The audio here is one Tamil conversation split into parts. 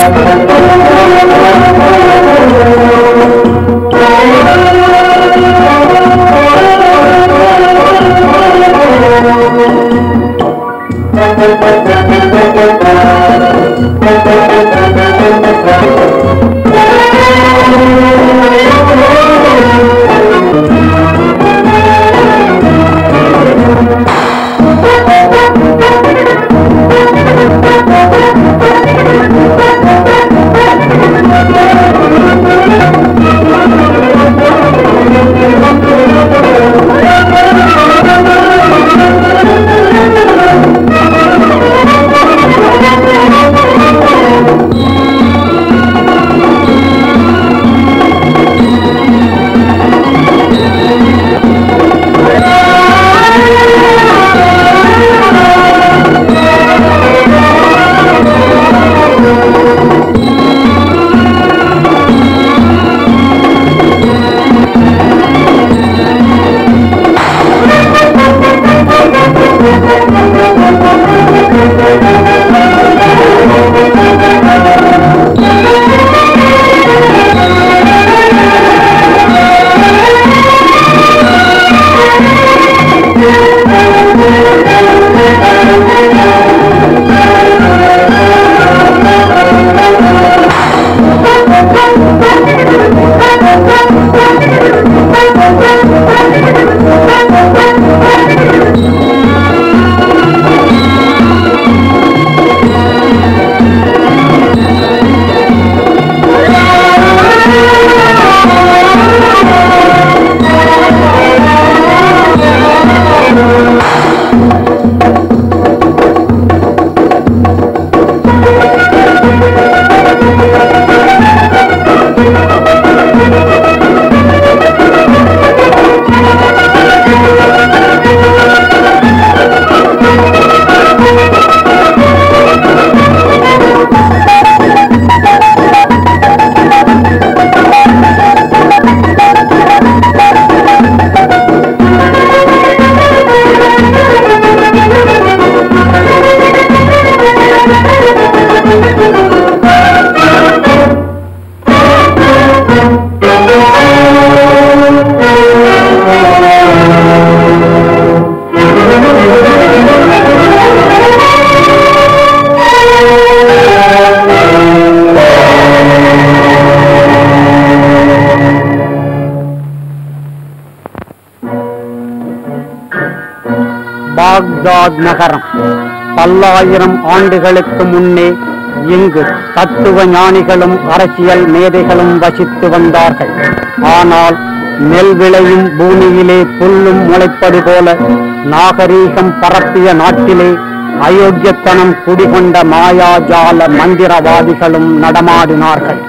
பாக்தாத் நகரம் பல்லாயிரம் ஆண்டுகளுக்கு முன்னே இங்கு தத்துவ ஞானிகளும் அரசியல் மேதைகளும் வசித்து வந்தார்கள். ஆனால் நெல் விளையும் பூமியிலே புல்லும் முளைப்பது போல நாகரீகம் பரப்பிய நாட்டிலே அயோக்கியத்தனம் குடிகொண்ட மாயாஜால மந்திரவாதிகளும் நடமாடினார்கள்.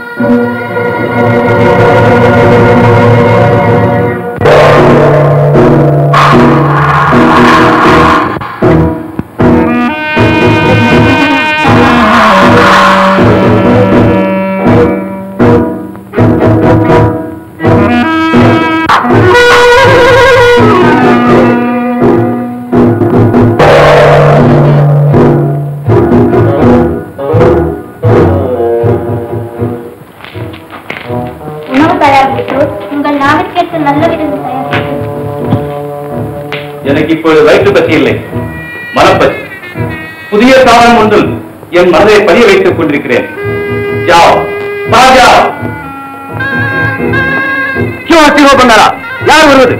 எனக்கு இப்பொழுது வயிற்று பசி இல்லை, மனப்பசி. புதிய சாதனம் ஒன்றில் என் மனதை பதிய வைத்துக் கொண்டிருக்கிறேன். யார் வருவது?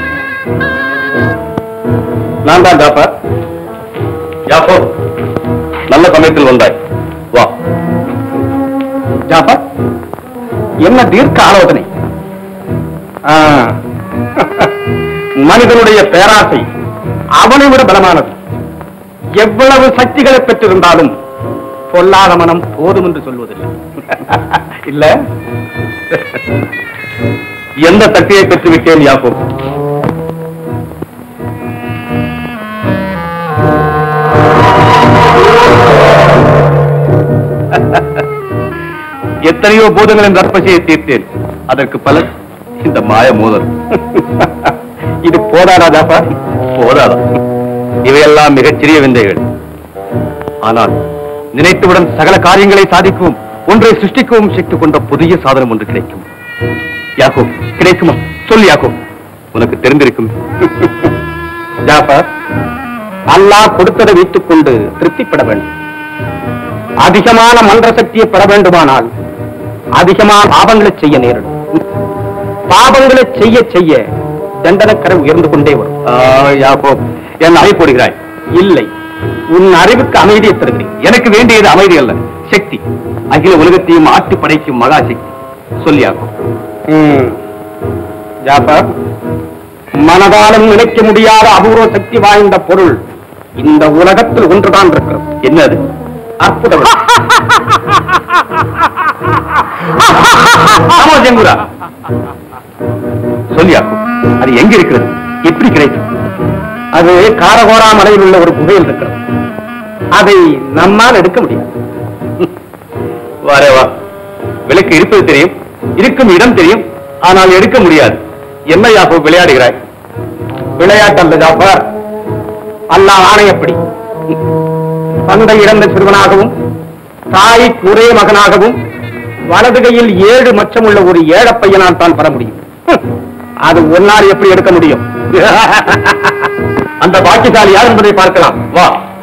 நான் தான் ஜாஃபர். ஜாஃபர், நல்ல சமயத்தில் வந்தாய். வா. ஜாஃபர், என்ன தீர்க்க ஆலோசனை? மனிதனுடைய பேராசை அவனை விட பலமானது. எவ்வளவு சக்திகளை பெற்றிருந்தாலும் பொல்லாத மனம் போதும் என்று சொல்வதில்லை. இல்ல, எந்த சக்தியை பெற்றுவிட்டேன் யாக்கோப்? எத்தனையோ பூதங்களின் ரற்பசியை தீர்த்தேன். அதற்கு பலன் இந்த மாய மோதல். இது போதாதா ஜாஃபர்? போதாதா? இவையெல்லாம் மிகச்சிறிய விந்தைகள். ஆனால் நினைத்தவுடன் சகல காரியங்களை சாதிக்கும் ஒன்றை சிருஷ்டிக்கவும் சக்தி கொண்ட புதிய சாதனம் ஒன்று கிடைக்கும். யாக்கோ, கிடைக்குமா? சொல் யாக்கோ, உனக்கு தெரிந்திருக்கும். ஜாஃபர், அல்லாஹ் கொடுத்ததை வைத்துக் கொண்டு திருப்திப்பட வேண்டும். அதிகமான மந்திர சக்தியை பெற வேண்டுமானால் அதிகமான பாவங்களை செய்ய நேரிடும். பாவங்களை செய்ய செய்ய தண்டனக்கரை உயர்ந்து கொண்டே வரும். யாக்கோ, என் அறை போடுகிறாய்? இல்லை, உன் அறிவுக்கு அமைதியை தருகிறேன். எனக்கு வேண்டியது அமைதி அல்ல, சக்தி. அகில உலகத்தையும் ஆட்டி படைக்கும் மகா சக்தி. சொல்லியாகும். ஜாஃபர், மனதாலும் நினைக்க முடியாத அபூர்வ சக்தி வாய்ந்த பொருள் இந்த உலகத்தில் ஒன்றுதான் இருக்கிறது. என்னது? அற்புதம். சொல்லியாகும். அது எங்க இருக்கிறது? எப்படி கிடைக்கும்? அது காரகோரா மலையில் உள்ள ஒரு குகையில் இருக்கிறது. அதை நம்மால் எடுக்க முடியாது. வாரே வா, விளக்கு இருப்பது தெரியும், இருக்கும் இடம் தெரியும், ஆனால் எடுக்க முடியாது. என்ன யாப்போ விளையாடுகிறாய்? விளையாட்டு அல்ல ஜாஃபர், அல்லாஹ் ஆணையப்படி தந்தை இறந்த சிறுவனாகவும் தாய்க்கு ஒரே மகனாகவும் வலது கையில் 7 மச்சம் உள்ள ஒரு ஏழப்பையனால் தான் பெற முடியும். அது ஒன்னால் எப்படி எடுக்க முடியும்? அந்த பாக்கியசாலி யார் என்பதை பார்க்கலாம். வா.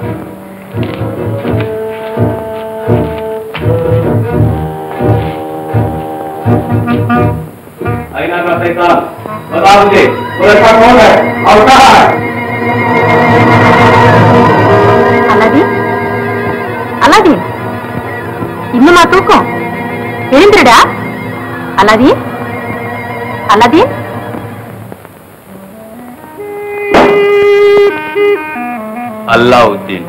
அலாதீன், அலாதீன், இன்னுமா தூக்கம்? எழுந்துடா அலாதீன். அலாதீன், அல்லாவுத்தீன்.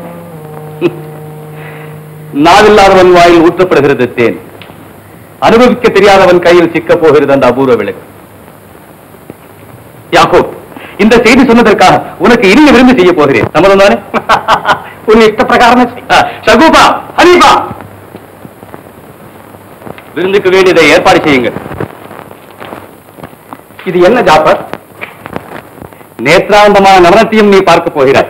நாவில்லாதவன் வாயில் ஊற்றப்படுகிறது தேன், அனுபவிக்க தெரியாதவன் கையில் சிக்கப் போகிறது அந்த அபூர்வ விளக்கு. யாக்கோப், இந்த செய்தி சொன்னதற்காக உனக்கு இனிய விரும்பி செய்ய போகிறேன். சம்மதம் தானே? உன் இஷ்ட பிரகாரமே. ஷகூபா, ஹனீஃபா, விருந்துக்கு வேண்டியதை ஏற்பாடு செய்யுங்கள். இது என்ன ஜாஃபர்? நேத்ராந்தமான நடனத்தையும் நீ பார்க்க போகிறாய்.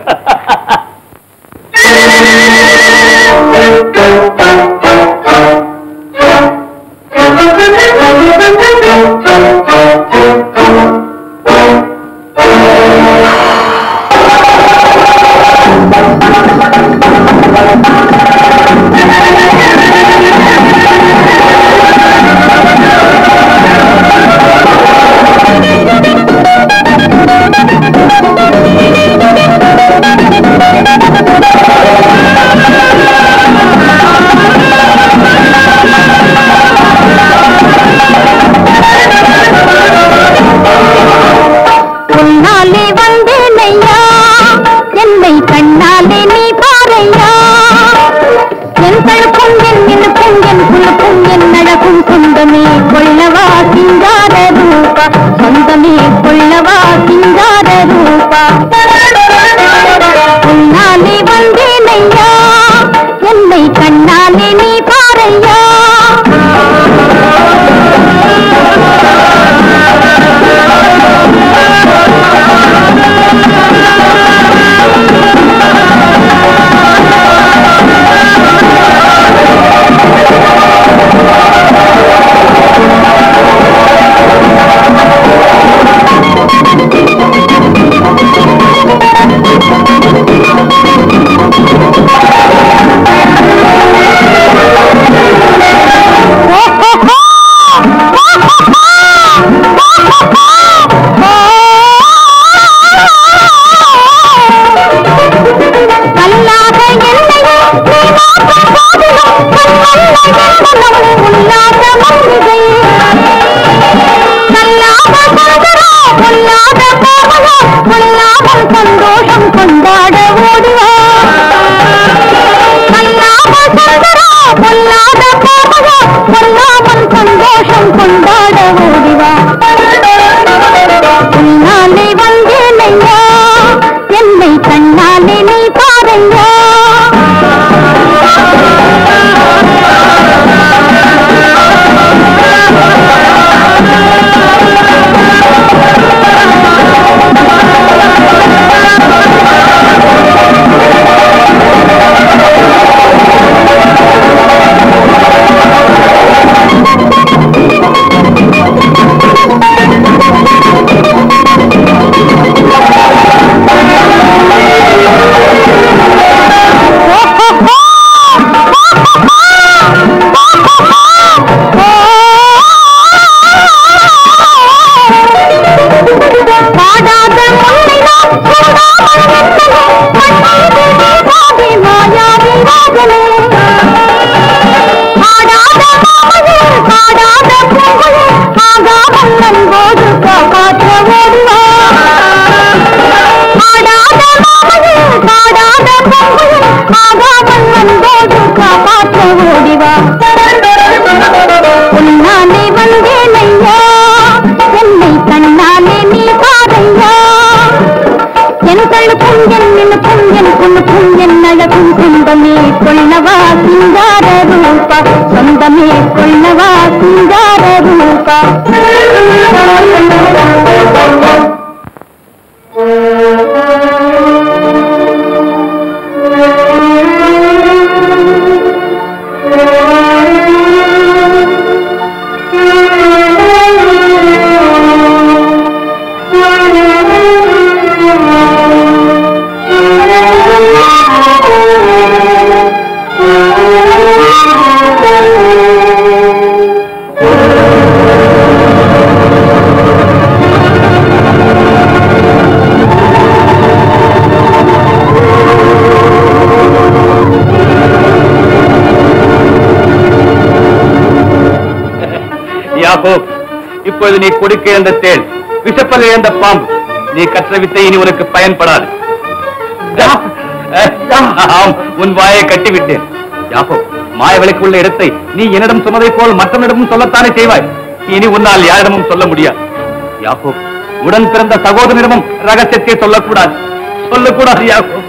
சொந்தமுக்கும் என்னழகும் சொந்தமே கொள்ளவா சிங்கார ரூபா சொந்தமே கொள்ளவா சிங்கார ரூபா இப்பொழுது நீ கொடுக்க இழந்த தேள் விஷப்பல் இழந்த பாம்பு நீ கற்ற வித்தை இனி உனக்கு பயன்படாது உன் வாயை கட்டிவிட்டேன் யாகோ மாயவளைக்கு உள்ள இடத்தை நீ என்னிடம் சொன்னதை போல் மற்றவனிடமும் சொல்லத்தானே செய்வாய் இனி உன்னால் யாரிடமும் சொல்ல முடியாது யாகோ உடன் பிறந்த சகோதரனிடமும் ரகசியத்தை சொல்லக்கூடாது யாகோ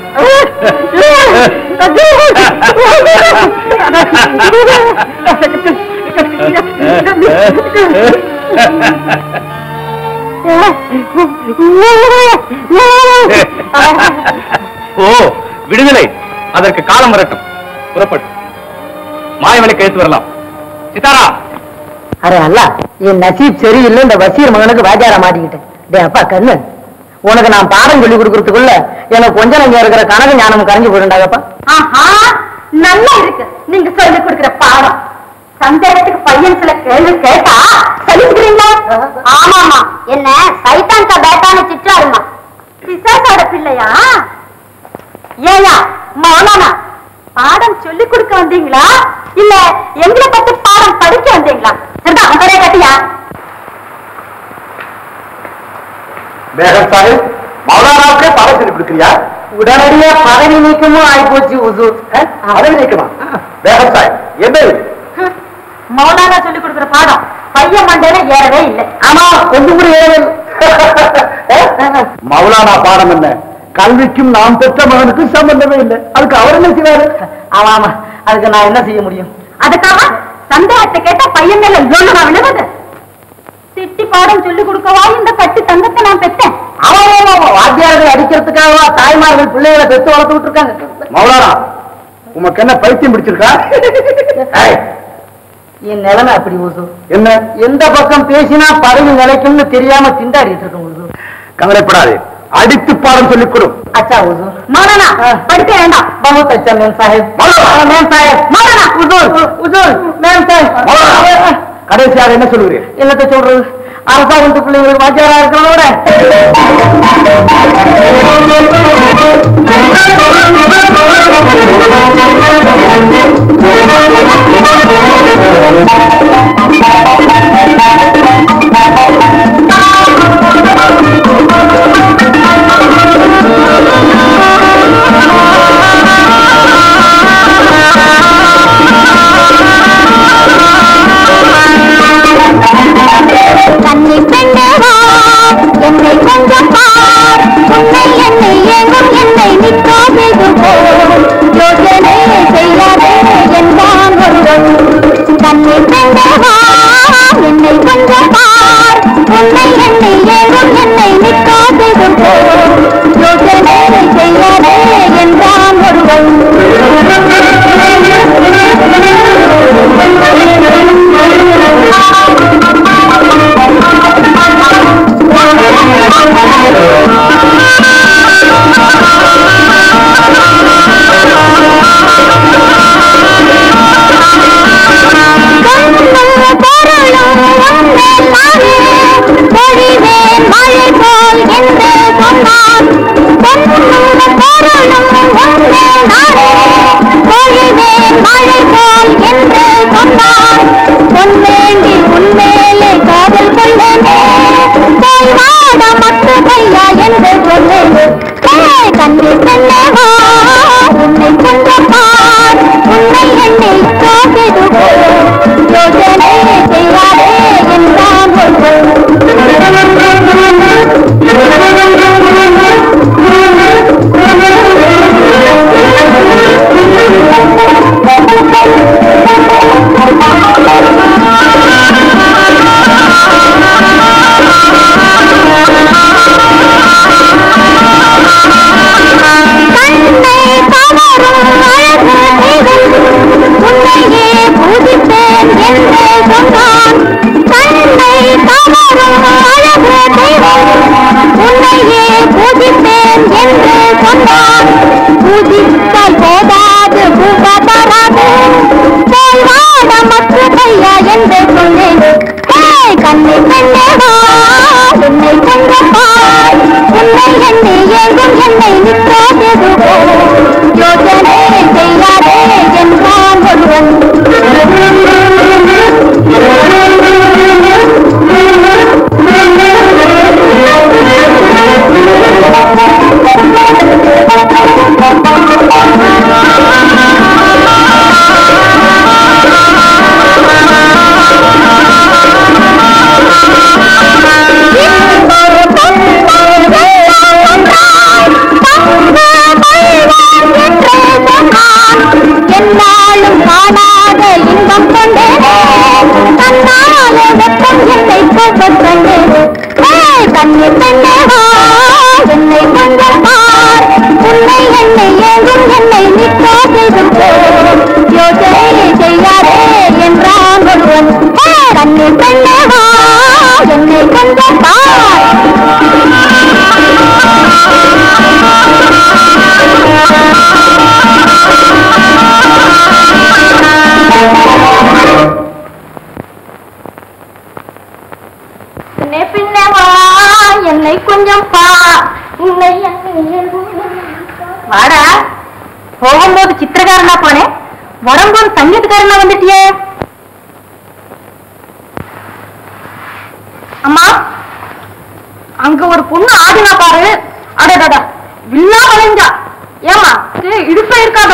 ஓ விடுதலை அதற்கு காலம் வரட்டும் புறப்பட்டு மாயவளை கழித்து வரலாம் சித்தாரா அரே அல்ல என் நசீப் சரியில்லை இந்த வசீர் மகனுக்கு வாஜார மாட்டிக்கிட்டேன் டே அப்பா கண்ணு உனக்கு நான் பாடம் சொல்லி கொடுக்கறதுக்குள்ள எனக்கு கொஞ்சம் நஞ்சம் இருக்கிற கணக்கு ஞானம் கரைஞ்சு போயிட்டாங்கப்பா நல்லா இருக்கு நீங்க சொல்லி கொடுக்கிற பாடம் சந்தேகத்துக்கு பையன் சில கேள்வி கேட்டா சொல்லிக்கிறீங்களா ஆமாமா என்ன சைத்தான்கா பேட்டான்னு திட்டாருமா பிசாசோட பிள்ளையா ஏயா மௌலானா பாடம் சொல்லி கொடுக்க வந்தீங்களா இல்ல எங்களை பத்தி பாடம் படிக்க வந்தீங்களா அவரே கட்டியா பேகர் சாஹிப் மௌலானாவுக்கே பாடம் சொல்லி கொடுக்கிறியா உடனடியா பதவி நீக்கமும் ஆயிப்போச்சு உசூர் பதவி நீக்கமா பேகர் சாஹிப் என்ன மௌலானா சொல்லி கொடுக்கிற பாடம் பையன் மண்டையில ஏறவே இல்லை ஆமா கொஞ்சம் கூட ஏறவே மௌலானா பாடம் என்ன கல்விக்கும் நாம் பெற்ற மகனுக்கும் சம்பந்தமே இல்லை அதுக்கு அவர் என்ன செய்வாரு ஆமா ஆமா அதுக்கு நான் என்ன செய்ய முடியும் அதுக்காக சந்தேகத்தை கேட்டா பையன் மேல லோனா விழுவது திட்டி பாடம் சொல்லி கொடுக்கவா இந்த கட்டி தங்கத்தை நான் பெற்றேன் வாத்தியார்கள் அடிக்கிறதுக்காக தாய்மார்கள் பிள்ளைகளை பெற்று வளர்த்து விட்டு இருக்காங்க மௌலானா உமக்கு என்ன பைத்தியம் பிடிச்சிருக்கா என் நிலைமை அப்படி ஊசு என்ன எந்த பக்கம் பேசினா பதவி நிலைக்கும்னு தெரியாம திண்டாடிட்டு இருக்கேன் ஊசு கவலைப்படாது அடித்து பாடம் சொல்லிக் கொடு அச்சா ஊசு மௌலானா படிக்க வேண்டாம் बहुत अच्छा मैम साहेब मैम साहेब மௌலானா உஜூர் मैम साहेब கடைசியாக என்ன சொல்லுகிறேன் என்னத்தை சொல்றது அரசாங்கத்து பிள்ளைங்களுக்கு வாத்தியாரா இருக்கிறதோட கண்ணி பெண்ணவா என்னை கொஞ்சம் பார் உன்னை என்னை ஏங்கும் என்னை நிற்காதது போல் யோசனை செய்யாதே என்றான் ஒருவன் கண்ணி பெண்ணவா என்னை கொஞ்சம் பார் உன்னை என்னை ஏங்கும் என்னை நிற்காதது போல் யோசனை செய்யாதே என்றான் ஒருவன் என்னை நிற்காததுவோ யோசனை செய்யாதே என்றான் ஒருவன். என்னாலும் காணாத இன்பம் கொண்டேனே தன்னாலே வெப்பம் என்னை கோபம் கண்டேனே தண்ணி பெண்ணே வா என்னை கொஞ்சம் பார் உன்னை என்னை ஏங்கும் என்னை நிற்காததும் போல் யோசனை செய்யாதே என்றான் ஒருவன். தண்ணி பெண்ணே வா என்னை கொஞ்சம் பார். என்னை கொஞ்சம் பா உன்னை வாடா. போகும்போது சித்திரக்காரனா போனேன், வரும்போது சங்கீதக்காரனா வந்துட்டியே. அம்மா அங்க ஒரு பொண்ணு ஆடினா பாரு. அடடா வில்லா வளைஞ்சா. ஏமா இடுப்ப இருக்காது.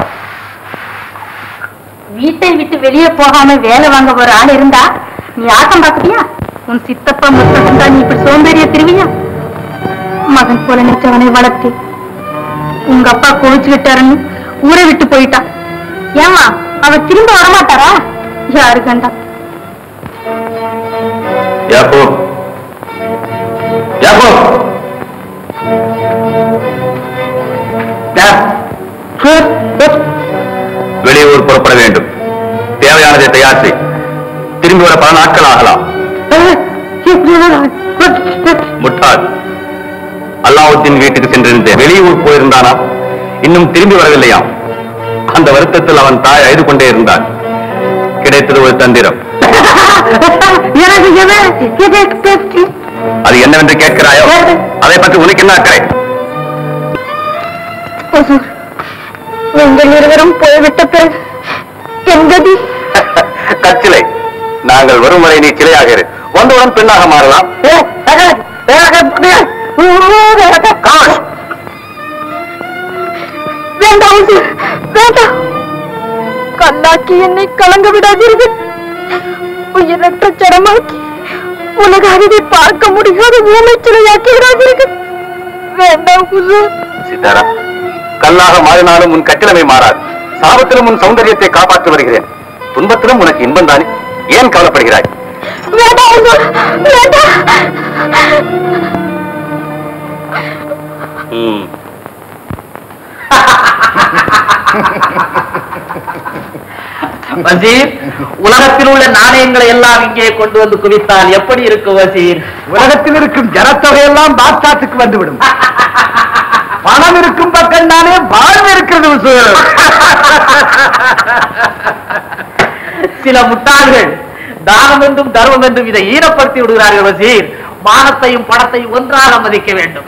வீட்டை விட்டு வெளியே போகாம வேலை வாங்க ஒரு ஆள் இருந்தா நீ ஆட்டம் பார்க்கறியா? உன் சித்தப்பா மொத்தம் நீ இப்படி சோம்பேறிய திருவியா? மகன் போல நினைச்சவனை வளர்த்து உங்க அப்பா கோவிச்சுக்கிட்டாருன்னு ஊரை விட்டு போயிட்டான். ஏமா அவர் திரும்ப வரமாட்டாரா? யாரு கண்டா? வெளியூர் புறப்பட வேண்டும். தேவையானதை தயார் செய். திரும்பி வர பல நாட்கள் ஆகலாம். முட்டாள், அல்லாவுத்தின் வீட்டுக்கு சென்றிருந்த வெளியூர் போயிருந்தானா? இன்னும் திரும்பி வரவில்லையாம். அந்த வருத்தத்தில் அவன் தாய் அழுது கொண்டே இருந்தான். கிடைத்தது ஒரு தந்திரம். அது என்னவென்று கேட்கிறாயோ? அதை பற்றி உனக்கு என்ன அக்கறை? எங்கள் இருவரும் போய்விட்ட பிறகு எங்கதி கச்சிலை. நாங்கள் வரும் வரை நீ சிலையாக இரு. வந்தவுடன் பெண்ணாக மாறலாம். வேண்டாம் வேண்டாம். கல்லாக்கி என்னை கலங்க விடாதீர்கள். உயிரற்ற சடமாக்கி உலக அறிவை பார்க்க முடியாத ஊமை சிலையாக்கி விடாதீர்கள். வேண்டாம் ஹுசூர். சீதாரா, கல்லாக மாறினாலும் உன் கட்டிலமை மாறாது. சாபத்திலும் உன் சௌந்தரியத்தை காப்பாற்றி வருகிறேன். துன்பத்திலும் உனக்கு இன்பம் தானே. ஏன் கவலைப்படுகிறாய்? வசீர், உலகத்தில் உள்ள நாணயங்களை எல்லாம் இங்கே கொண்டு வந்து குவித்தால் எப்படி இருக்கும் வசீர்? உலகத்தில் இருக்கும் ஜனத்தொகையெல்லாம் பாக்சாத்துக்கு வந்துவிடும். பணம் இருக்கும் பக்கம் தானே வாழ்வு இருக்கிறது. சில முட்டாள்கள் தானம் என்றும் தர்மம் என்றும் இதை ஈரப்படுத்தி விடுகிறார்கள் வசீர். மானத்தையும் பணத்தையும் ஒன்றாக மதிக்க வேண்டும்.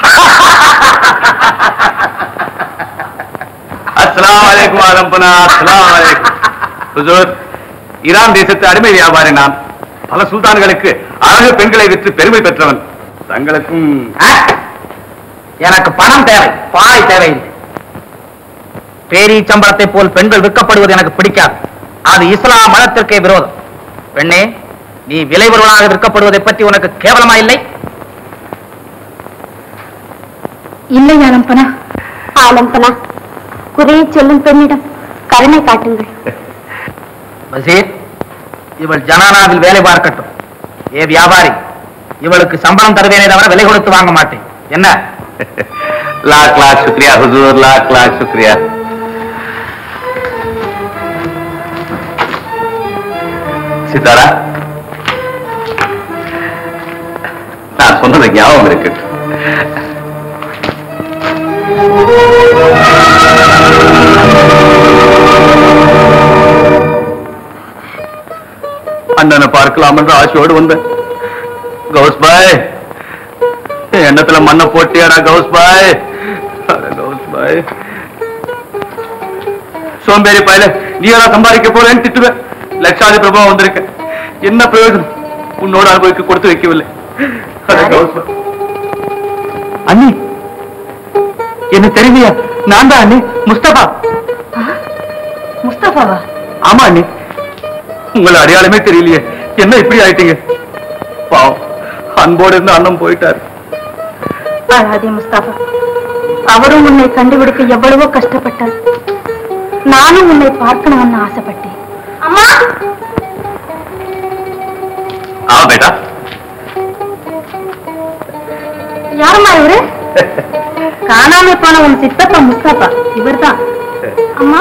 அஸ்ஸலாமு அலைக்கும் ஆலம்பனா. அஸ்ஸலாமு அலைக்கும். ஹுசூர், ஈரான் தேசத்து அடிமை வியாபாரி நான். பல சுல்தான்களுக்கு அழகு பெண்களை விற்று பெருமை பெற்றவன். தங்களுக்கும் எனக்கு பணம் தேவை, பாய் தேவையில்லை. பேரி சம்பளத்தை போல் பெண்கள் விற்கப்படுவது எனக்கு பிடிக்காது. அது இஸ்லாம் மதத்திற்கே விரோதம். பெண்ணே, நீ விலை பொருளாக விற்கப்படுவதை பற்றி உனக்கு கேவலமா இல்லை? இல்லை ஆலம்பனா. ஆலம்பனா, குறையை சொல்லும் பெண்ணிடம் கருணை காட்டுங்கள். வசீர், இவள் ஜனானாவில் வேலை பார்க்கட்டும். ஏ வியாபாரி, இவளுக்கு சம்பளம் தருவேனே தவிர விலை கொடுத்து வாங்க மாட்டேன். என்ன? लाख लाख शुक्रिया हुजूर, लाख लाख शुक्रिया. சித்தாரா, நான் சொன்னது ஞாபகம் இருக்கு. அண்ணனை பார்க்கலாம் என்று ஆசையோடு வந்தேன். கௌஸ் பாய், எண்ணத்துல மண்ணை போட்டியாடா கௌஸ் பாய். சோம்பேறி பயல, நீ எல்லாம் சம்பாதிக்க போறேன்னு திட்டுவேன். லட்சாதி பிரபலம் வந்திருக்க, என்ன பிரயோஜனம்? உன்னோட அனுபவிக்க கொடுத்து வைக்கவில்லை. அண்ணி, என்ன தெரியுமையா? நான் தான் அண்ணி, முஸ்தபா. முஸ்தபாவா? ஆமா அண்ணி, உங்களை அடையாளமே தெரியலையே, என்ன இப்படி ஆயிட்டீங்க? பாவம், அன்போடு இருந்து அண்ணன் போயிட்டாரு. அழாதே முஸ்தபா, அவரும் உன்னை கண்டுபிடிக்க எவ்வளவோ கஷ்டப்பட்டார். நானும் உன்னை பார்க்கணும்னு ஆசைப்பட்டேன். அம்மா, ஆமா பேட்டா. யாருமா இவரு? காணாம போன உன் சித்தப்பா முஸ்தபா இவர்தான். அம்மா,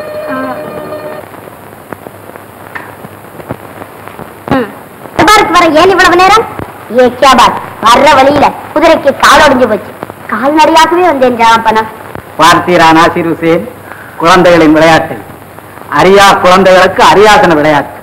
வர ஏன் இவ்வளவு நேரம்? ஏ கியாபாத், வர்ற வழியில குதிரைக்கு கால் ஒடிஞ்சு போச்சு. கால்நடையாகவே வந்தேன் ஜாம்பனா. பார்த்தீரா நாசிர் ஹுசேன், குழந்தைகளின் விளையாட்டு. அரியா குழந்தைகளுக்கு அரியாசன விளையாட்டு.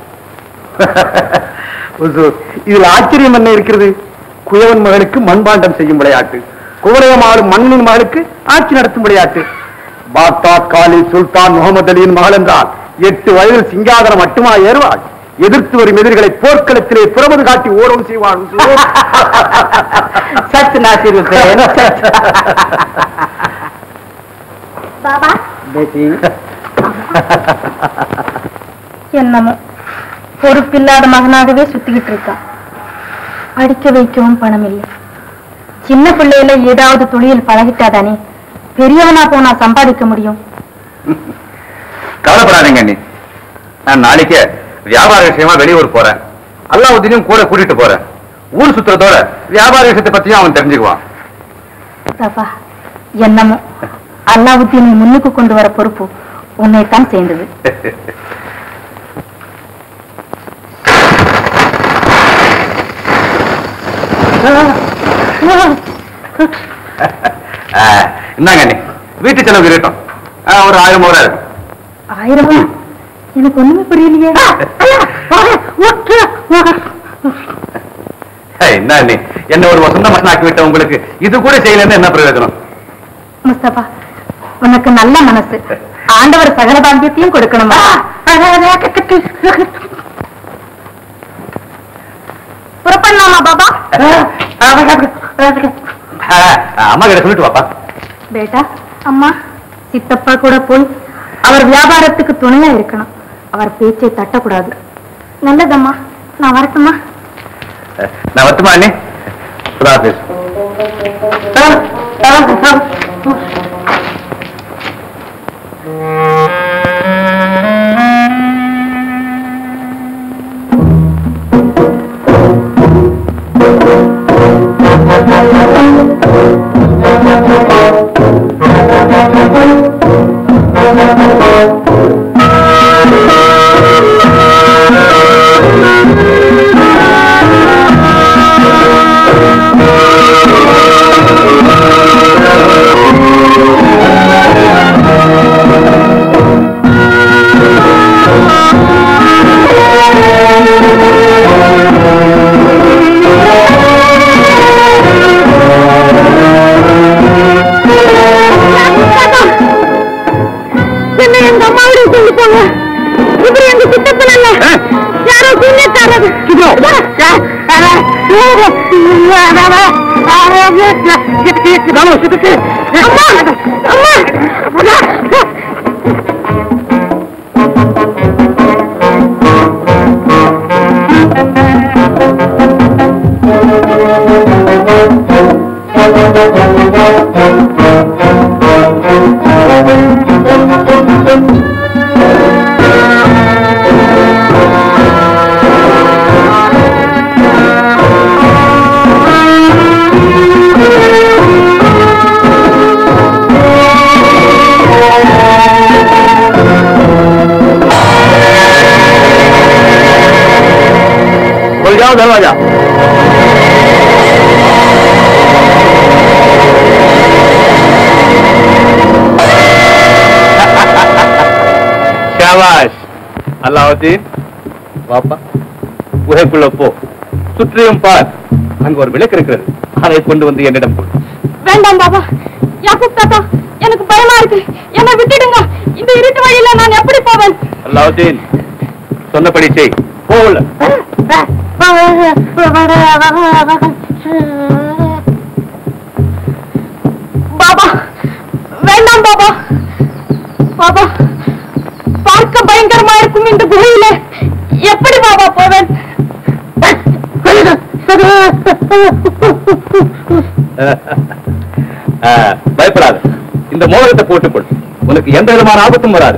இதுல ஆச்சரியம் என்ன இருக்கிறது? குயவன் மகனுக்கு மண்பாண்டம் செய்யும் விளையாட்டு, குவளையமாடும் மன்னனின் மகளுக்கு ஆட்சி நடத்தும் விளையாட்டு. பாக்தாத் காலி சுல்தான் முகமது அலியின் மகள் என்றால் 8 வயதில் சிங்காதனம் மட்டுமா ஏறுவாள்? எதிர்த்து வரும் எதிரிகளை போர்க்களத்திலே புறமது காட்டி ஓரம் செய்வாள். சத் நாசிர் ஹுசேன், சத். பாபா, பேட்டி, என்னமோ பொறுப்பில்லாத மகனாகவே சுத்திக்கிட்டு இருக்கான். படிக்க வைக்கவும் பணம் இல்லை. சின்ன பிள்ளையில ஏதாவது தொழில் பழகிட்டாதானே பெரியவனா போனா சம்பாதிக்க முடியும். கவலைப்படாதீங்க அண்ணி, நான் நாளைக்கே வியாபார விஷயமா வெளியூர் போறேன். அல்லாவுதீனையும் கூட கூட்டிட்டு போறேன். ஊர் சுத்துறதோட வியாபார விஷயத்தை பத்தியும் அவன் தெரிஞ்சுக்குவான். பாபா, என்னமோ அல்லாவுதீனை முன்னுக்கு கொண்டு வர பொறுப்பு உன்னைத்தான் சேர்ந்தது. இந்தாங்க அண்ணி, வீட்டு செலவு இருக்கட்டும். ஒரு 1000 ரூபாய் இருக்கும். 1000? எனக்கு ஒண்ணுமே புரியலையே. என்ன அண்ணி, என்ன ஒரு வசந்த மசனாக்கி விட்ட உங்களுக்கு இது கூட செய்யலன்னு என்ன பிரயோஜனம்? முஸ்தபா, உனக்கு நல்ல மனசு. ஆண்டவர் சகல பாக்கியத்தையும் கொடுக்கணுமா? புறப்படலாமா பாபா? அம்மா கிட்ட சொல்லிட்டு வாப்பா. பேட்டா, அம்மா, சித்தப்பா கூட போய் அவர் வியாபாரத்துக்கு துணையா இருக்கணும். அவர் பேச்சை தட்டக்கூடாது. நல்லதம்மா, நான் வரட்டுமா? நான் வரட்டுமா அண்ணி? दरवाजा शाबाश அல்லாவுதீன் வாப்பா குகைக்குள்ள போ சுற்றியும் பார் அங்க ஒரு விளக்கு இருக்கிறது அதை கொண்டு வந்து என்னிடம் கொடு வேண்டாம் பாபா யாக்கூப் தாத்தா எனக்கு பயமா இருக்கு. என்ன விட்டுடுங்க. இந்த இருட்டு வழியில நான் எப்படி போவேன்? அல்லாவுதீன் சொன்னபடி செய். போகல பாபா, வேண்டாம் பாபா. பாபா, பார்க்க பயங்கரமா இருக்கும் இந்த குகையில எப்படி பாபா போவேன்? பயப்படாது. இந்த மோதிரத்தை போட்டுக்கொள். உனக்கு எந்த விதமான ஆபத்தும் வராது.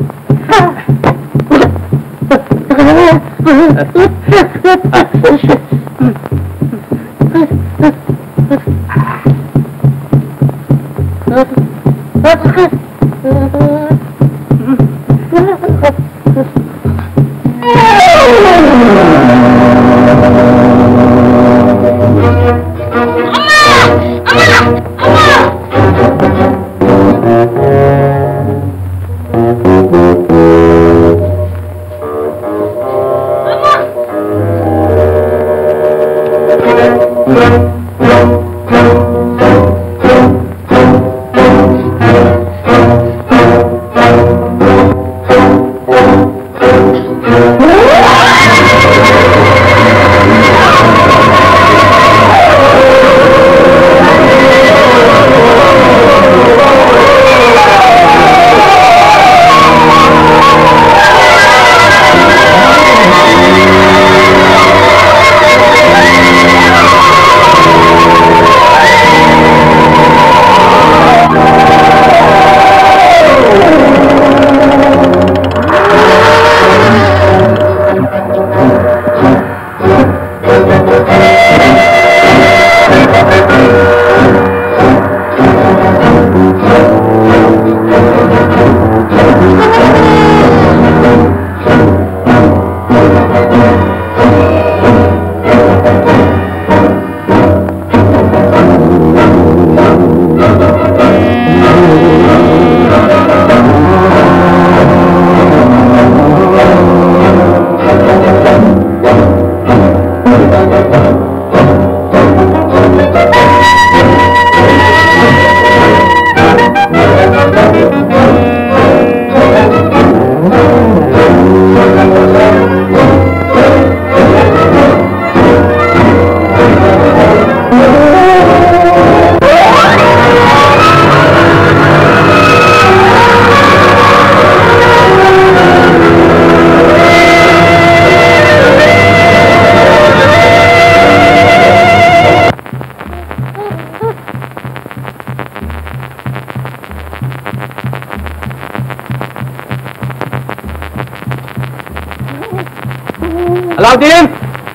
அலாவுதீன்,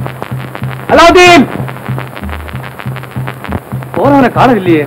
அலாவுதீன், போனவனை காணவில்லையே.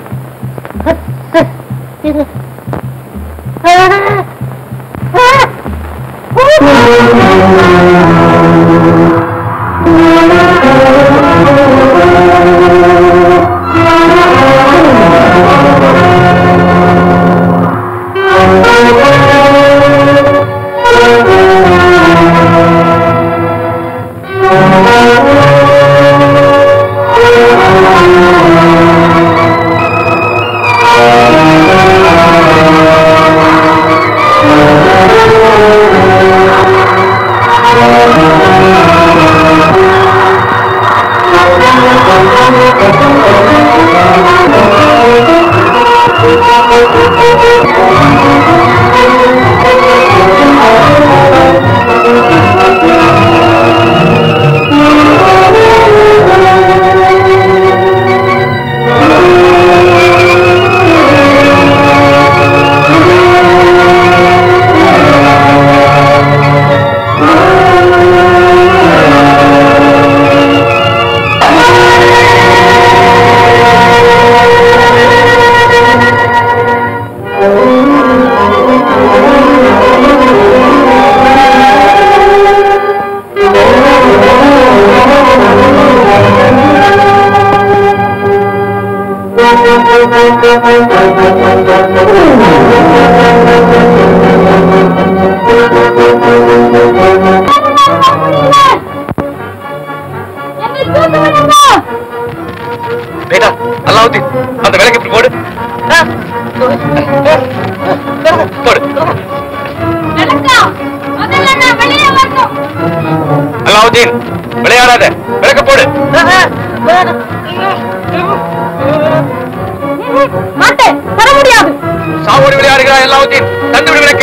बेटा अलाउद्दीन அந்த விளக்கு இப்படி போடு. விளையாடாத, விளக்க போடு. மாட்டேன், தர முடியாது. சாவோடு விளையாடுகிறாய் அல்லாவுதீன், தந்துவிடு விளக்கை.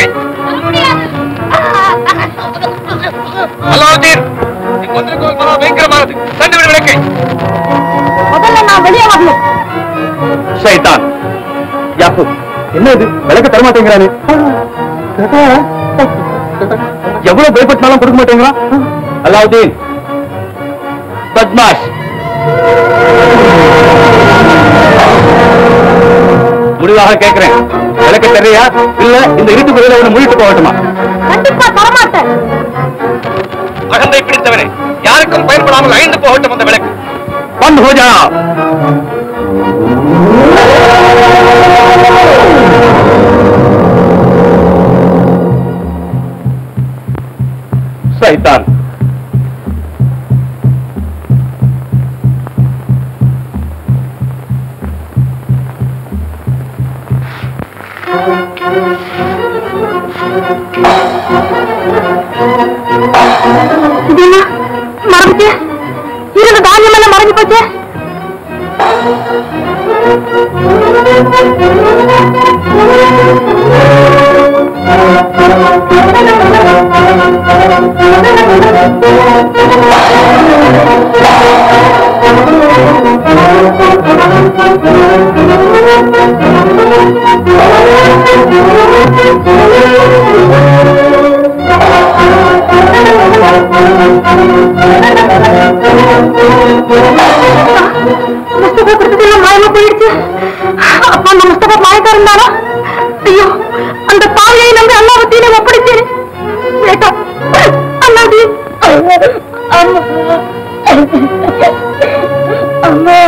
அல்லாவுதீன், வந்திருக்கோம் மகா பயங்கரமானது, தந்துவிடு விளக்கை. முதல்ல நான் வெளியே வரணும். ஷைத்தான், யாக்கூப், என்ன இது விளக்க தர மாட்டேங்கிறானே? எவ்வளவு பயப்பட்டாலும் கொடுக்க மாட்டேங்கிறான். அல்லாவுதீன், பத்மாஷ், முடிவாக கேட்கிறேன், விளக்க தெரியயா இல்ல இந்த இருட்டு குறையில ஒண்ணு மூடிட்டு போகட்டுமா? கண்டிப்பா தரமாட்டேன். அகந்தை பிடித்தவனே, யாருக்கும் பயன்படாமல் அழிந்து போகட்டும் அந்த விளக்கு. பந்த் ஹோ ஜா. சைத்தான், மறந்துச்சு, இருந்த தானியம் எல்லாம் மறைஞ்சு போச்சு. முஸ்தபா கொடுத்ததெல்லாம் மாயமா போயிடுச்சு. அப்பா அந்த முஸ்தபா மாயக்காரன் இருந்தானா? ஐயோ, அந்த பாவியை நம்பி அல்லாவுத்தீனை ஒப்படைச்சேன். வேண்டாம் அல்லாவுதீன். அம்மா அம்மா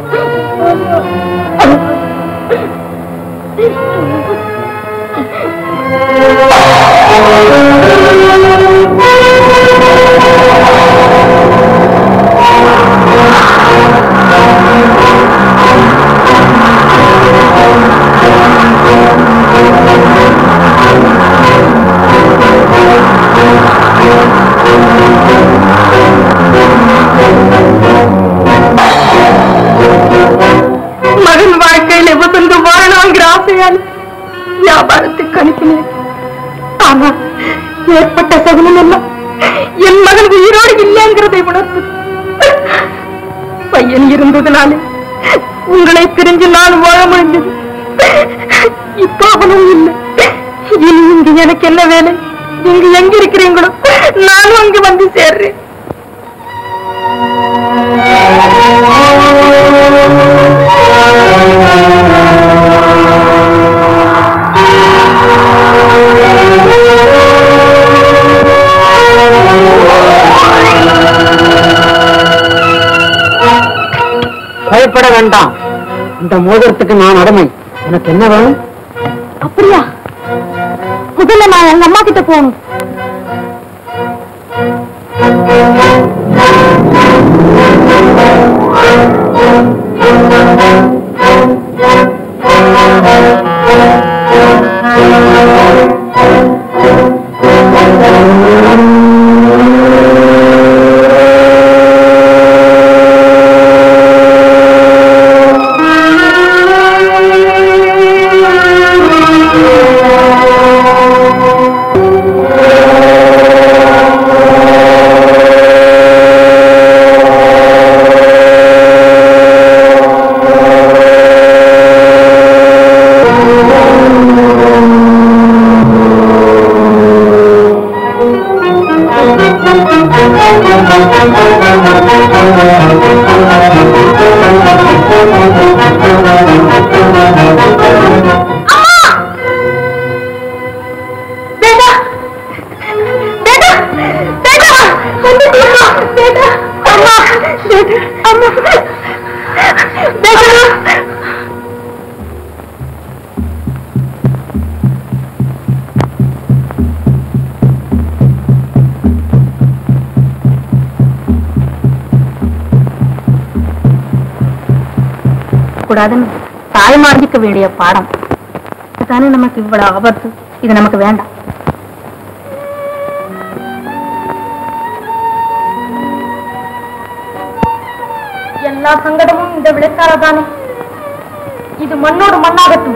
மகன் வாழ்க்கையில வசந்து வாழணுங்கிற ஆசையால் வியாபாரத்துக்கு அனுப்பினேன். ஆனா ஏற்பட்ட சகுனம் எல்லாம் என் மகன் உயிரோடு இல்லைங்கிறதை உணர்த்து. பையன் இருந்ததுனாலே உங்களை பிரிஞ்சு நான் வாழ முடிஞ்சது. இப்ப அவனும் இல்லை. இனி இங்கு எனக்கு என்ன வேலை? நீங்க எங்க இருக்கிறீங்களோ நானும் அங்கு வந்து சேர்றேன். பயப்பட வேண்டாம், இந்த மோதிரத்துக்கு நான் அடிமை. எனக்கு என்ன வேணும்? அப்படியா? முதல்ல நான் எங்க அம்மா கிட்ட போகணும். கூடாதுன்னு தாய்மார்ஜிக்க வேண்டிய பாடம் தானே நமக்கு இவ்வளவு ஆபத்து. இது நமக்கு வேண்டாம். எல்லா சங்கடமும் இந்த விளைக்காரதானே. இது மண்ணோடு மண்ணாகட்டும்.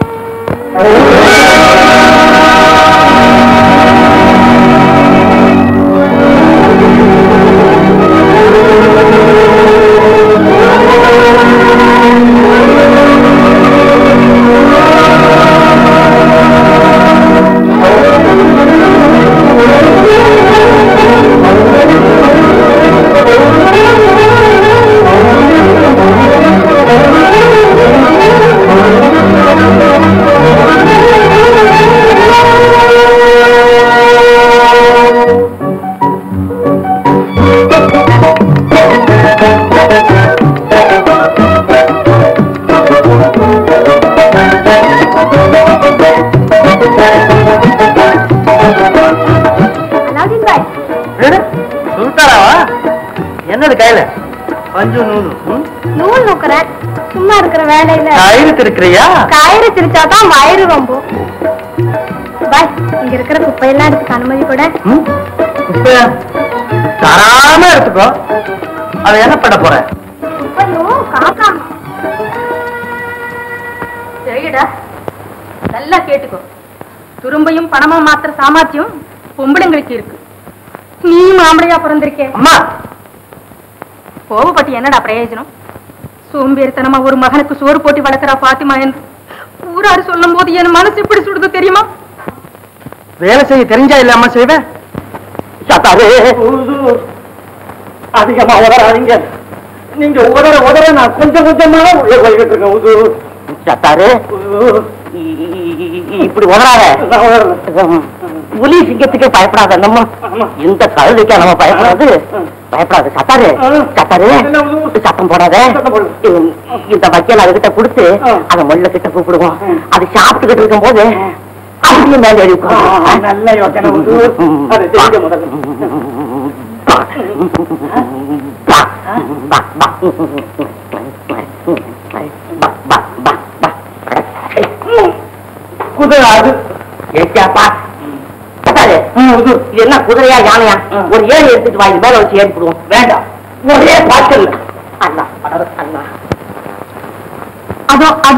என்னது கையில கொஞ்சம் நூல் நூக்குற சும்மா இருக்கிற வேலையில கயிறு திருக்கிறியா? கயிறு திரிச்சாதான் வயிறு ரொம்ப. பாய், இங்க இருக்கிற குப்பையெல்லாம் எடுத்துக்க அனுமதி கூட. குப்பையா? தராம எடுத்துக்கோ. அதை என்ன பண்ண போற? குப்பையும் காக்காம. சரிடா, நல்லா கேட்டுக்கோ. துரும்பையும் பணமா மாத்திர சாமர்த்தியம் பொம்பளைங்களுக்கு இருக்கு. நீயும் ஆம்பளையா பிறந்திருக்கே. அம்மா, கோபப்பட்டு என்னடா பிரயோஜனம்? சோம்பேறித்தனமா ஒரு மகனுக்கு சோறு போட்டி வளர்க்கிறா பாத்திமா என்று ஊராரு சொல்லும் போது என் மனசு எப்படி சுடுது தெரியுமா? வேலை செய்ய தெரிஞ்சா இல்லாம செய்வேன். அதிகமா உதறாதீங்க. நீங்க உதற நான் கொஞ்சம் கொஞ்சமா உள்ள போய்கிட்டு இருக்கேன். சத்தாரு இப்படி உதறாத. புலி சிங்கத்துக்கு பயப்படாத. நம்ம இந்த கழுதைக்கா நம்ம பயப்படாது. பயப்படாது. சத்தாரு சத்தாரு சத்தம் போடாத. இந்த வைக்கல் அதுகிட்ட கொடுத்து அதை முள்ள கிட்ட கூப்பிடுவோம். அது சாப்பிட்டுக்கிட்டு இருக்கும் போது அப்படியே மேல எழுப்போம். நல்ல யோசனை. குதிரை அது ஏச்சாப்பா. என்ன குதிரையா யானையா? ஒரு ஏழு எடுத்துட்டு வாங்கி மேல வச்சு ஏறிடுவோம். வேண்டாம், ஒரே பாய்ச்சல். அண்ணா அண்ணா அதோ அது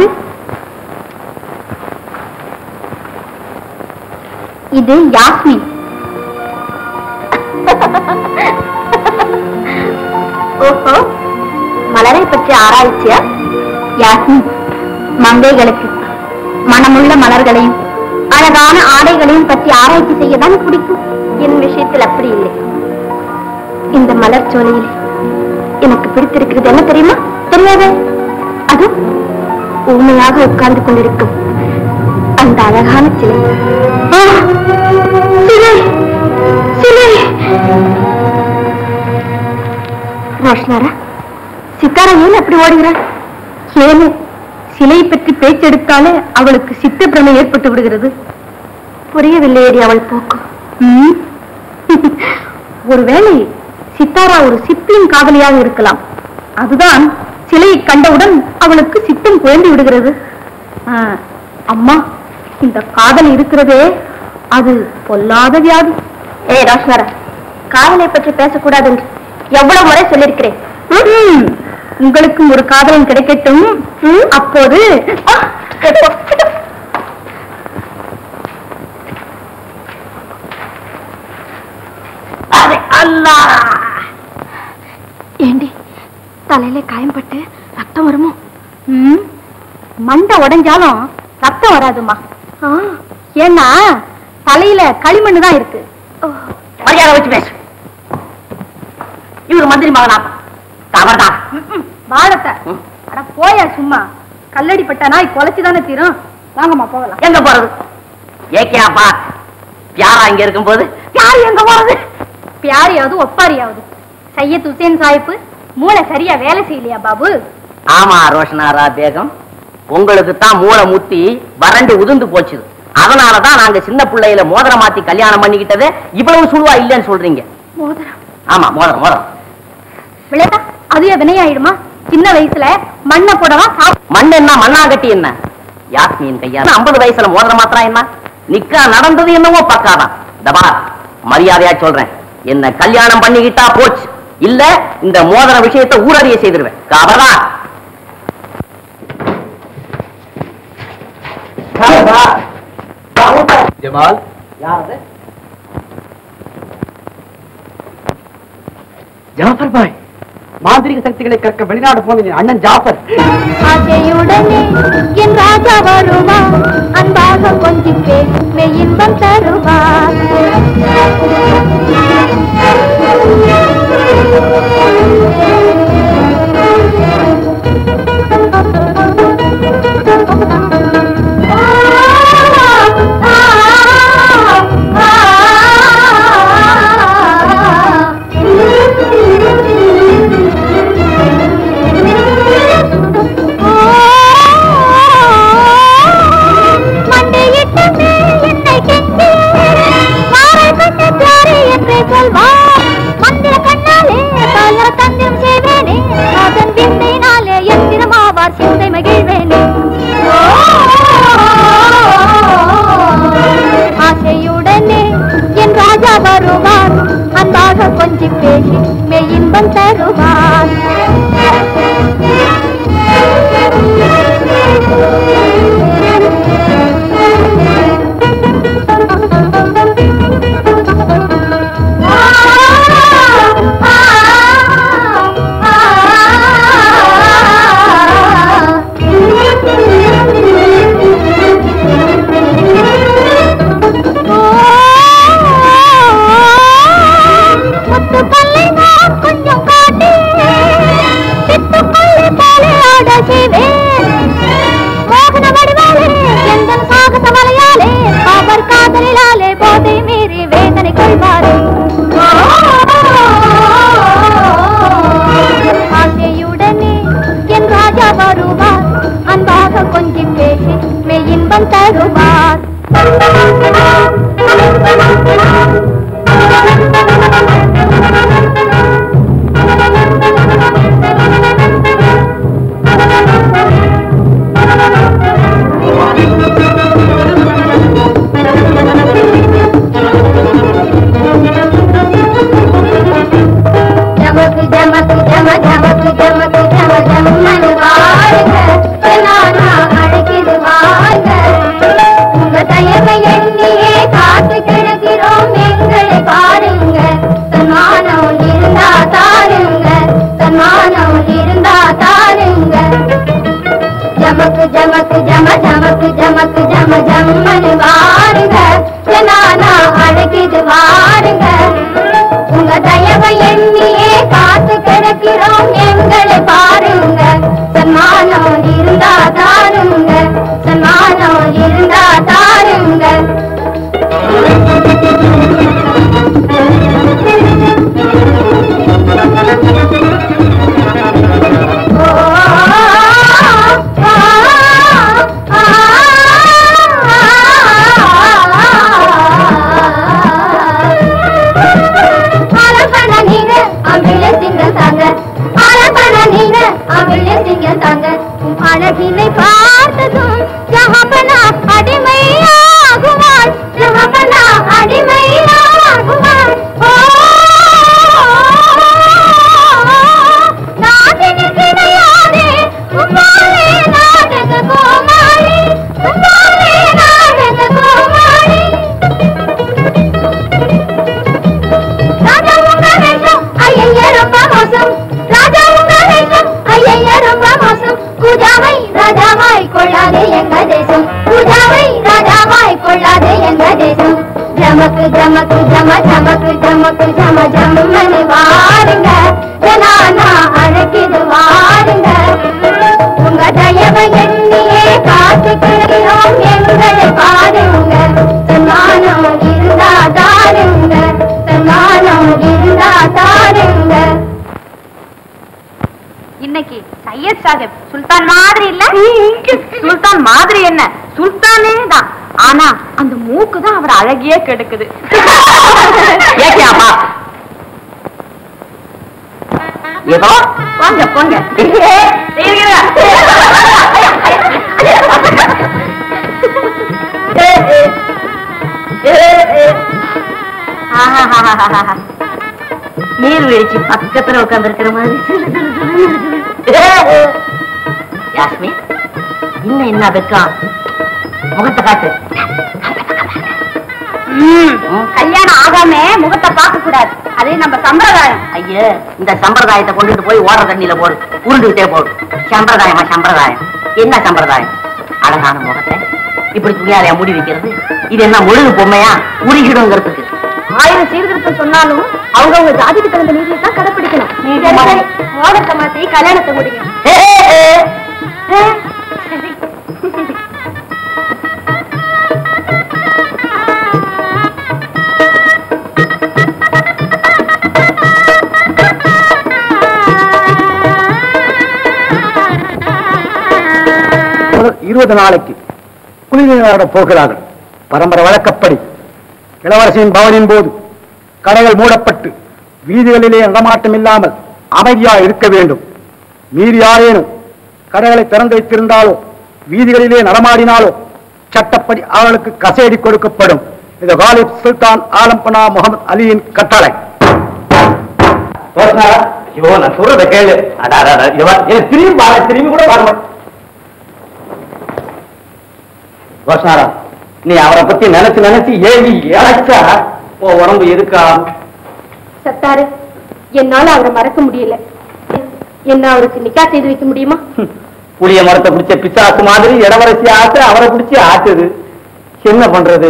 இது யாஸ்மின். ஓஹோ, மலரை பற்றி ஆராய்ச்சியா? யாஸ்மின் மங்கைகளுக்கு மனமுள்ள மலர்களையும் அழகான ஆடைகளையும் பற்றி ஆராய்ச்சி செய்யதான் பிடிக்கும். என் விஷயத்தில் அப்படி இல்லை. இந்த மலர் சோலையில் எனக்கு பிடித்திருக்கிறது என்ன தெரியுமா? தெரியாத? அது ஊமையாக உட்கார்ந்து கொண்டிருக்கும் அந்த அழகான சிலை. சிலை சிலை. ரோஷ்னாரா, சித்தாரா ஏன் அப்படி ஓடுகிறார்? ஏன் சிலையை பற்றி பேச்செடுத்தாலே அவளுக்கு சித்த பிரமை ஏற்பட்டு விடுகிறது. புரியவில்லையேடி அவள் போக்கும். ஒருவேளை சித்தாரா ஒரு சிப்பியின் காதலியாக இருக்கலாம். அதுதான் சிலையை கண்டவுடன் அவளுக்கு சித்தம் குழம்பி விடுகிறது. அம்மா, இந்த காதல் இருக்கிறதே அது பொல்லாத வியாதி. ரோஷ்னாரா, காதலை பற்றி பேசக்கூடாது என்று எவ்வளவு முறை சொல்லியிருக்கிறேன். உங்களுக்கும் ஒரு காதலன் கிடைக்கட்டும். அப்போது ஏண்டி தலையில காயம்பட்டு ரத்தம் வருமோ? மண்டை உடைஞ்சாலும் ரத்தம் வராதுமா. ஏன்னா தலையில களிமண்ணு தான் இருக்கு. மரியாதை வச்சு பேசு. இவரு மந்திரி மகனா? தவறுதான். வாழத்த அட போயா சும்மா. கல்லடி பட்டா நாய் கொலைச்சுதானே தீரும். வாங்கம்மா போகலாம். எங்க போறது? ஏக்கியாப்பா பியாரா இங்க இருக்கும் போது பியாரி எங்க போறது? பியாரியாவது ஒப்பாரியாவது சையத் ஹுசேன் சாஹிப் மூளை சரியா வேலை செய்யலையா பாபு? ஆமா ரோஷனாரா பேகம், உங்களுக்கு தான் மூளை முத்தி வறண்டு உதிர்ந்து போச்சுது. அதனாலதான் நாங்க சின்ன பிள்ளையில மோதிரம் மாத்தி கல்யாணம் பண்ணிக்கிட்டது இவ்வளவு சுழுவா இல்லைன்னு சொல்றீங்க. மோதிரம்? ஆமா மோதிரம். மோதிரம் விளையாட்டா அதுவே வினையாயிடுமா? சின்ன வயசுல மண்ணை போடவா? மண் என்ன மண்ணாங்கட்டி என்ன? யாஸ்மின் கையா 50 வயசுல மோதிரம் மாத்திரம் என்ன? நிக்கா நடந்தது என்னவோ பக்காதான். தபா மரியாதையா சொல்றேன், என்ன கல்யாணம் பண்ணிக்கிட்டா போச்சு. இல்ல இந்த மோதிர விஷயத்தை ஊரறிய செய்திருவேன். கவர்தான். ஜமால், யாரு? ஜாஃபர் பாய், மாந்திரிக சக்திகளை கற்க வெளிநாடு போன அண்ணன் ஜாஃபர். ஆசையுடனே என் ராஜா வருவா, அன்பாக கொஞ்சிப்பே மெய்யின்பம் தருவா. ஆசையுடனே என் ராஜா வருவார், அன்பாக கொஞ்சி பேசி மெய்யின்பம் தருவார். ஆசையுடனே என் ராஜா வருவார், அன்பாக கொஞ்சி பேசி மெய்யின்பம் தருவார். உங்க தயவை எண்ணியே காத்து கிடக்கிறோம், எங்களை பாருங்க. சன்மானம் இருந்தா தாருங்க, சன்மானம் இருந்தா தாருங்க. அழகினை பார்த்ததும் ஜஹபனா அடிமையாகுவாள், ஜஹபனா அடிமையாகுவாள். நாட்டினு கிடையாதே உம்மாலே நாடக கோமாளி, உம்மாலே நாடக கோமாளி. ராஜா உங்க வேஷம் ஐய ரொம்ப மோசம், ராஜா உங்க வேஷம் ஐய ரொம்ப மோசம். பூஜாவை ராஜாவாய் கொள்ளாதே எங்க தேசம், பூஜாவை ராஜாவாய் கொள்ளாதே எங்க தேசம். ஜமக்கு ஜமக்கு ஜம ஜமக்கு ஜமக்கு ஜம ஜம்மனு வாருங்க, ஜனானா அழைக்குது வாருங்க. உங்க தயவை எண்ணியே காத்து கிடக்கிறோம், எங்களை பாருங்க. சன்மானம் இருந்தா தாருங்க, சன்மானம் இருந்தா தாருங்க. இன்னைக்கு சையத் சாஹிப் சுல்தான் மாதிரி இல்ல, சுல்தான் மாதிரி என்ன, சுல்தானே தான். ஆனா அந்த மூக்கு தான் அவர் அழகியே கெடுக்குது. ஏதோ போங்க போங்க. நீர்வீழ்ச்சி பக்கத்துல உட்கார்ந்து இருக்கிற மாதிரி. யாஸ்மி, இன்னும் என்ன வெக்கம்? முகத்தை காட்டு. கல்யாணம் ஆகாம முகத்தை பார்க்க கூடாது, அது நம்ம சம்பிரதாயம். ஐயே, இந்த சம்பிரதாயத்தை கொண்டுட்டு போய் ஓடுற தண்ணியில போடு, உருண்டுகிட்டே போடு. சம்பிரதாயமா சம்பிரதாயம்? என்ன சம்பிரதாயம்? அழகான முகத்தை இப்படி துணியாலையா மூடி வைக்கிறது? இது என்ன முழுகு பொம்மையா? உருகிடுங்கிறதுக்கு 1000 சீர்திருத்தம் சொன்னாலும் அவங்க ஜாதிக்கு தகுந்த நீதியை தான் கடைப்பிடிக்கணும். மோதத்தை மாத்தி கல்யாணத்தை முடியும். இருபது நாளைக்கு குளிர்நீராட போகிறார்கள். பரம்பரை வழக்கப்படி இளவரசியின் பவனின் போது கடைகள் மூடப்பட்டு வீதிகளிலே நடமாட்டம் இல்லாமல் அமைதியா இருக்க வேண்டும். மீறி யாரேனும் கடைகளை திறந்து வைத்திருந்தாலோ வீதிகளிலே நடமாடினாலோ சட்டப்படி அவர்களுக்கு கசேடி கொடுக்கப்படும். இது காலிப் சுல்தான் ஆலம்பனா முகமது அலியின் கட்டளை. நான் சொல்றத கேளு. திரும்பி கூட பாருங்க. ரோஷனாரா, நீ அவரை பத்தி நினைச்சு நினைச்சு ஏவி இழைச்சா உடம்பு இருக்கா? சத்தாரு, என்னால அவரை மறக்க முடியல. என்ன அவருக்கு நிக்கா செய்து வைக்க முடியுமா? புளிய மரத்தை பிடிச்ச பிசாசு மாதிரி இளவரசி ஆட்டு அவரை பிடிச்சி ஆட்டுது. என்ன பண்றது?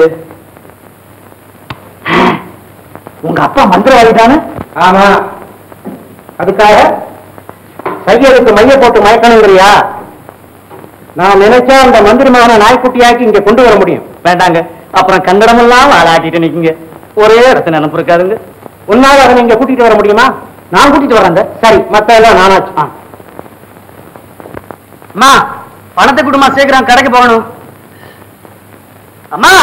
உங்க அப்பா மந்திரவாதி தானே? ஆமா. அதுக்காக சையதுக்கு மைய போட்டு மயக்கணுங்கிறியா? நான் நினைச்சா அந்த மந்திரி மகனை நாய்க்குட்டியாக்கி இங்க கொண்டு வர முடியும். வேண்டாங்க, அப்புறம் கங்கடமெல்லாம் ஆளாட்டிட்டு நிக்கீங்க. ஒரே இடத்துல நினைப்பு இருக்காதுங்க. உன்னால அவனை இங்க கூட்டிட்டு வர முடியுமா? நான் கூட்டிட்டு வரேன். சரி, மத்த எல்லாம் நானாச்சு. அம்மா, பணத்தை கொடுமா, சீக்கிரம் கடைக்கு போகணும். அம்மா,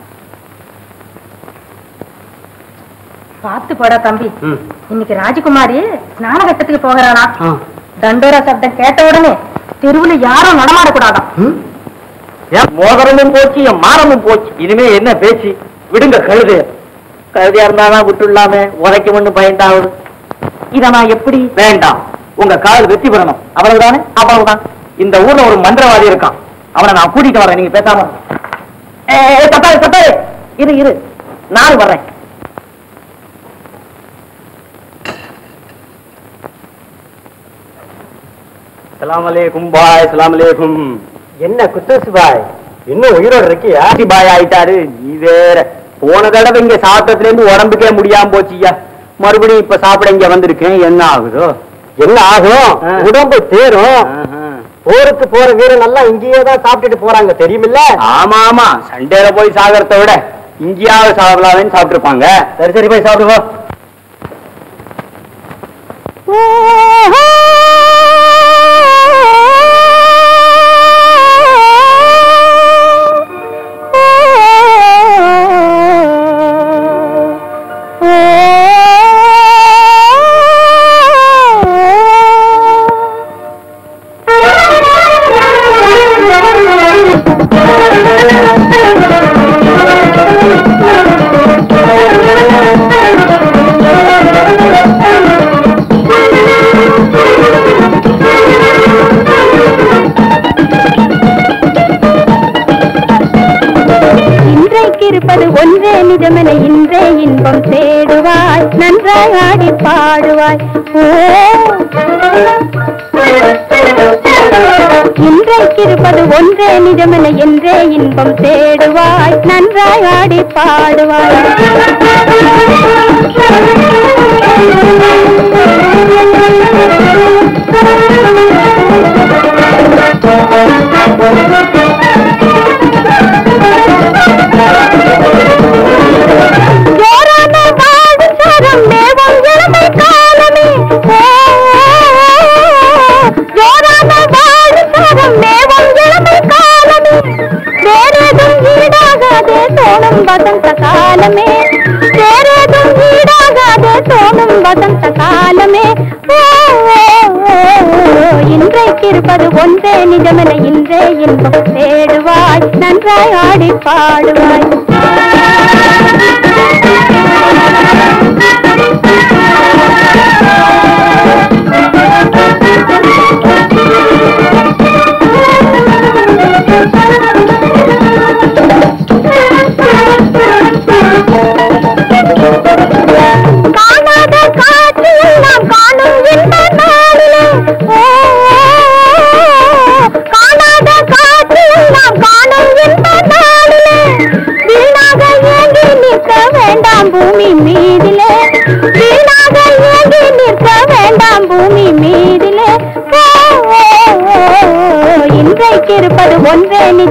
பார்த்து போடா தம்பி. இன்னைக்கு ராஜகுமாரி ஸ்நான கட்டத்துக்கு போகிறானா? தண்டோரா சப்தம் கேட்ட உடனே தெருவுல யாரும் நடமாடக்கூடாதான். என் மோதிரமும் போச்சு, என் மானமும் போச்சு. இனிமே என்ன பேச்சு? விடுங்க. கழுதையா இருந்தாதான் விட்டுள்ளாமே, உதைக்க ஒண்ணு பயந்தாவது. இத நான் எப்படி? வேண்டாம், உங்க கால் வெற்றி பெறணும். அவ்வளவுதானே? அவ்வளவுதான். இந்த ஊர்ல ஒரு மந்திரவாதி இருக்கான், அவனை நான் கூட்டிட்டு வரேன். நீங்க பேசாம இரு, நான் வர்றேன். சலாம் அலைக்கும் பாய். சலாம் அலைக்கும். என்ன குத்தூஸ் பாய், இன்னும் உயிரோடு இருக்கியா? பாய் ஆயிட்டாரு. நீ வேற. போன தடவை இங்க சாப்பிட்டதுல இருந்து உடம்புக்கே முடியாம போச்சியா. மறுபடியும் இப்ப சாப்பிட இங்க வந்திருக்கேன். என்ன ஆகுதோ? என்ன ஆகும்? உடம்பு தேரும். போருக்கு போற வீரன் எல்லாம் இங்கேயே தான் சாப்பிட்டுட்டு போறாங்க, தெரியுமில்ல? ஆமா ஆமா, சண்டேல போய் சாகரத்தை விட இங்கேயாவது சாப்பிடலாம்னு சாப்பிட்டு இருப்பாங்க. சரி சரி, போய் சாப்பிடுவோம். ஒன்றே நிஜமென இன்றே இன்பம் தேடுவாய், நன்றாய் ஆடி பாடுவாய். இன்றைக்கிருப்பது ஒன்றே நிஜமென என்றே இன்பம் தேடுவாய், நன்றாய் ஆடி பாடுவாய். வசந்த காலமே சேரதும் ஈடாகாதே தோணும் வசந்த காலமே. இன்றைக்கு இருப்பது ஒன்றே நிஜமென இன்றே இன்பம் தேடுவாய், நன்றாய் ஆடி பாடுவாய்.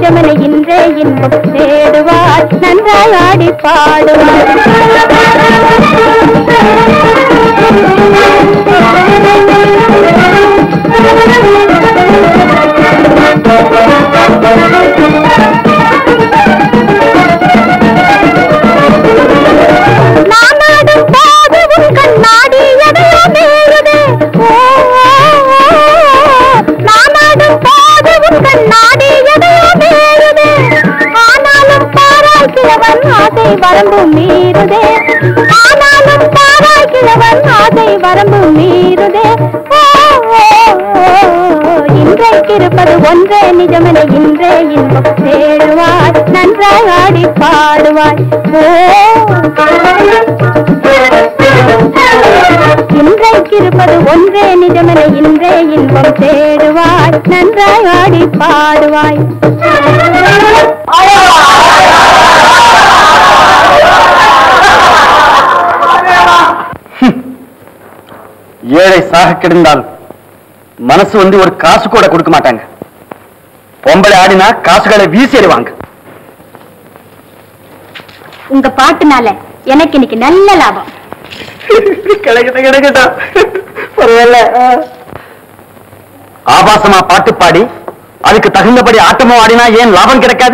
நிஜமென இன்றே இன்பம் தேடுவாய் நன்றாய் ஆடி பாடுவாய் நானாடும் போது உன் கண்ணாடி எதையோ மேலுதே நானாடும் போது உன் கண்ணாடி எதையோ மேலுதே ஆனாலும் பாராய் கிழவன் ஆசை வரம்பு மீறுதே ஆனாலும் பாராய் கிழவன் ஆசை வரம்பு மீறுதே இன்றைக்கு இருப்பது ஒன்றே நிஜமென இன்றே இன்பம் தேடுவாய் நன்றாய் ஆடி பாடுவாய் இன்றைக்கு இருப்பது ஒன்றே நிஜமென இன்றே இன்பம் தேடுவாய் நன்றாய் ஆடி பாடுவாய் ஏழை சாக கிடந்தால் மனசு வந்து ஒரு காசு கூட கொடுக்க மாட்டாங்க. பொம்பளை ஆடினா காசுகளை வீசி எறிவாங்க. உங்க பாட்டுனால எனக்கு இன்னைக்கு நல்ல லாபம். கிடைக்கட்டா பரவாயில்ல. ஆபாசமா பாட்டு பாடி அதுக்கு தகுந்தபடி ஆட்டமும் ஆடினா ஏன் லாபம் கிடைக்காது?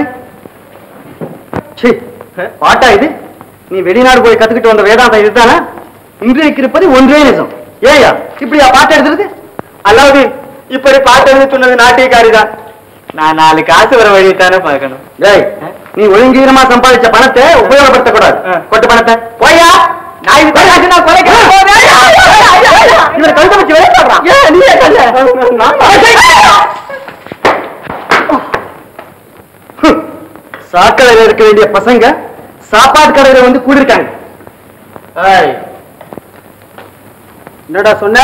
பாட்டா இது? நீ வெளிநாடு போய் கத்துக்கிட்டு வந்த வேதாந்தம் இதுதானா? இன்றைக்கு இருப்பது ஒன்றே நிஜம். ஏயா இப்படியா பாட்டு எழுதுறது? அல்லாவது இப்படி பாட்டு எழுதி சொன்னது நாட்டியக்காரிதான். நான் 4 காசு வர வழியத்தானே பார்க்கணும். நீ ஒழுங்கீரமா சம்பாதிச்ச பணத்தை உபயோகப்படுத்த கூடாது. கொட்டு பணத்தை போயா. நான் இது கழுத்த வச்சு வேலை சாக்கடையில் இருக்க வேண்டிய பசங்க சாப்பாடு கடையில வந்து கூடிருக்காங்க. என்னடா சொன்ன?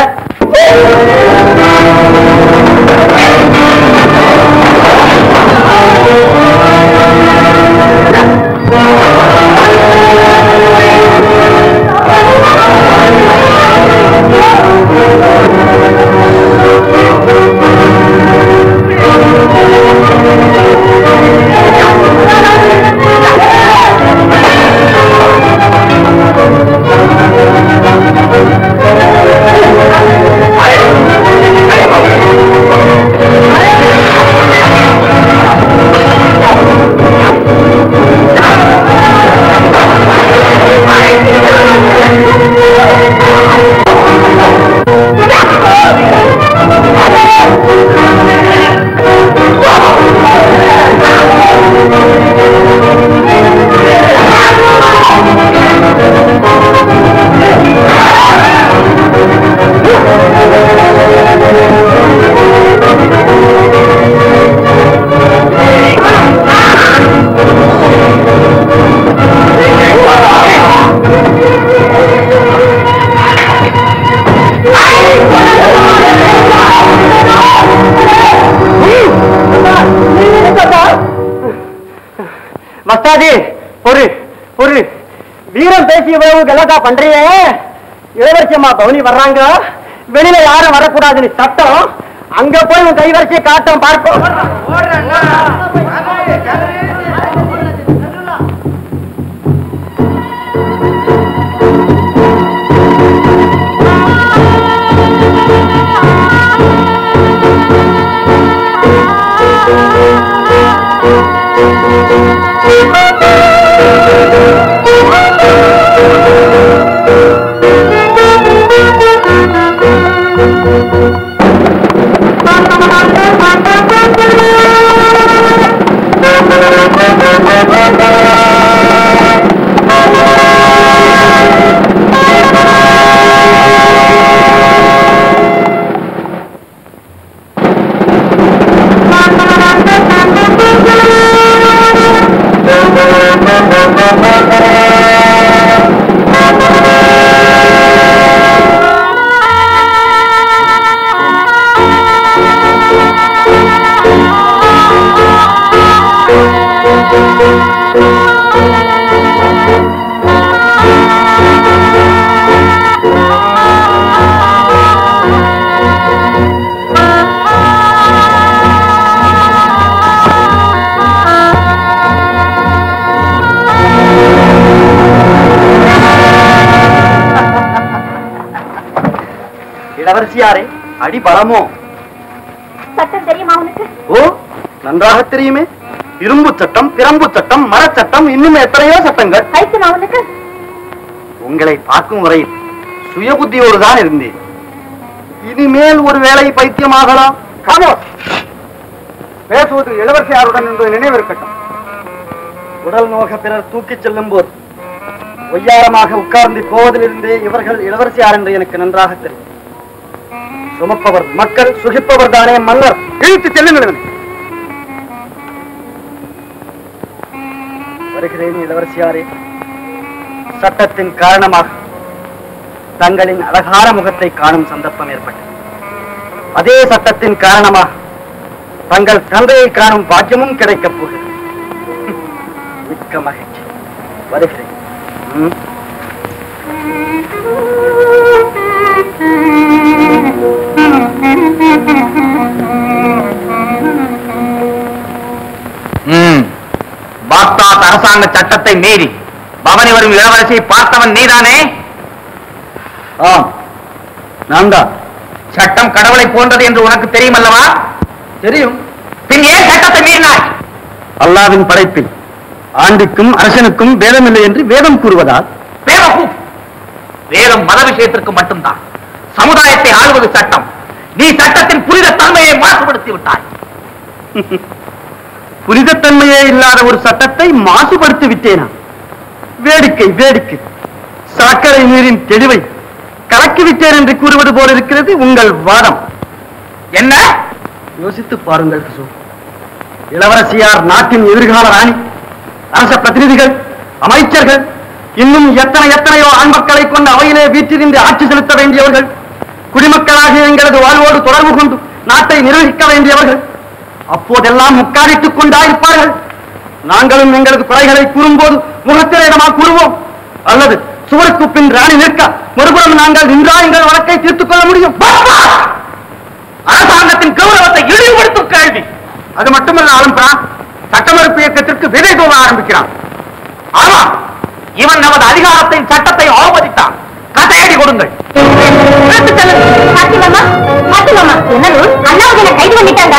மஸ்தாஜி ஒரு வீரம் பேசி இவ்வளவு கலகா பண்றியே. இளவரசியம்மா பவுனி வர்றாங்க, வெளியில யாரும் வரக்கூடாதுன்னு சட்டம். அங்க போய் உன் கைவரிசையை காட்டம் பார்ப்போம். இளவரசியாரே, அடி பலமோ? சட்டம் தெரியுமா உனக்கு? ஓ, நன்றாக தெரியுமே. இரும்பு சட்டம், பிரம்பு சட்டம், மரச்சட்டம், இன்னும் எத்தனையோ சட்டங்கள். பைத்தியமா உனக்கு? உங்களை பார்க்கும் வரையில் சுய புத்தியோடு தான் இருந்தேன். இனிமேல் ஒரு வேளை பைத்தியமாகலாம். பேசுவது இளவரசியாருடன் என்று நினைவிருக்கட்டும். உடல் நோக பிறர் தூக்கிச் செல்லும் போது ஒய்யாரமாக உட்கார்ந்து போவதிலிருந்தே இவர்கள் இளவரசியார் என்று எனக்கு நன்றாக தெரியும். சுமப்பவர் மக்கள், சுகிப்பவர் தானே மன்னர். இழுத்து செல்லுங்கள். வருகிறேன் இளவரசியாரே. சட்டத்தின் காரணமாக தங்களின் அழகான முகத்தை காணும் சந்தர்ப்பம் ஏற்பட்டது. அதே சட்டத்தின் காரணமாக தங்கள் தந்தையை காணும் பாக்கியமும் கிடைக்கப் போகிறது. மிக்க மகிழ்ச்சி. வருகிறேன். பாக்தாத் அரசாங்க சட்டத்தை மீறி பவனி வரும் இளவரசியை பார்த்தவன் நீதானே? ஆம், நான் தான். சட்டம் கடவுளை போன்றது என்று உனக்கு தெரியும் அல்லவா? தெரியும். பின் ஏன் சட்டத்தை மீறினாய்? அல்லாவின் படைப்பில் ஆண்டுக்கும் அரசனுக்கும் வேதமில்லை என்று வேதம் கூறுவதால். வேதம் மத விஷயத்திற்கு மட்டும்தான். சமுதாயத்தை ஆளுவது சட்டம். நீ சட்டத்தின் புனித தன்மையை மாசுபடுத்தி விட்டாய். புனிதத்தன்மையே இல்லாத ஒரு சட்டத்தை மாசுபடுத்தி விட்டேனா? வேடிக்கை வேடிக்கை. சாக்கடை நீரின் தெளிவை கலக்கிவிட்டேன் என்று கூறுவது போல இருக்கிறது உங்கள் வாதம். என்ன? யோசித்து பாருங்கள் கிஷோர். இளவரசியார் நாட்டின் எதிர்கால ராணி. அரச பிரதிநிதிகள், அமைச்சர்கள், இன்னும் எத்தனையோ ஆண் மக்களை கொண்ட அவையிலே வீட்டிலிருந்து ஆட்சி செலுத்த வேண்டியவர்கள், குடிமக்களாகிய எங்களது வாழ்வோடு தொடர்பு கொண்டு நாட்டை நிர்வகிக்க வேண்டியவர்கள் அப்போதெல்லாம் முக்காடிட்டுக் கொண்டாயிருப்பார்கள். நாங்களும் எங்களது குறைகளை கூறும்போது முகத்திலேடமா கூறுவோம், அல்லது சுவருக்கு பின் ராணி நிற்க மறுபுறம் நாங்கள் நின்றா எங்கள் வழக்கை தீர்த்துக் கொள்ள முடியும். அரசாங்கத்தின் கௌரவத்தை இழிவுபடுத்தும் கேள்வி. அது மட்டுமல்ல, சட்டமறுப்பு இயக்கத்திற்கு விதை தூவ ஆரம்பிக்கிறான். ஆமா, இவன் நமது அதிகாரத்தின் சட்டத்தை அவமதித்தான். கதையடி கொடுங்கள். கைது பண்ணிட்டாங்க.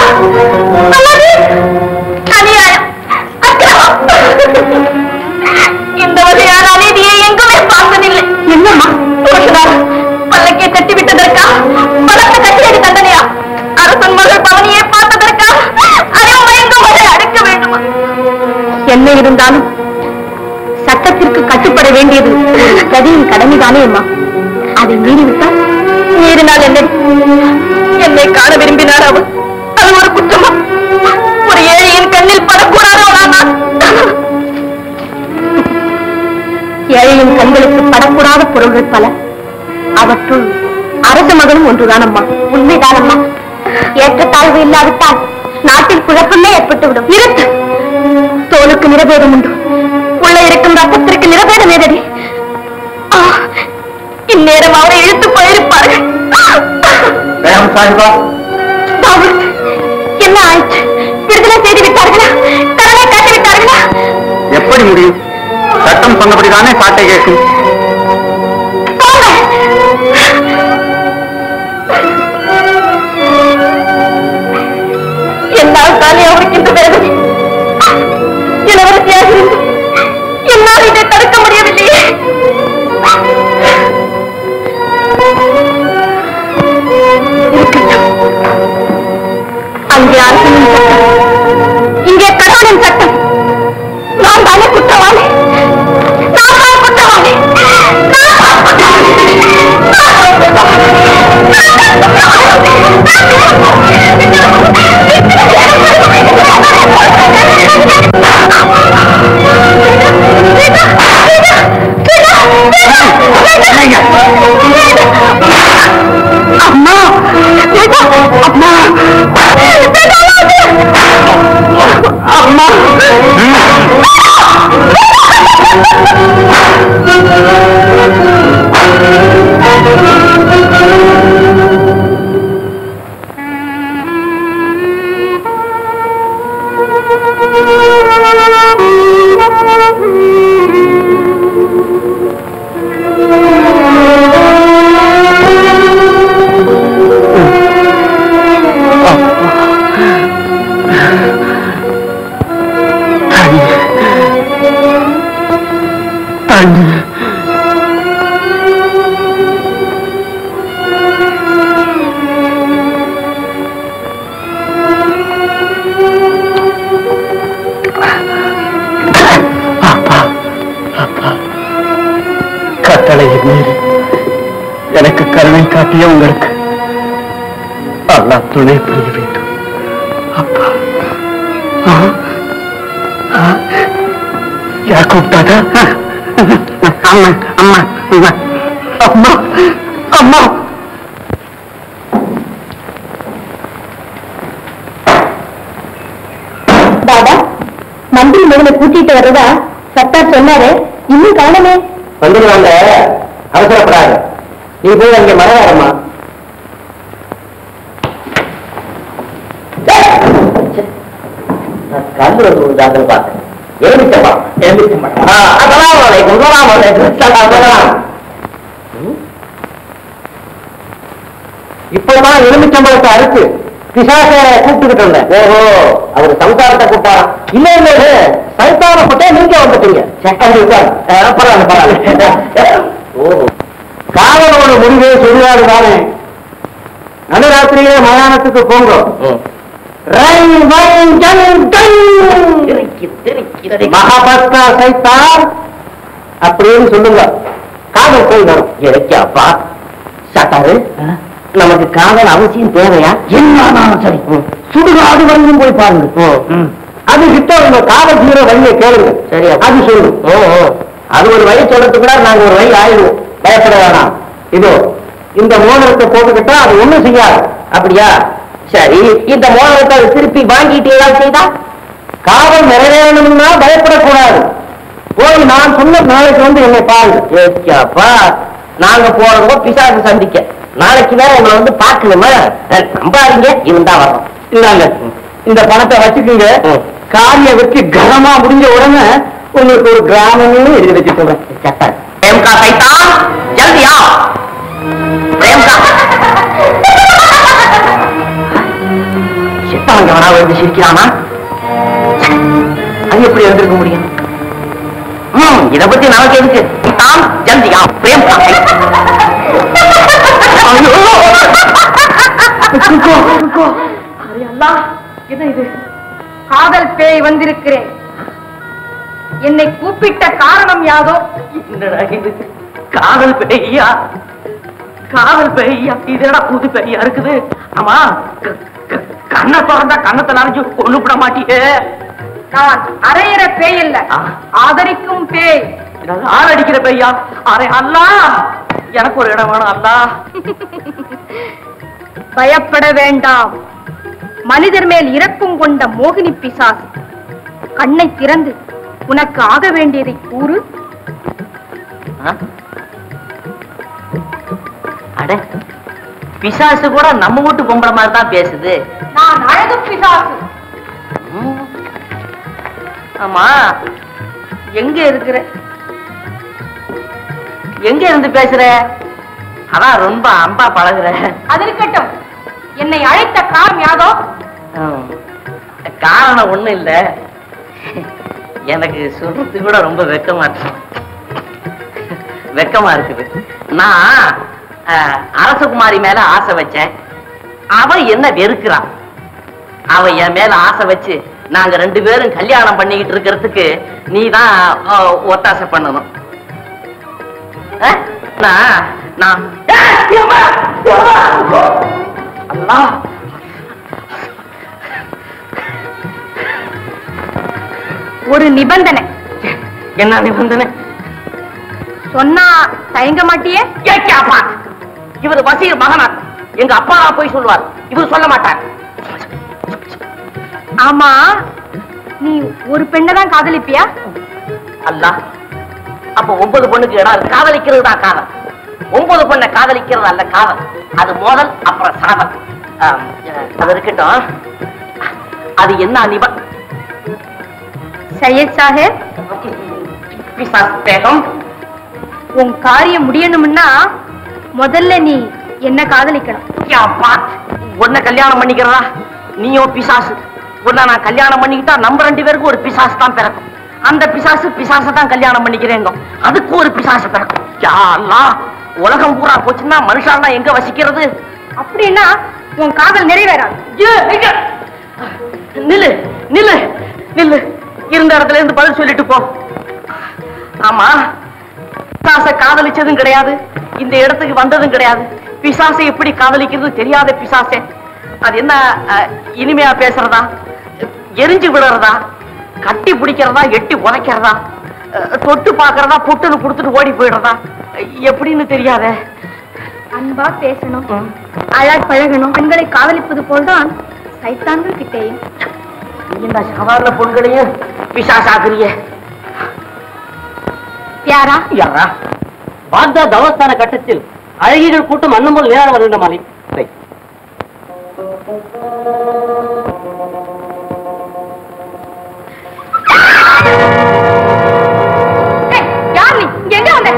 இந்த வகையான அநீதியை எங்குமே பார்த்ததில்லை. என்னம்மா பல்லக்கை தட்டி விட்டதற்கா? பலத்த கட்டியடி தண்டனையா? அரசன் மகள் பவனியை பார்த்ததற்கா? அடைக்க வேண்டுமா? என்ன இருந்தாலும் சட்டத்திற்கு கட்டுப்பட வேண்டியது கதியின் கடமைதானே அம்மா. அதை மீறிவிட்டால் மீறினால் என்னை காண விரும்பினார் அவர். அது ஒரு குற்றமா? ஒரு ஏழையின் கண்ணில் படக்கூடாதவனா? ஏழையின் கண்களுக்கு படக்கூடாத பொருள்கள் பல. அவற்றுள் அரச மகனும் ஒன்றுதான் அம்மா. உண்மைதான் அம்மா. ஏற்றத்தாழ்வு இல்லாவிட்டால் நாட்டில் குழப்பமே ஏற்பட்டுவிடும். நிறுத்து. தோலுக்கு நிறபேதம் உண்டு, உள்ள இருக்கும் ரத்தத்திற்கு நிறபேதம் ஏதடி? இந்நேரம் அவரை இழுத்து போயிருப்பார்கள். என்ன ஆயிற்று? விடுதலை செய்து விட்டார்களா? கடனை காட்டி விட்டார்களா? எப்படி முடியும்? சட்டம் சொன்னபடிதானே சாட்டை கேட்கும். என்னால் தானே அவருக்கு இந்த வேதனை. இளவரசியாக இருந்து என்னால் இதை தடுக்க முடியவில்லையே. அங்கே அரசனின் சட்டம், இங்கே கடவுளின் சட்டம். நான் தானே குற்றவாளி. நான் தான் குற்றவாளி. அம்மா, அம்மா, அம்மா, காப்பாற்றிய உங்களுக்கு அல்லாஹ் துணை புரிய வேண்டும். அப்பா யாக்கூப் தாத்தா, அம்மா அம்மா அம்மா அம்மா. தாதா, மந்திரி மகனை கூட்டிட்டு வர்றதா சத்தார் சொன்னாரு, இன்னும் காணமே. வந்துடுவாங்க, அவசரப்படாது. நீ போய் அங்கே மரவாரம்மா. கல்லூரி பார்த்தேன். இப்பதான் எலுமிச்சம்பழத்தை அறுத்து பிசாச கூப்பிட்டுக்கிட்டு இருந்தேன். ஓஹோ, அவரு சம்சாரத்தை கூப்பிட்டா? இல்ல இல்ல, சைத்தானப்பட்டே நீங்க வந்துட்டீங்க. ஓஹோ, காவலோட முடிவே சொல்லுவாரு தானே. நடுராத்திரியே மயானத்துக்கு போங்க. மகாபஸ்தா சைத்தான் அப்படின்னு சொல்லுங்க. காதல் போய் வரும். அப்பா சாத்தாரு, நமக்கு காதல் அவசியம் தேவையா? என்னாலும் சரி, சுடுகாடு வரையும் போய் பாருங்க. அது கிட்ட உங்க காதல் தீர வழியை கேளுங்க. சரி, அது சொல்லு. அது ஒரு வழி சொல்றதுக்கு கூட நாங்க ஒரு வழி ஆயிடுவோம். பயப்பட வேணாம். இதோ இந்த மோதிரத்தை போட்டுக்கிட்டா அது ஒண்ணும் செய்யாது. அப்படியா? சரி, இந்த மோதிரத்தை திருப்பி வாங்கிட்டு ஏதாவது செய்தா? காதல் நிறைவேறணும்னா பயப்படக்கூடாது. போய் நான் சொன்ன நாளைக்கு வந்து என்னை பாருங்க. நாங்க போறதோ பிசாசு சந்திக்க. நாளைக்கு வேற உங்களை வந்து பார்க்கணுமா? நம்பாதீங்க, இருந்தா வரோம். இந்தாங்க, இந்த பணத்தை வச்சுக்குங்க. காரிய வச்சு கனமா முடிஞ்ச உடனே உங்களுக்கு ஒரு கிராமம்னு எழுதி வச்சு சொல்றேன். சட்டம் பிரேம்கா சைத்தான், ஜல்தியா பிரேம்கா. சித்தவங்க வேணா வந்து சிரிக்கிறானா? அது எப்படி எழுந்திருக்க முடியும்? இத பத்தி நமக்கு எதுக்கு? தான் ஜல்தியா பிரேம்கா. என்ன இது? காதல் பேய் வந்திருக்கிறேன். என்னை கூப்பிட்ட காரணம் யாதோ? என்னடா இது? காதல் பேய்யா? காதல் பேய்யா? இதடா புது பேய்யா இருக்குது. ஆமா, கண்ணை திறந்தா கண்ணத்தை நனைஞ்சு கொண்டு விட மாட்டியே. நான் அரையிற பேய் இல்ல, ஆதரிக்கும் பேய். ஆரடிக்கிற பேய்யா? அரை அல்லா, எனக்கு ஒரு இடம் வேணும் அல்லா. பயப்பட வேண்டாம். மனிதர் மேல் இரக்கம் கொண்ட மோகினி பிசாசு. கண்ணை திறந்து உனக்கு ஆக வேண்டியதை கூறு. அட, பிசாசு கூட நம்ம வீட்டு பொம்பளை மாதிரி தான் பேசுது. நான் அழகு பிசாசு. ஆமா, எங்க இருக்கிற? எங்க இருந்து பேசுற? அதான் ரொம்ப அன்பா பழகுற. அது இருக்கட்டும், என்னை அழைத்த காரணம் யாதோ? காரணம் ஒண்ணும் இல்ல, எனக்கு சொல்றது கூட ரொம்ப வெக்கமா இருக்குது. நான் அரசகுமாரி மேல ஆசை வச்சேன். அவ என்ன வெறுக்கிறான். அவ என் மேல ஆசை வச்சு நாங்க 2 பேரும் கல்யாணம் பண்ணிக்கிட்டு இருக்கிறதுக்கு நீதான் ஒத்தாசை பண்ணணும். ஒரு நிபந்தனை. என்ன நிபந்தனை? சொன்னா தயங்க மாட்டியே? இவர் வசீர் மகனா, எங்க அப்பா போய் சொல்லுவார், இவர் சொல்ல மாட்டார். ஆமா, நீ ஒரு பெண்ணதான் காதலிப்பியா? அல்ல, அப்ப 9 பொண்ணுக்கு இடம். காதலிக்கிறது தான் காதல். 9 பொண்ணை காதலிக்கிறது அல்ல காதல். அது மோதல், அப்புறம் சாதல். அது இருக்கட்டும். அது என்ன நிபந்தனை? சையத் சாஹிப், பேகம், உன் காரியம் முடியணும்னா முதல்ல நீ என்ன காதலிக்கணும். உன்னை கல்யாணம் பண்ணிக்கிறதா? நீயோ பிசாசு. உன்னை நான் கல்யாணம் பண்ணிக்கிட்டா நம்ம 2 பேருக்கும் ஒரு பிசாசு தான் பிறக்கும். அந்த பிசாசை தான் கல்யாணம் பண்ணிக்கிறேங்க. அதுக்கு ஒரு பிசாசு பிறக்கும். உலகம் பூரா போச்சுன்னா மனுஷால் எங்க வசிக்கிறது? அப்படின்னா உன் காதல் நிறைவேறாது. நில்லு நில்லு நில்லு, இருந்த இடத்துல இருந்து பதில் சொல்லிட்டு போ. ஆமா, பிசாசை காதலிச்சதும் கிடையாது, இந்த இடத்துக்கு வந்ததும் கிடையாது. பிசாசை எப்படி காதலிக்கிறது தெரியாத பிசாசே. அது என்ன இனிமையா பேசுறதா, எரிஞ்சு விடுறதா, கட்டி பிடிக்கிறதா, எட்டி உதைக்கிறதா, தொட்டு பாக்குறதா, புட்டுன்னு கொடுத்துட்டு ஓடி போயிடுறதா, எப்படின்னு தெரியாத. அன்பா பேசணும், அழாட் பழகணும். பெண்களை காதலிப்பது போல்தான் சைத்தான்கள் கிட்டேயும். இந்த சாதாரண பொண்களையும் பிசாசாக்குறிய. யாரா யாரா பாக்தா தவஸ்தான கட்டத்தில் அழகிகள் கூட்டம் அன்னம் போல் நேரம் வருகின்ற மாதிரி. யார் நீ? எங்க வந்த?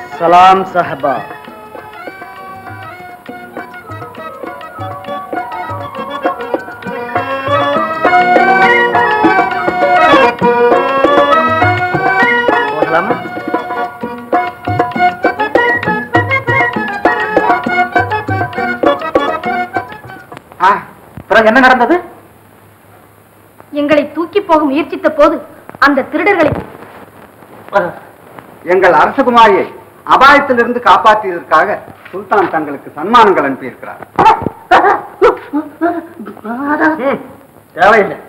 सलाम साहबा। பிறகு என்ன நடந்தது? எங்களை தூக்கி போக முயற்சித்த போது அந்த திருடர்களை எங்கள் அரசகுமாரியை அபாயத்திலிருந்து காப்பாற்றியதற்காக சுல்தான் தங்களுக்கு சன்மானங்கள் அனுப்பியிருக்கிறார். தேவையில்லை.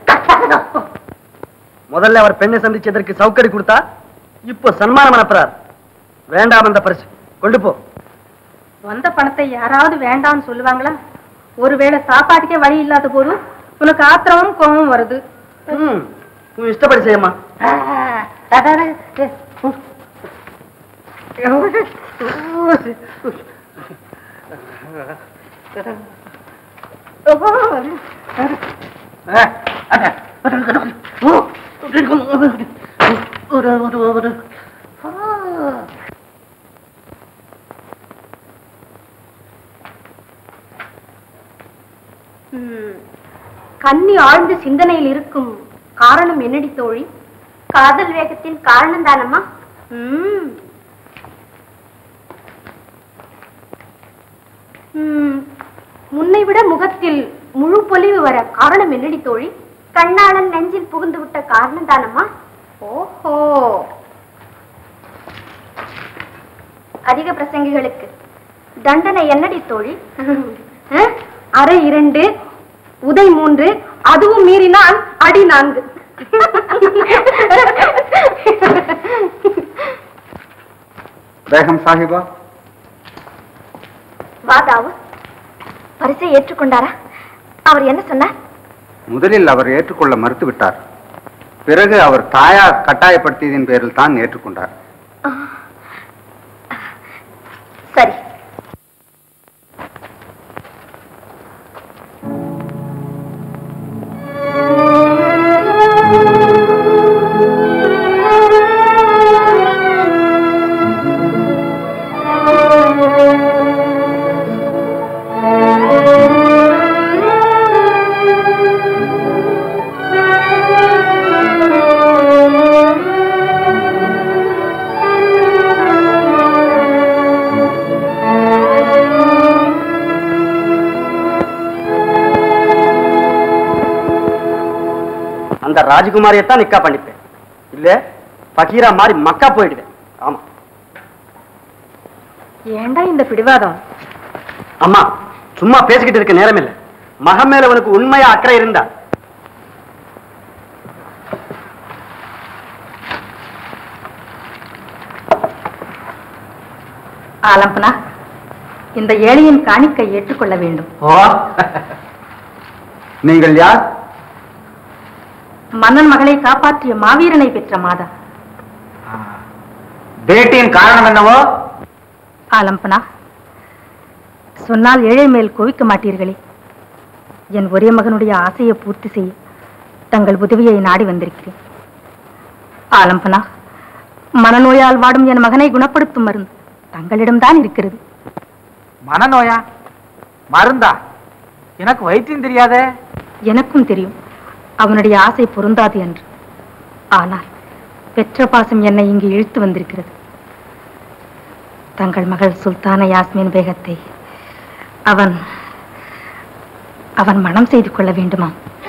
முதல்ல அவர் பெண்ணை சந்திச்சதற்கு சவுக்கடி கொடுத்தா இப்போ சன்மானம் அனுப்புறார். வேண்டாம் அந்த பரிசு, கொண்டு போ. வந்த பணத்தை யாராவது வேண்டாம்னு சொல்லுவாங்களா? ஒருவேளை சாப்பாட்டுக்கே வழி இல்லாத போது உனக்கு ஆத்திரமும் கோபமும் வருது. நீ இஷ்டப்படி செய்யமா. கண்ணி ஆழ்ந்த சிந்தனையில் இருக்கும் காரணம் என்னடி தோழி? காதல் வேகத்தின் காரணம் தானம்மா. முன்னை விட முகத்தில் முழு பொலிவு வர காரணம் என்னடி தோழி? கண்ணாளன் நெஞ்சில் புகுந்து விட்ட காரணம் தானம்மா. ஓஹோ, அதிக பிரசங்கிகளுக்கு தண்டனை என்னடி தோழி? அரை 2, உதை 3, அதுவும் மீறினால் அடி 4. பேகம் சாஹிபா, வாதாவு பரிசை ஏற்றுக்கொண்டாரா? அவர் என்ன சொன்னார்? முதலில் அவர் ஏற்றுக்கொள்ள மறுத்துவிட்டார். பிறகு அவர் தாயார் கட்டாயப்படுத்தியதின் பேரில் தான் ஏற்றுக்கொண்டார். சரி. அந்த ராஜகுமாரியத்தான் நிக்கா பண்ணிப்பேன். இல்ல பகீரா மாதிரி மக்கா போயிடுவேன். ஆமா. ஏண்டா இந்த பிடிவாதம்? அம்மா, சும்மா பேசிக்கிட்டு இருக்க நேரம் இல்லை. மகன் மேல உனக்கு உண்மையா அக்கறை இருந்தா ஆலம்பனா, இந்த ஏழையின் காணிக்கை ஏற்றுக்கொள்ள வேண்டும். நீங்கள் யார்? மன்னன் மகளை காப்பாற்றிய மாவீரனை பெற்ற மாதா. பேட்டியின் காரணம் என்னவோ? ஆலம்பனா, சொன்னால் ஏழை மேல் கோவிக்க மாட்டீர்களே. என் ஒரே மகனுடைய ஆசையை பூர்த்தி செய்ய தங்கள் உதவியை நாடி வந்திருக்கிறேன். ஆலம்பனா, மனநோயால் வாடும் என் மகனை குணப்படுத்தும் மருந்து தங்களிடம்தான் இருக்கிறது. மனநோயா? மருந்தா? எனக்கு வைத்தியம் தெரியாதே. எனக்கும் தெரியும் அவனுடைய ஆசை பொருந்தாது என்று. ஆனால் பெற்ற பாசம் என்னை இங்கு இழுத்து வந்திருக்கிறது. தங்கள் மகள் சுல்தான யாஸ்மின் பேகத்தை அவன் அவன் மனம் செய்து கொள்ள வேண்டுமா?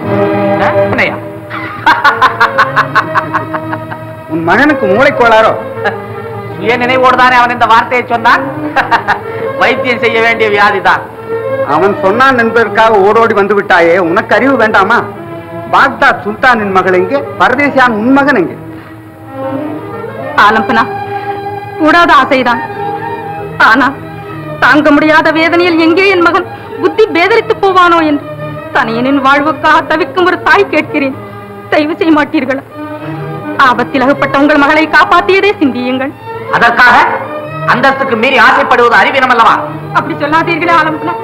உன் மகனுக்கு மூளைக்கோளாரோ? சுய நினைவோடு தானே அவன் இந்த வார்த்தையை சொன்னான். வைத்தியம் செய்ய வேண்டிய வியாதிதான். அவன் சொன்னான் என்பதற்காக ஓடோடி வந்து விட்டாயே, உனக்கு அறிவு வேண்டாமா? பாக்தாத் சுல்தானின் மகள் எங்கே? பரதேசியான் உன் மகன் எங்கே? ஆலம்பனா, கூடாத ஆசைதான். ஆனா தாங்க முடியாத வேதனையில் எங்கே என் மகன் புத்தி பேதரித்து போவானோ என்று தனியனின் வாழ்வுக்காக தவிக்கும் ஒரு தாய் கேட்கிறேன். தயவு செய்ய மாட்டீர்களா? ஆபத்தில் அகப்பட்ட உங்கள் மகளை காப்பாற்றியதே சிந்தியுங்கள். அதற்காக அந்தஸ்துக்கு மீறி ஆசைப்படுவது அறிவீனம் அல்லவா? அப்படி சொல்லாதீர்களே ஆலம்பனா.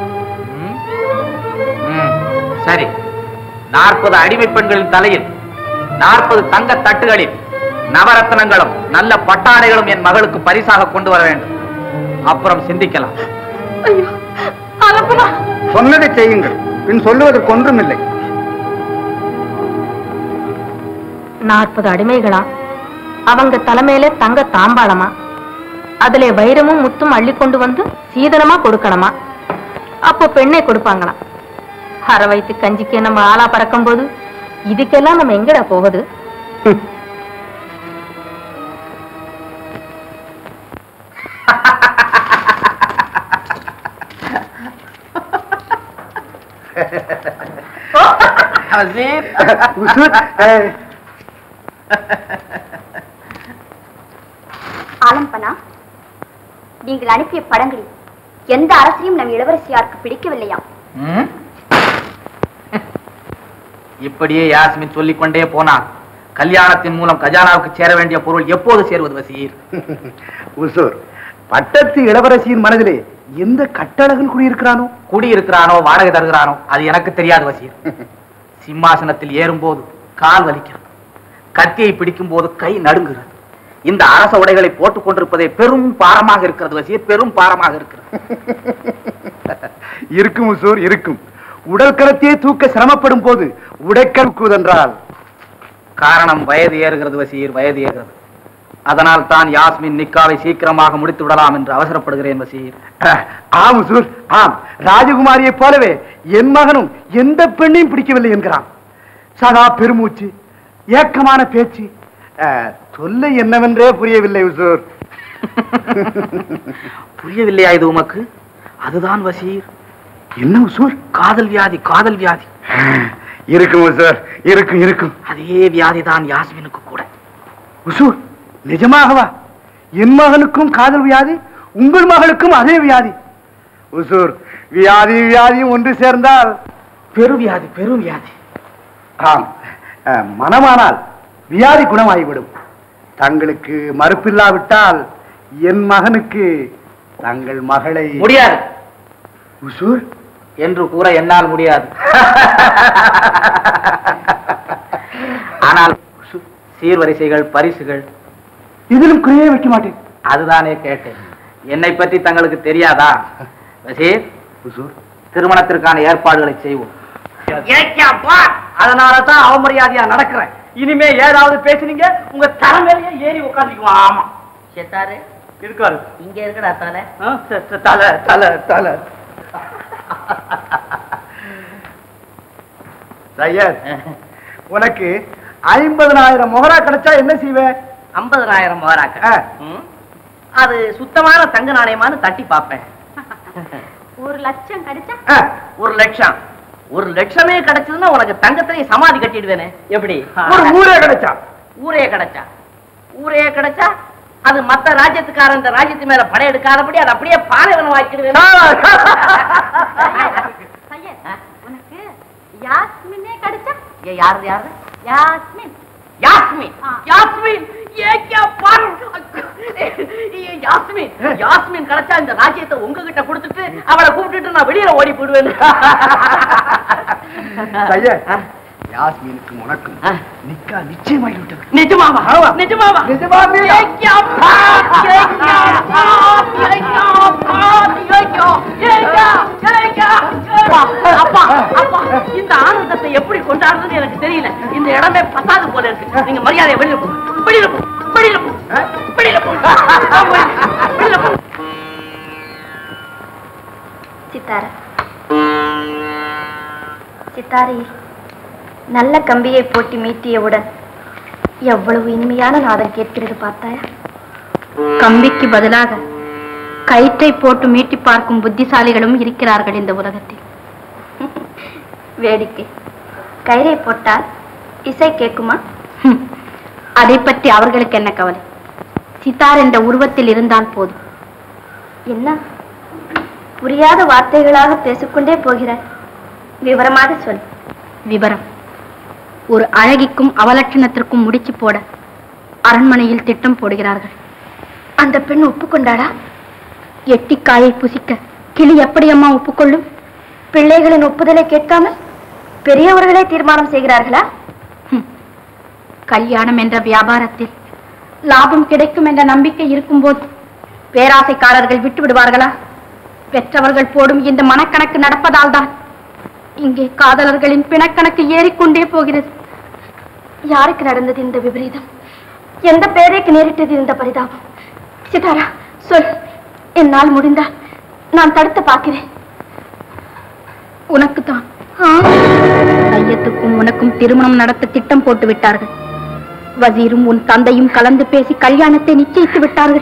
சரி, 40 அடிமை பெண்களின் தலையில் 40 தங்க தட்டுகளில் நவரத்னங்களும் நல்ல பட்டாடைகளும் என் மகளுக்கு பரிசாக கொண்டு வர வேண்டும். அப்புறம் சிந்திக்கலாம். சொன்னதை செய்யுங்கள், பின் சொல்லுவதற்கு ஒன்றும் இல்லை. 40 அடிமைகளா? அவங்க தலைமையில தங்க தாம்பாளமா? அதுல வைரமும் முத்தும் அள்ளி கொண்டு வந்து சீதனமா கொடுக்கணுமா? அப்போ பெண்ணை கொடுப்பாங்களாம். அரை வயிற்று கஞ்சிக்கு நம்ம ஆளா பறக்கும் போது இதுக்கெல்லாம் நம்ம எங்கடா போகுது? ஆலம்பனா, நீங்கள் அனுப்பிய படங்களில் எந்த அரசையும் நம் இளவரசியாருக்கு பிடிக்கவில்லையா? இப்படியே யாஸ்மின் சொல்லிக் கொண்டே போனார். கல்யாணத்தின் மூலம் கஜானாவுக்கு சேர வேண்டிய பொருள் எப்போது சேருவது வசீர்? உசூர், பட்டத்து இளவரசியின் மனதிலே எந்த கட்டழகன் குடியிருக்கிறானோ வாடகை தருகிறானோ அது எனக்கு தெரியாது வசீர். சிம்மாசனத்தில் ஏறும்போது கால் வலிக்கிறது, கத்தியை பிடிக்கும் போது கை நடுங்குகிறது. இந்த அரச உடைகளை போட்டுக் கொண்டிருப்பதே பெரும் பாரமாக இருக்கிறது வசீர், பெரும் பாரமாக இருக்கிறது. இருக்கும் உசூர், இருக்கும். உடல் கலத்தையே தூக்க சிரமப்படும் போது உடைக்கற்குதென்றால் காரணம் வயது ஏறுகிறது வசீர், வயது ஏறுகிறது. அதனால் தான் யாஸ்மின் நிக்காவை சீக்கிரமாக முடித்து விடலாம் என்று அவசரப்படுகிறேன் வசீர். ஆம் உசூர், ஆம். ராஜகுமாரியை போலவே என் மகனும் எந்த பெண்ணையும் பிடிக்கவில்லை என்கிறான். சதா பெருமூச்சு, ஏக்கமான பேச்சு. சொல்ல என்னவென்றே புரியவில்லை உசூர். புரியவில்லையா இது உமக்கு? அதுதான் வசீர். என்ன உசூர்? காதல் வியாதி, காதல் வியாதி. இருக்கும் உசூர், இருக்கும் இருக்கும். அதே வியாதி தான் யாஸ்மினுக்கு கூட. உசூர், நிஜமாகவா? என் மகனுக்கும் காதல் வியாதி, உங்கள் மகளுக்கும் அதே வியாதி. உசூர், வியாதி வியாதியும் ஒன்று சேர்ந்தால் பெருவியாதி, பெருவியாதி. ஆம், மனமானால் வியாதி குணமாகிவிடும். தங்களுக்கு மறுப்பில்லாவிட்டால் என் மகனுக்கு தங்கள் மகளை முடியாது உசூர் என்று கூற என்னால் முடியாது. ஆனால் சீர்வரிசைகள், பரிசுகள் இதிலும் குறையே வைக்க மாட்டேன். அதுதானே கேட்டேன். என்னை பற்றி தங்களுக்கு தெரியாதா வசீர்? உசூர், திருமணத்திற்கான ஏற்பாடுகளை செய்வோம். அதனாலதான் அவமரியாதையா நடக்கிறேன். இனிமே ஏதாவது பேசுனீங்க உங்க தலைமையிலேயே ஏறி உட்காந்துக்குவோம். ஆமா செத்தாரு இருக்காரு. இங்க இருக்கடா தலை. தலை தலை தலை. சையத், உனக்கு 50,000 மொஹரா கிடைச்சா என்ன செய்வேன்? 50,000 மோராக்க. அது சுத்தமான தங்க நாணயமானு தட்டி பார்ப்பேன். 1 லட்சம் கிடைச்சா? 1 லட்சம். 1 லட்சமே கிடைச்சதுன்னா உனக்கு தங்கத்திலே சமாதி கட்டிடுவேனே. எப்படி? ஒரு ஊரே கிடைச்சா? ஊரே கிடைச்சா? ஊரே கிடைச்சா அது மத்த ராஜ்யத்துக்காரன் இந்த ராஜ்யத்து மேல படையெடுக்காதபடி அது அப்படியே பாலைவனம் வாக்கிடுவேன். உனக்கு யாஸ்மினே கிடைச்சா? யாரு யாரு? யாஸ்மின். யாஸ்மின். யாஸ்மின். யாஸ்மின். யாஸ்மின் கிடைச்சா இந்த ராஜ்யத்தை உங்ககிட்ட கொடுத்துட்டு அவளை கூப்பிட்டுட்டு நான் வெளியில ஓடி போடுவேன். யாஸ்மினுக்கு உனக்கும் நிக்கா நிச்சயமாகிவிட்டது. நிஜமாவா? நிஜமாவா? நிஜமாவே? அப்பா, அப்பா, இந்த ஆனந்தத்தை எப்படி கொண்டாடுறது எனக்கு தெரியல. இந்த இடமே பத்தாது போல இருக்கு. நீங்க மரியாதையை வெளியில போ, வெளியில போ, வெளியில போ, வெளியில போ, வெளியில போ. சித்தாரா, சித்தாரி, நல்ல கம்பியை போட்டு மீட்டியவுடன் எவ்வளவு இனிமையான நாதம் கேட்கிறது பார்த்தாயா? கம்பிக்கு பதிலாக கயிற்றை போட்டு மீட்டி பார்க்கும் புத்திசாலிகளும் இருக்கிறார்கள் இந்த உலகத்தில். வேடிக்கை, கயிறை போட்டால் இசை கேட்குமா? அதை பற்றி அவர்களுக்கு என்ன கவலை? சித்தார் என்ற உருவத்தில் இருந்தால் போதும். என்ன புரியாத வார்த்தைகளாக பேசிக்கொண்டே போகிறார்? விவரமாக சொல். விவரம், ஒரு அழகிக்கும் அவலட்சணத்திற்கும் முடிச்சு போட அரண்மனையில் திட்டம் போடுகிறார்கள். அந்த பெண் ஒப்புக்கொண்டாளா? எட்டிக்காயை புசிக்க கிளி எப்படி அம்மா ஒப்புக்கொள்ளும்? பிள்ளைகளின் ஒப்புதலை கேட்காமல் பெரியவர்களே தீர்மானம் செய்கிறார்களா? கல்யாணம் என்ற வியாபாரத்தில் லாபம் கிடைக்கும் என்ற நம்பிக்கை இருக்கும்போது பேராசைக்காரர்கள் விட்டு விடுவார்களா? பெற்றவர்கள் போடும் இந்த மனக்கணக்கு நடப்பதால் தான் இங்கே காதலர்களின் பிணக்கணக்கு ஏறிக்கொண்டே போகிறது. யாருக்கு நடந்தது இந்த விபரீதம்? எந்த பேரைக்கு நேரிட்டது இந்த பரிதாபம்? சிதாரா, சொல். என்னால் முடிந்தால் நான் தடுத்து பார்க்கிறேன். உனக்குத்தான் கையத்துக்கும் உனக்கும் திருமணம் நடத்த திட்டம் போட்டு விட்டார்கள். வசீரும் உன் தந்தையும் கலந்து பேசி கல்யாணத்தை நிச்சயித்து விட்டார்கள்.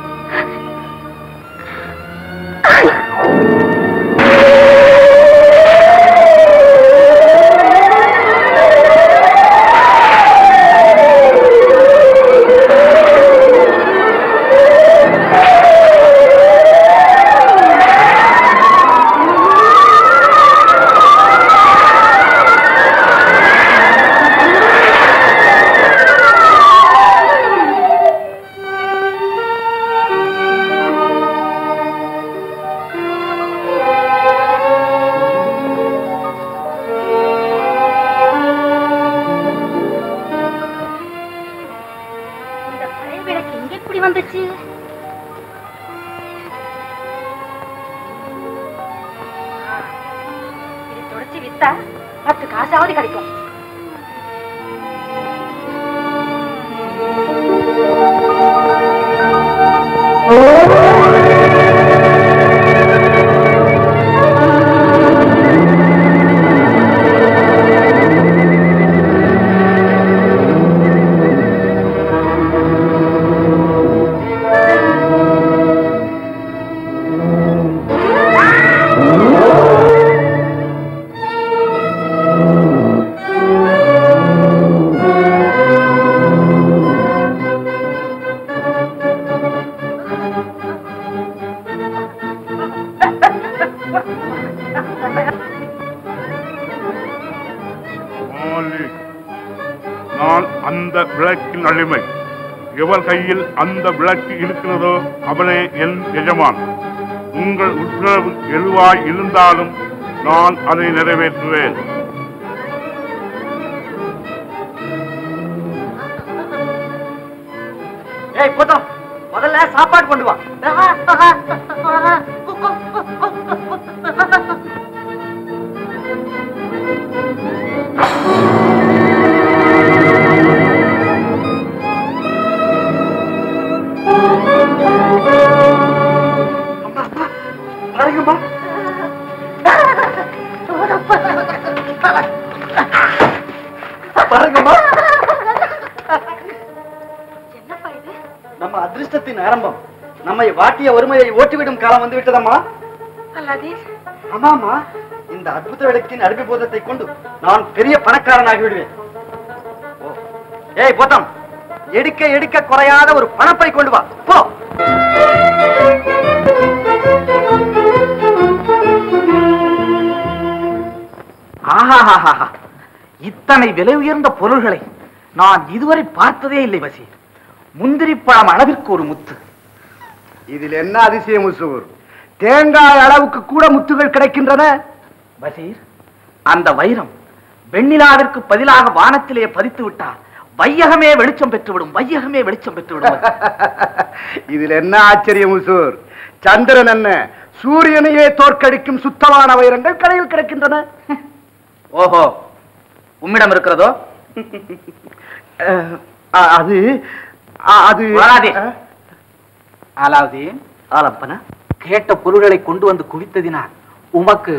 அடிமை எவர் கையில் அந்த விளக்கு இருக்கிறதோ அவனே என் எஜமான். உங்கள் உத்தரவு எதுவாய் இருந்தாலும் நான் அதை நிறைவேற்றுவேன். முதல்ல சாப்பாடு கொண்டு வா. நம்ம அதிர்ஷ்டத்தின் ஆரம்பம். நம்மை வாட்டிய ஒருமையை ஓட்டிவிடும் காலம் வந்து விட்டதம்மா. ஆமாமா, இந்த அற்புத விளக்கின் அருபிபோதத்தை கொண்டு நான் பெரிய பணக்காரனாகி விடுவேன். ஏய் போத்தம், எடுக்க எடுக்க குறையாத ஒரு பணப்பை கொண்டு வா போ. ஆஹா, இத்தனை விலை உயர்ந்த பொருள்களை நான் இதுவரை பார்த்ததே இல்லை வசீர். முந்திரி பழம் அளவிற்கு ஒரு முத்து. இதில் என்ன அதிசயம் உசூர்? தேங்காய் அளவுக்கு கூட முத்துகள் கிடைக்கின்றன. வசீர், அந்த வைரம் வெண்ணிலாவிற்கு பதிலாக வானத்திலே பதித்து விட்டால் வையகமே வெளிச்சம் பெற்றுவிடும். வையகமே வெளிச்சம் பெற்றுவிடும். இதில் என்ன ஆச்சரியம் உசூர்? சந்திரன் என்ன சூரியனையே தோற்கடிக்கும் சுத்தமான வைரங்கள் கடையில் கிடைக்கின்றன. ஓஹோ, உம்மிடம் இருக்கிறதோ? அது அது அலாவுதீன், ஆலப்பன கேட்ட பொருள்களை கொண்டு வந்து குவித்ததினால் உமக்கு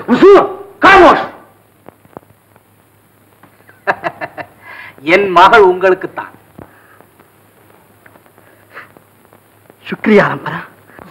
என் மகள் உங்களுக்குத்தான். சுக்ரியா ஆலம்பனா.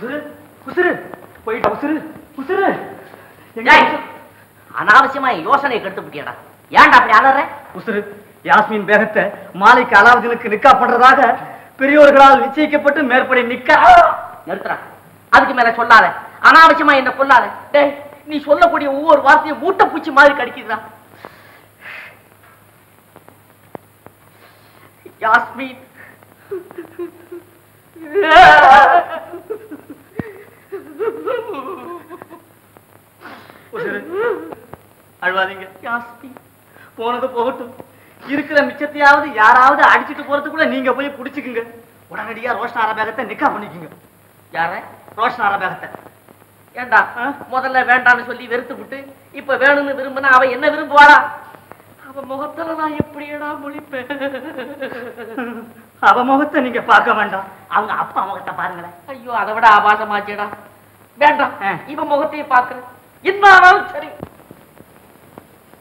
அனாவசியமா யோசனை கெடுத்து விட்டியடா. ஏன்டா அப்படி அலற? உசுரு, யாஸ்மின் பேகத்தை மாலிக் அலாவுதீனுக்கு நிக்கா பண்றதாக பெரியோர்களால் நிச்சயிக்கப்பட்டு மேற்படி நிக்கா. நிறுத்துறா, அதுக்கு மேல சொல்லாத. அனாவசியமா என்ன கொல்லாத. டேய், நீ சொல்லக்கூடிய ஒவ்வொரு வார்த்தையும் மூட்டை பூச்சி மாதிரி கடிக்கிறா. யாஸ்மின், அழுவாதீங்க யாஸ்மின். போனது போகட்டும். இருக்கிற மிச்சத்தையாவது யாராவது அடிச்சுட்டு போறதுக்குள்ள நீங்க போய் புடிச்சுக்குங்க. உடனடியா ரோஷனார பேகத்தை நிக்கா பண்ணிக்குங்க. யார? ரோஷனார பேகத்தை. ஏண்டா முதல்ல வேண்டான்னு சொல்லி வெறுத்து விட்டு இப்ப வேணும்னு விரும்புனா அவ என்ன விரும்புவாளா? அவ முகத்துல நான் எப்படியடா முழிப்பேன்? அவ முகத்தை நீங்க பார்க்க வேண்டாம், அவங்க அப்பா முகத்தை பாருங்களேன். ஐயோ, அதை விட ஆபாசமாச்சேடா. வேண்டாம், இவ முகத்தையே பாக்குறேன். என்ன ஆனாலும் சரி.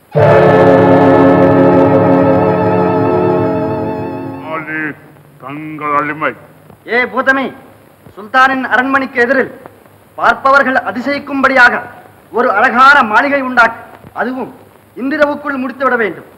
தங்கள் அடிமை. ஏ பூதமி, சுல்தானின் அரண்மனைக்கு எதிரில் பார்ப்பவர்கள் அதிசயிக்கும்படியாக ஒரு அழகான மாளிகை உண்டாக்கு. அதுவும் இன்றிரவுக்குள் முடித்துவிட வேண்டும்.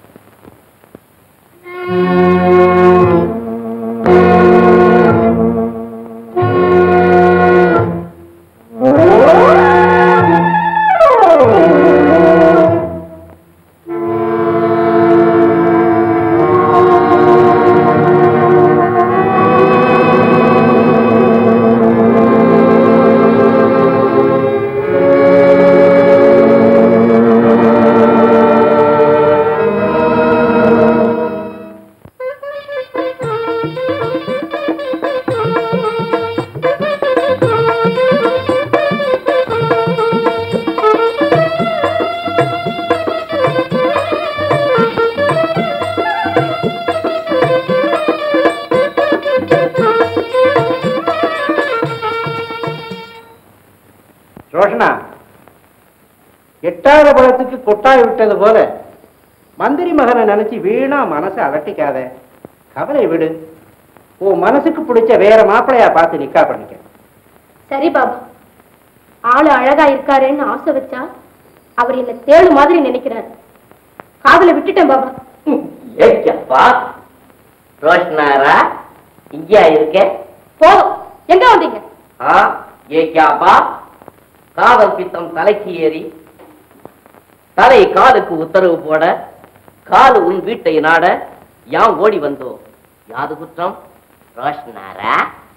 எட்டாத பழத்துக்கு கொட்டாய் விட்டது போல மந்திரி மகனை நினைச்சு வீணா மனசை அலட்டிக்காத. கவலை விடு. உன் மனசுக்கு பிடிச்ச வேற மாப்பிளையா பார்த்து நிக்கா பண்ணிக்க. சரி பாபா, ஆளு அழகா இருக்காருன்னு ஆசை வச்சா அவர் என்ன தேடு மாதிரி நினைக்கிறார். காதல விட்டுட்டேன் பாபா. ஏப்பா ரோஷனாரா இங்கயா இருக்க? போதும், எங்க வந்தீங்க? ஏப்பா காதல் பித்தம் தலைக்கு ஏறி தலை காலுக்கு உத்தரவு போட காலு உன் வீட்டை நாட யாம் ஓடி வந்தோம். யாது குற்றம்? ரோஷனாரா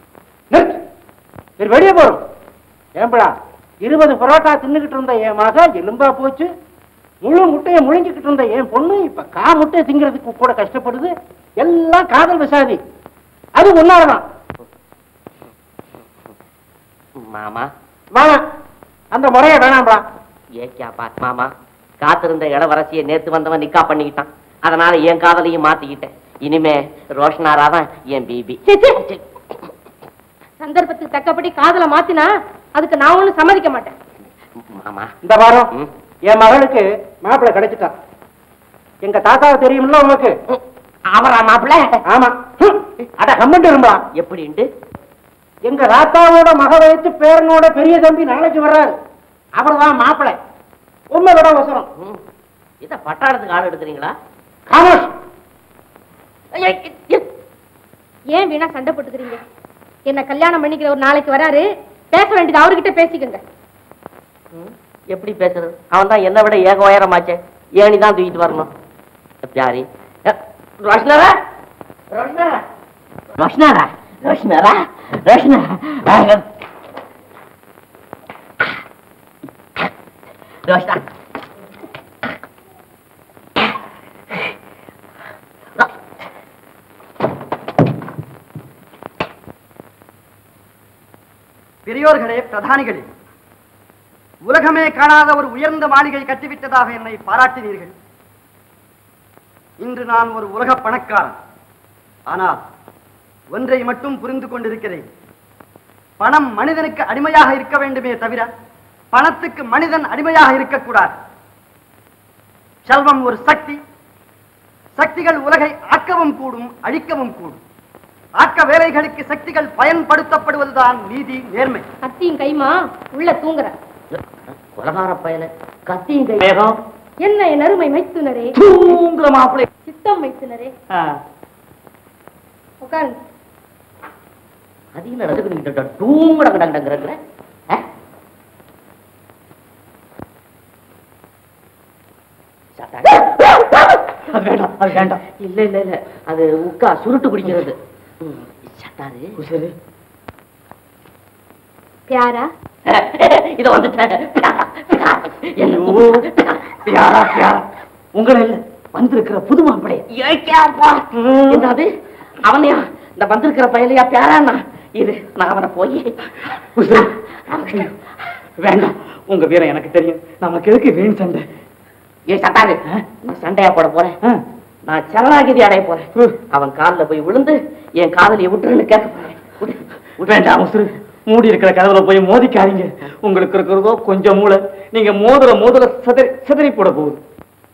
வெளியே போறோம். ஏம்படா 20 பரோட்டா தின்னுகிட்டு இருந்த என் மக எலும்பா போச்சு. முழு முட்டையை முழுங்கிக்கிட்டு இருந்த என் பொண்ணு இப்ப முட்டையை திங்கிறதுக்கு கூட கஷ்டப்படுது. எல்லாம் காதல் விசாதி. அது ஒன்னாலதான். மாமா வேணாம், அந்த முறைய வேணாம்பா. ஏக்கியாப்பா மாமா, காத்திருந்த இளவரசியை நேத்து வந்தவன் நிக்கா பண்ணிக்கிட்டான். அதனால என் காதலையும் மாத்திக்கிட்டேன். இனிமே ரோஷனாராதான் என் பிபி. சந்தர்ப்பத்துக்கு தக்கப்படி காதல மாத்தினா அதுக்கு நான் ஒண்ணு சம்மதிக்க மாட்டேன். மாமா இந்த வாரம் என் மகளுக்கு மாப்பிள்ளை கிடைச்சிட்டான். எங்க தாத்தாவை தெரியும்ல உங்களுக்கு? அவரா மாப்பிள்ள? ஆமா. அட கம்மண்டு இரும்பா. எப்படின்ட்டு? எங்க தாத்தாவோட மக வயசு பேரனோட பெரிய தம்பி நாளைக்கு வர்றாரு. அவர் தான் மாப்பிள்ளை. உண்மையோட அவசரம். இத பட்டாளத்துக்கு ஆள் எடுக்கிறீங்களா? காமோஷ். ஏன் வீணா சண்டை போட்டுக்கிறீங்க? என்ன கல்யாணம் பண்ணிக்கிற ஒரு நாளைக்கு வராரு, பேச வேண்டியது அவர்கிட்ட பேசிக்கங்க. எப்படி பேசுறது? அவன் தான் என்னை விட ஏக உயரமாச்சே. ஏனிதான் தூக்கிட்டு வரணும். யாரி? ரோஷனாரா ரோஷனாரா ரோஷனாரா ரோஷனாரா ரோஷனா ரோஷனா பெரியோர்களே, பிரதானிகளே, உலகமே காணாத ஒரு உயர்ந்த மாளிகை கட்டிவிட்டதாக என்னை பாராட்டினீர்கள். இன்று நான் ஒரு உலக பணக்காரன். ஆனால் ஒன்றை மட்டும் புரிந்து கொண்டிருக்கிறேன். பணம் மனிதனுக்கு அடிமையாக இருக்க வேண்டுமே தவிர பணத்துக்கு மனிதன் அடிமையாக இருக்கக்கூடாது. செல்வம் ஒரு சக்தி. சக்திகள் உலகை ஆக்கவும் கூடும், அழிக்கவும் கூடும். ஆக்க வேலைகளுக்கு சக்திகள் பயன்படுத்தப்படுவதுதான் நீதி, நேர்மை. கத்தியும் கைமா உள்ள தூங்குற கொலகார பயல கத்தியும் கை வேகம். என்ன என் அருமை மைத்துனரே, தூங்குற மாப்பிள்ளை சித்தம் மைத்துனரே, உட்காருங்க. அதிக நடந்துக்கு நீங்க தூங்குடங்கடங்கிற வேண்டாம். இல்ல இல்ல இல்ல, அது உக்கா சுருட்டு குடிக்கிறது. சட்டாரு பியாரா, இத வந்துட்டேன். உங்களை இல்ல வந்திருக்கிற புது மாப்பிள்ளை. என்னது அவனையா? இந்த வந்திருக்கிற பயலையா பியாரான்னா? இது நான் அவனை போய் வேண்டாம். உங்க வீரம் எனக்கு தெரியும். நமக்கு எதுக்கு வீண் சண்டை? ஏன் சட்டாரு, நான் சண்டையா போட போறேன். நான் சரணாகிதி அடைய போறேன். அவன் காலில் போய் விழுந்து என் காதலியை விட்டுருன்னு கேட்க போறேன். வேண்டாம், மூடி இருக்கிற கதவுல போய் மோதிக்காதீங்க. உங்களுக்கு இருக்கிறதோ கொஞ்சம் மூளை. நீங்க மோதுற மோதுல சிதறி போட போகுது.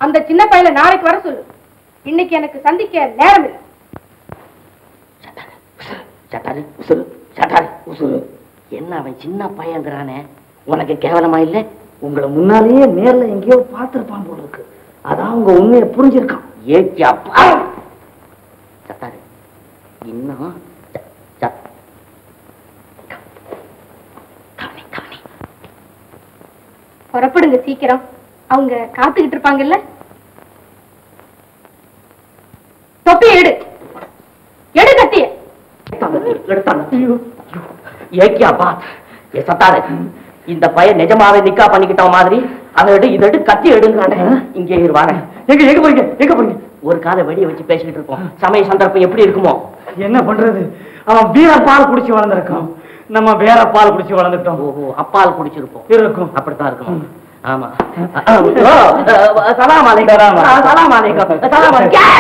அந்த சின்ன பையனை நாளைக்கு வர சொல்லு. இன்னைக்கு எனக்கு சந்திக்க நேரம் இல்லை. என்ன அவன் சின்ன பையங்கிறானே, உனக்கு கேவலமா இல்ல? உங்களை முன்னாலேயே நேர்ல எங்கேயோ பார்த்திருப்பான் போல இருக்கு. அதான் உங்க உண்மையை புரிஞ்சிருக்கான். ஏச்சியாப்பா சத்தாரு இன்னும் புறப்படுங்க சீக்கிரம், அவங்க காத்துக்கிட்டு இருப்பாங்கல்ல. தொப்பி எடு, எடு கட்டிய. ஏக்கியாப்பா சத்தாரு, இந்த பையன் நிஜமாவே நிக்கா பண்ணிக்கிட்ட மாதிரி அதை எடு இதை எடு கத்தி எடுங்கிறானே. இங்கே இருவாங்க. எங்க போறீங்க, எங்க போறீங்க? ஒரு காலை வெடியை வச்சு பேசிக்கிட்டு இருப்போம். சமய சந்தர்ப்பம் எப்படி இருக்குமோ? என்ன பண்றது, அவன் வீர பால் குடிச்சு வளர்ந்துருக்கான், நம்ம வேற பால் குடிச்சு வளர்ந்துட்டோம். ஓஹோ, அப்பால் குடிச்சிருப்போம். இருக்கும், அப்படித்தான் இருக்கும். ஆமா. சலாம் அலைக்கும். சலாம் அலைக்கும். சலாம்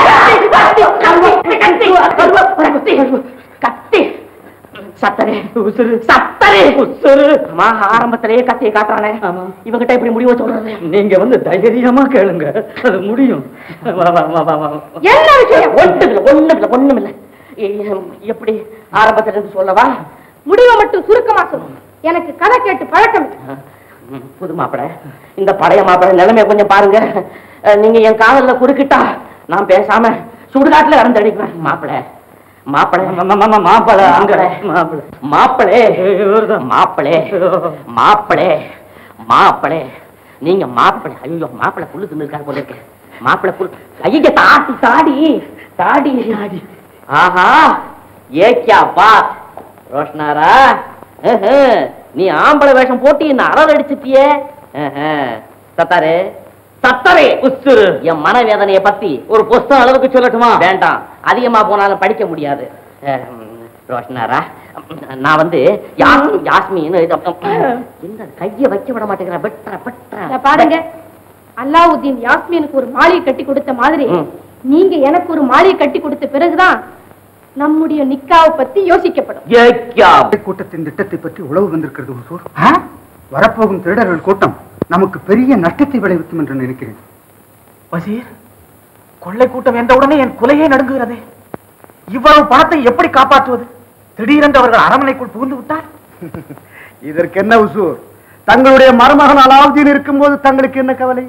அலைக்கும். கத்தி சத்தரே உசுரு, சத்தரே உசுரு. ஆரம்பத்திலேயே கத்தியை காட்டுறானே, இவங்கிட்ட இப்படி முடிவு சொல்றது? நீங்க வந்து தைரியமா கேளுங்க, அது முடியும். என்ன விஷயம்? ஒண்ணுமில்ல. எப்படி ஆரம்பத்துல இருந்து சொல்லவா? முடிவை மட்டும் சுருக்கமா சொல்லணும். எனக்கு கதை கேட்டு பழக்கம். புது மாப்பிள, இந்த பழைய மாப்பிள நிலைமைய கொஞ்சம் பாருங்க. நீங்க என் காதல்ல குறுக்கிட்டா நான் பேசாம சுடுகாட்டுல இறந்து அடிப்பேன். மாப்பிள மாப்பிளே மாப்பிளே மாப்பிளே மாப்பிளே மாப்பிளே மாப்பிளே நீங்க மாப்பிளை. ஐயோ, மாப்பிளை புல்லு தின்னு இருக்காரு போல இருக்கு. மாப்பிளை புல் ஐய தாடி தாடி தாடி தாடி. ஆஹா, ஏக்கியாப்பா ரோஷனாரா, நீ ஆம்பளை வேஷம் போட்டு என்ன அறல் அடிச்சுட்டியே. சத்தாரே சத்தரே உசுரு. என் மனவேதனைய பத்தி ஒரு புஸ்தகம் அளவுக்கு சொல்லட்டுமா? வேண்டாம், அதிகமா போனாலும் படிக்க முடியாது. ரோஷனாரா, நான் வந்து யாஸ்மின் இந்த கைய வைக்க விட மாட்டேங்கிறேன். பெட்ரா பெட்ரா பாருங்க, அல்லாவுதீன் யாஸ்மினுக்கு ஒரு மாளிகை கட்டி கொடுத்த மாதிரி நீங்க எனக்கு ஒரு மாளிகை கட்டி கொடுத்த பிறகுதான் நம்முடைய நிக்காவை பத்தி யோசிக்கப்படும். கூட்டத்தின் திட்டத்தை பற்றி உளவு வந்திருக்கிறது ஹுசூர். வரப்போகும் திருடர்கள் கூட்டம் நமக்கு பெரிய நஷ்டத்தை விளைவிக்கும் என்று நினைக்கிறேன். வசீர், கொள்ளை கூட்டம் என்ற உடனே என் குலையே நடுங்குகிறது. இவ்வளவு பணத்தை எப்படி காப்பாற்றுவது? திடீரென்று அவர்கள் அரண்மனைக்குள் புகுந்து விட்டார். இதற்கு என்ன ஹுசூர், தங்களுடைய மருமகன் அலாவுதீன் இருக்கும் போது தங்களுக்கு என்ன கவலை?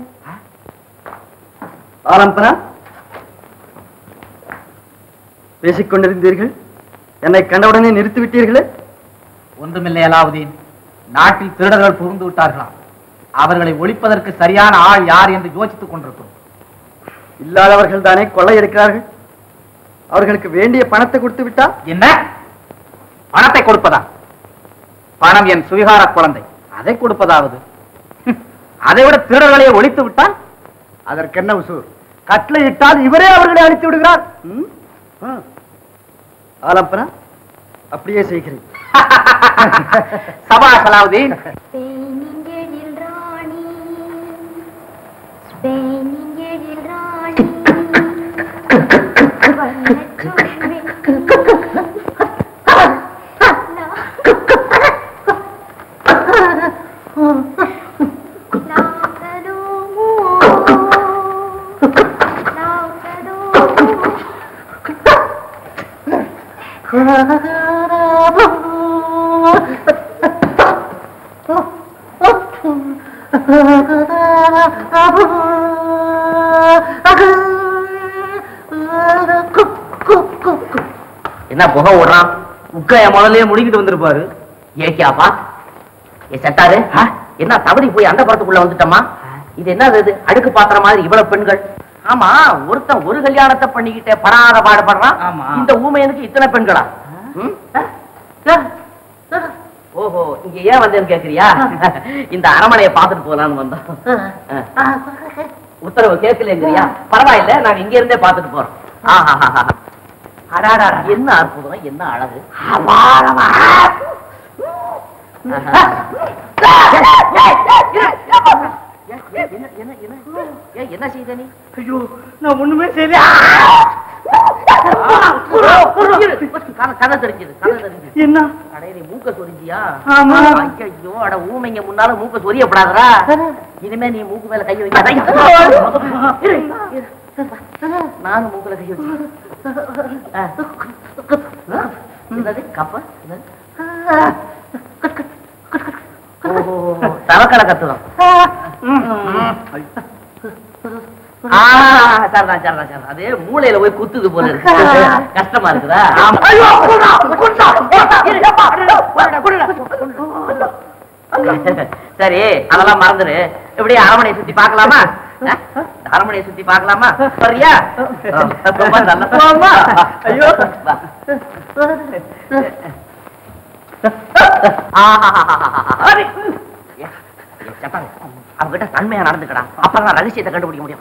ஆரம்பரா, பேசிக் கொண்டிருந்தீர்கள், என்னை கண்டவுடனே நிறுத்திவிட்டீர்களே. ஒன்றுமில்லை அலாவுதீன், நாட்டில் திருடர்கள் புகுந்து விட்டார்களாம். அவர்களை ஒழிப்பதற்கு சரியான ஆள் யார் என்று யோசித்துக் கொண்டிருக்கிறோம். இல்லாதவர்கள் தானே கொள்ளையடிக்கிறார்கள். அவர்களுக்கு வேண்டிய பணத்தை கொடுத்து விட்டா என்ன? பணத்தை கொடுப்பதா? பணம் என் சுவிகார குழந்தை, அதை கொடுப்பதாவது? அதை விட திருடர்களையே ஒழித்து விட்டால் அதற்கு என்ன உசூர்? கட்டளை இட்டால் இவரே அவர்களை அழித்து விடுகிறார். ஆலம்பனா, அப்படியே செய்கிறேன். சபா சலாவுதீன். என்ன புகை ஓடுறான்? உக்கைய முதல்ல முடிக்கிட்டு வந்திருப்பாரு. ஏக்கியாப்பா, ஏ செத்தாரு, என்ன தவறி போய் அந்த படத்துக்குள்ள வந்துட்டோமா? இது என்ன இது அடுக்கு பாத்திர மாதிரி இவ்வளவு பெண்கள்? ஆமா, ஒருத்தன் ஒரு கல்யாணத்தை பண்ணிக்கிட்டே படாத பாடுபடுறான். இந்த ஊமையனுக்கு இத்தனை பெண்களா? ஓஹோ, இங்க ஏன் வந்தேன்னு கேக்குறியா? இந்த அரமனையை பார்த்துட்டு போலான்னு வந்தோம். உத்தரவு கேட்கலங்கிறியா? பரவாயில்ல, நாங்க இங்க இருந்தே பார்த்துட்டு போறோம். என்ன அற்புதம், என்ன அழகு! என்ன செய்த நீ? ஐயோ, நான் ஒண்ணுமே செய்யல. கதை தெரிஞ்சது, கதை தெரிஞ்சது. என்ன கடையில மூக்க சொரிஞ்சியா? ஆமா. ஐயோ, அட ஊமைங்க முன்னால மூக்க சொரியப்படாதரா. இனிமே நீ மூக்கு மேல கை வைக்க. நானும் மூக்குல கை வச்சு. கப்ப தவக்கலை கத்துதான். சரிதான். அது மூளையில போய் குத்துது போல இருக்கு. கஷ்டமா இருக்குதா? சரி, அதெல்லாம் மறந்துரு. எப்படி அரமனையை சுத்தி பாக்கலாமா? அரமனையை சுத்தி பாக்கலாமா? சரியா? ரொம்ப நல்ல. ஐயோ, அவங்கிட்ட தன்மையா நடந்துக்கடா. அப்பதான் ரகசியத்தை கண்டுபிடிக்க முடியும்.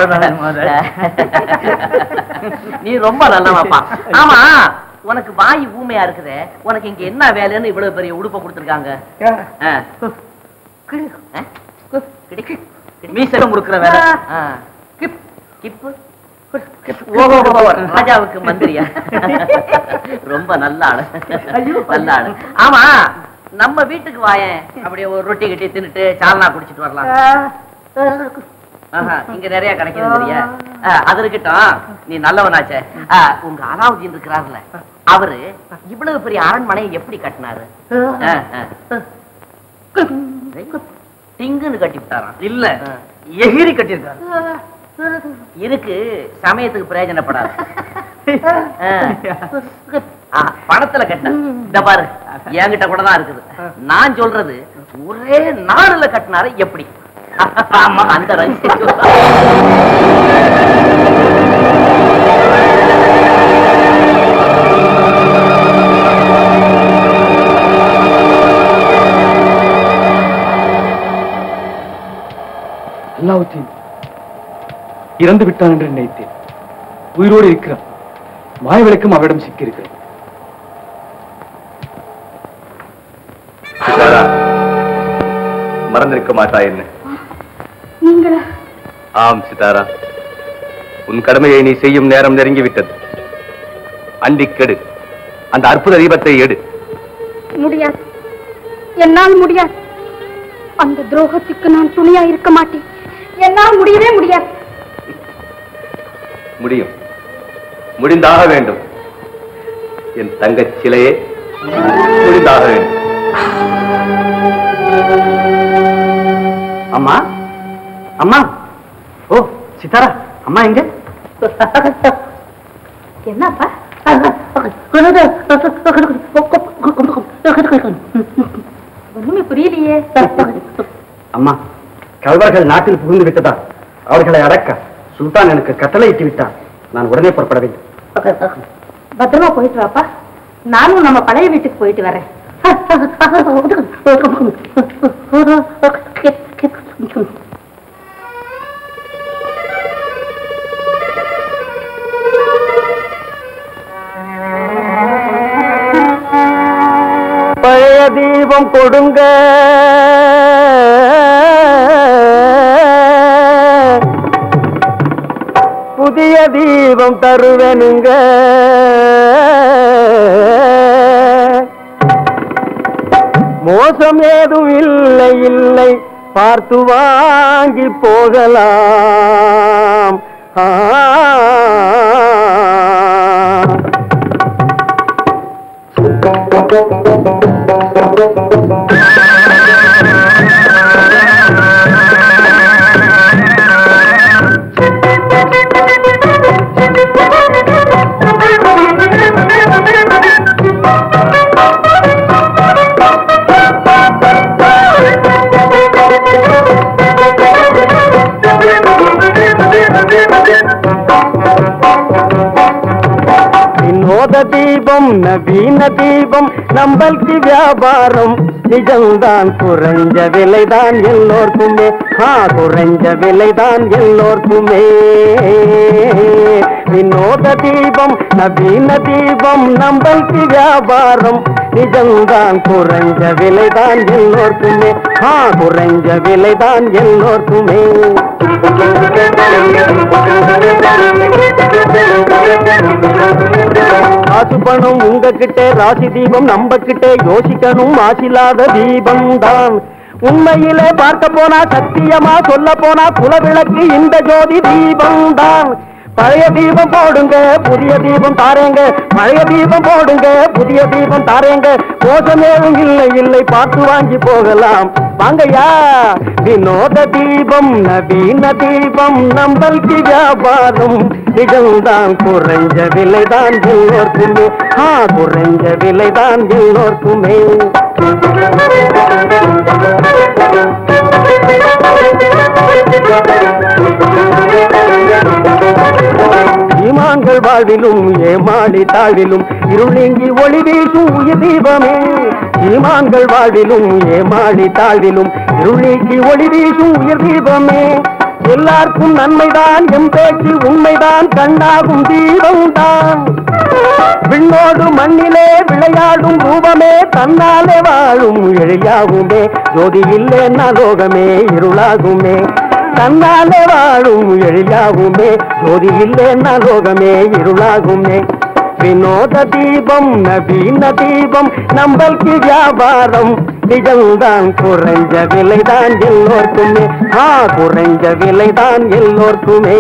நீ ரொம்ப நல்லவாப்பா. ஆமா, உனக்கு வாய் ஊமையா இருக்குதே, உனக்கு இங்க என்ன வேலைன்னு இவ்வளவு பெரிய உடுப்ப கொடுத்துருக்காங்க? மீசம் கொடுக்குற வேலை. ராஜாவுக்கு மந்திரியா? ரொம்ப நல்ல ஆளு, நல்ல ஆளு. ஆமா, நம்ம வீட்டுக்கு வாயேன். அப்படியே ஒரு ரொட்டி கட்டி தின்னுட்டு சால்னா குடிச்சிட்டு வரலாம். இங்க நிறைய கிடைக்கிறது இல்லையா? அது இருக்கட்டும், நீ நல்லவனாச்சே. உங்க அலாவுதீன் இருக்கிறாருல, அவரு இவ்வளவு பெரிய அரண்மனையை எப்படி கட்டினாரு? டிங்குன்னு கட்டி விட்டாராம். இல்ல, எகிரி கட்டிருக்காரு. இருக்கு, சமயத்துக்கு பிரயோஜனப்படாது. பணத்துல கட்ட இந்த பாரு, என்கிட்ட கூட தான் இருக்குது. நான் சொல்றது ஒரே நாடுல கட்டினாரு எப்படி? அந்த ரகசியம். அல்லாவுதீன் இறந்து விட்டான் என்று நினைத்தேன். உயிரோடு இருக்கிறான். மாயவிளக்கும் அவரிடம் சிக்கியிருக்கிறது. மறந்திருக்க மாட்டா என்ன? நீங்களா? ஆம் சிதாரா, உன் கடமையை நீ செய்யும் நேரம் நெருங்கிவிட்டது. அண்டிக்கெடு, அந்த அற்புத தீபத்தை எடு. முடியாது, என்னால் முடியாது. அந்த துரோகத்துக்கு நான் துணையா இருக்க மாட்டேன். என்னால் முடியவே முடியாது. முடியும், முடிந்தாக வேண்டும். என் தங்கச் சிலையே முடிந்தாக வேண்டும். அம்மா, அம்மா. ஓ சித்தாரா, அம்மா எங்க? என்னப்பா? ஒண்ணுமே புரியலையே. அம்மா, கல்வர்கள் நாட்டில் புகுந்து விட்டதா? அவர்களை அடக்க சுல்தான் எனக்கு கட்டளையிட்டு விட்டார். நான் உடனே புறப்பட வேண்டும். பத்திரமா போயிட்டு வாப்பா. நானும் நம்ம பழைய வீட்டுக்கு போயிட்டு வரேன். பழைய தீபம் கொடுங்க, புதிய தீபம் தருவனுங்க. மோசம் ஏதும் இல்லை இல்லை, பார்த்து வாங்கி போகலாம். வினோத தீபம், நவீன தீபம், நம்பல்க்கு வியாபாரம் நிஜம்தான். குறைஞ்ச விலைதான் எல்லோர்க்குமே, குறைஞ்ச விலைதான் எல்லோர்க்குமே. வினோத தீபம், நவீன தீபம், நம்பல்க்கு வியாபாரம் நிஜம்தான். குறைஞ்ச விலைதான் எல்லோர்க்குமே, குறைஞ்ச விலைதான் எல்லோர்க்குமே. காசு பணம் உங்க உங்ககிட்ட ராசி தீபம் நம்ம கிட்ட யோசிக்கணும் மாசில்லாத தீபம் தான். உண்மையிலே பார்க்க போனா சத்தியமா சொல்ல போனா குலவிளக்கு இந்த ஜோதி தீபம் தான். பழைய தீபம் போடுங்க புதிய தீபம் தாரேங்க, பழைய தீபம் போடுங்க புதிய தீபம் தாரேங்க. மோசமேவும் இல்லை இல்லை பார்த்து வாங்கி போகலாம் வாங்கயா. வினோத தீபம் நவீன தீபம் நம்மளுக்கு வியாபாரம் நிஜம்தான். குறைஞ்ச விலைதான் எல்லோர்க்குமே, குறைஞ்ச விலைதான் எல்லோர்க்குமே. ஈமான்கள் வாழ்விலும் ஏமாளி தாழ்விலும் இருள் நீங்கி ஒளி வீசும் உயிர் தீபமே. ஈமான்கள் வாழ்விலும் ஏமாளி தாழ்விலும் இருள் நீங்கி ஒளி வீசும் உயிர் தீபமே. எல்லாருக்கும் நன்மைதான் எம் பேச்சு உண்மைதான் கண்ணாகும் தீபம்தான். விண்ணோடு மண்ணிலே விளையாடும் ரூபமே தன்னாலே வாழும் எழிலாகுமே. ஜோதி இல்லைன்னா லோகமே இருளாகுமே. தன்னாலே வாழும் எழிலாகுமே. ஜோதி இல்லைன்னா லோகமே இருளாகுமே. வினோத தீபம் நவீன தீபம் நம்மளுக்கு வியாபாரம் நிஜம்தான். குறைஞ்ச விலைதான் எல்லோர்க்குமே, குறைஞ்ச விலைதான் எல்லோர்க்குமே.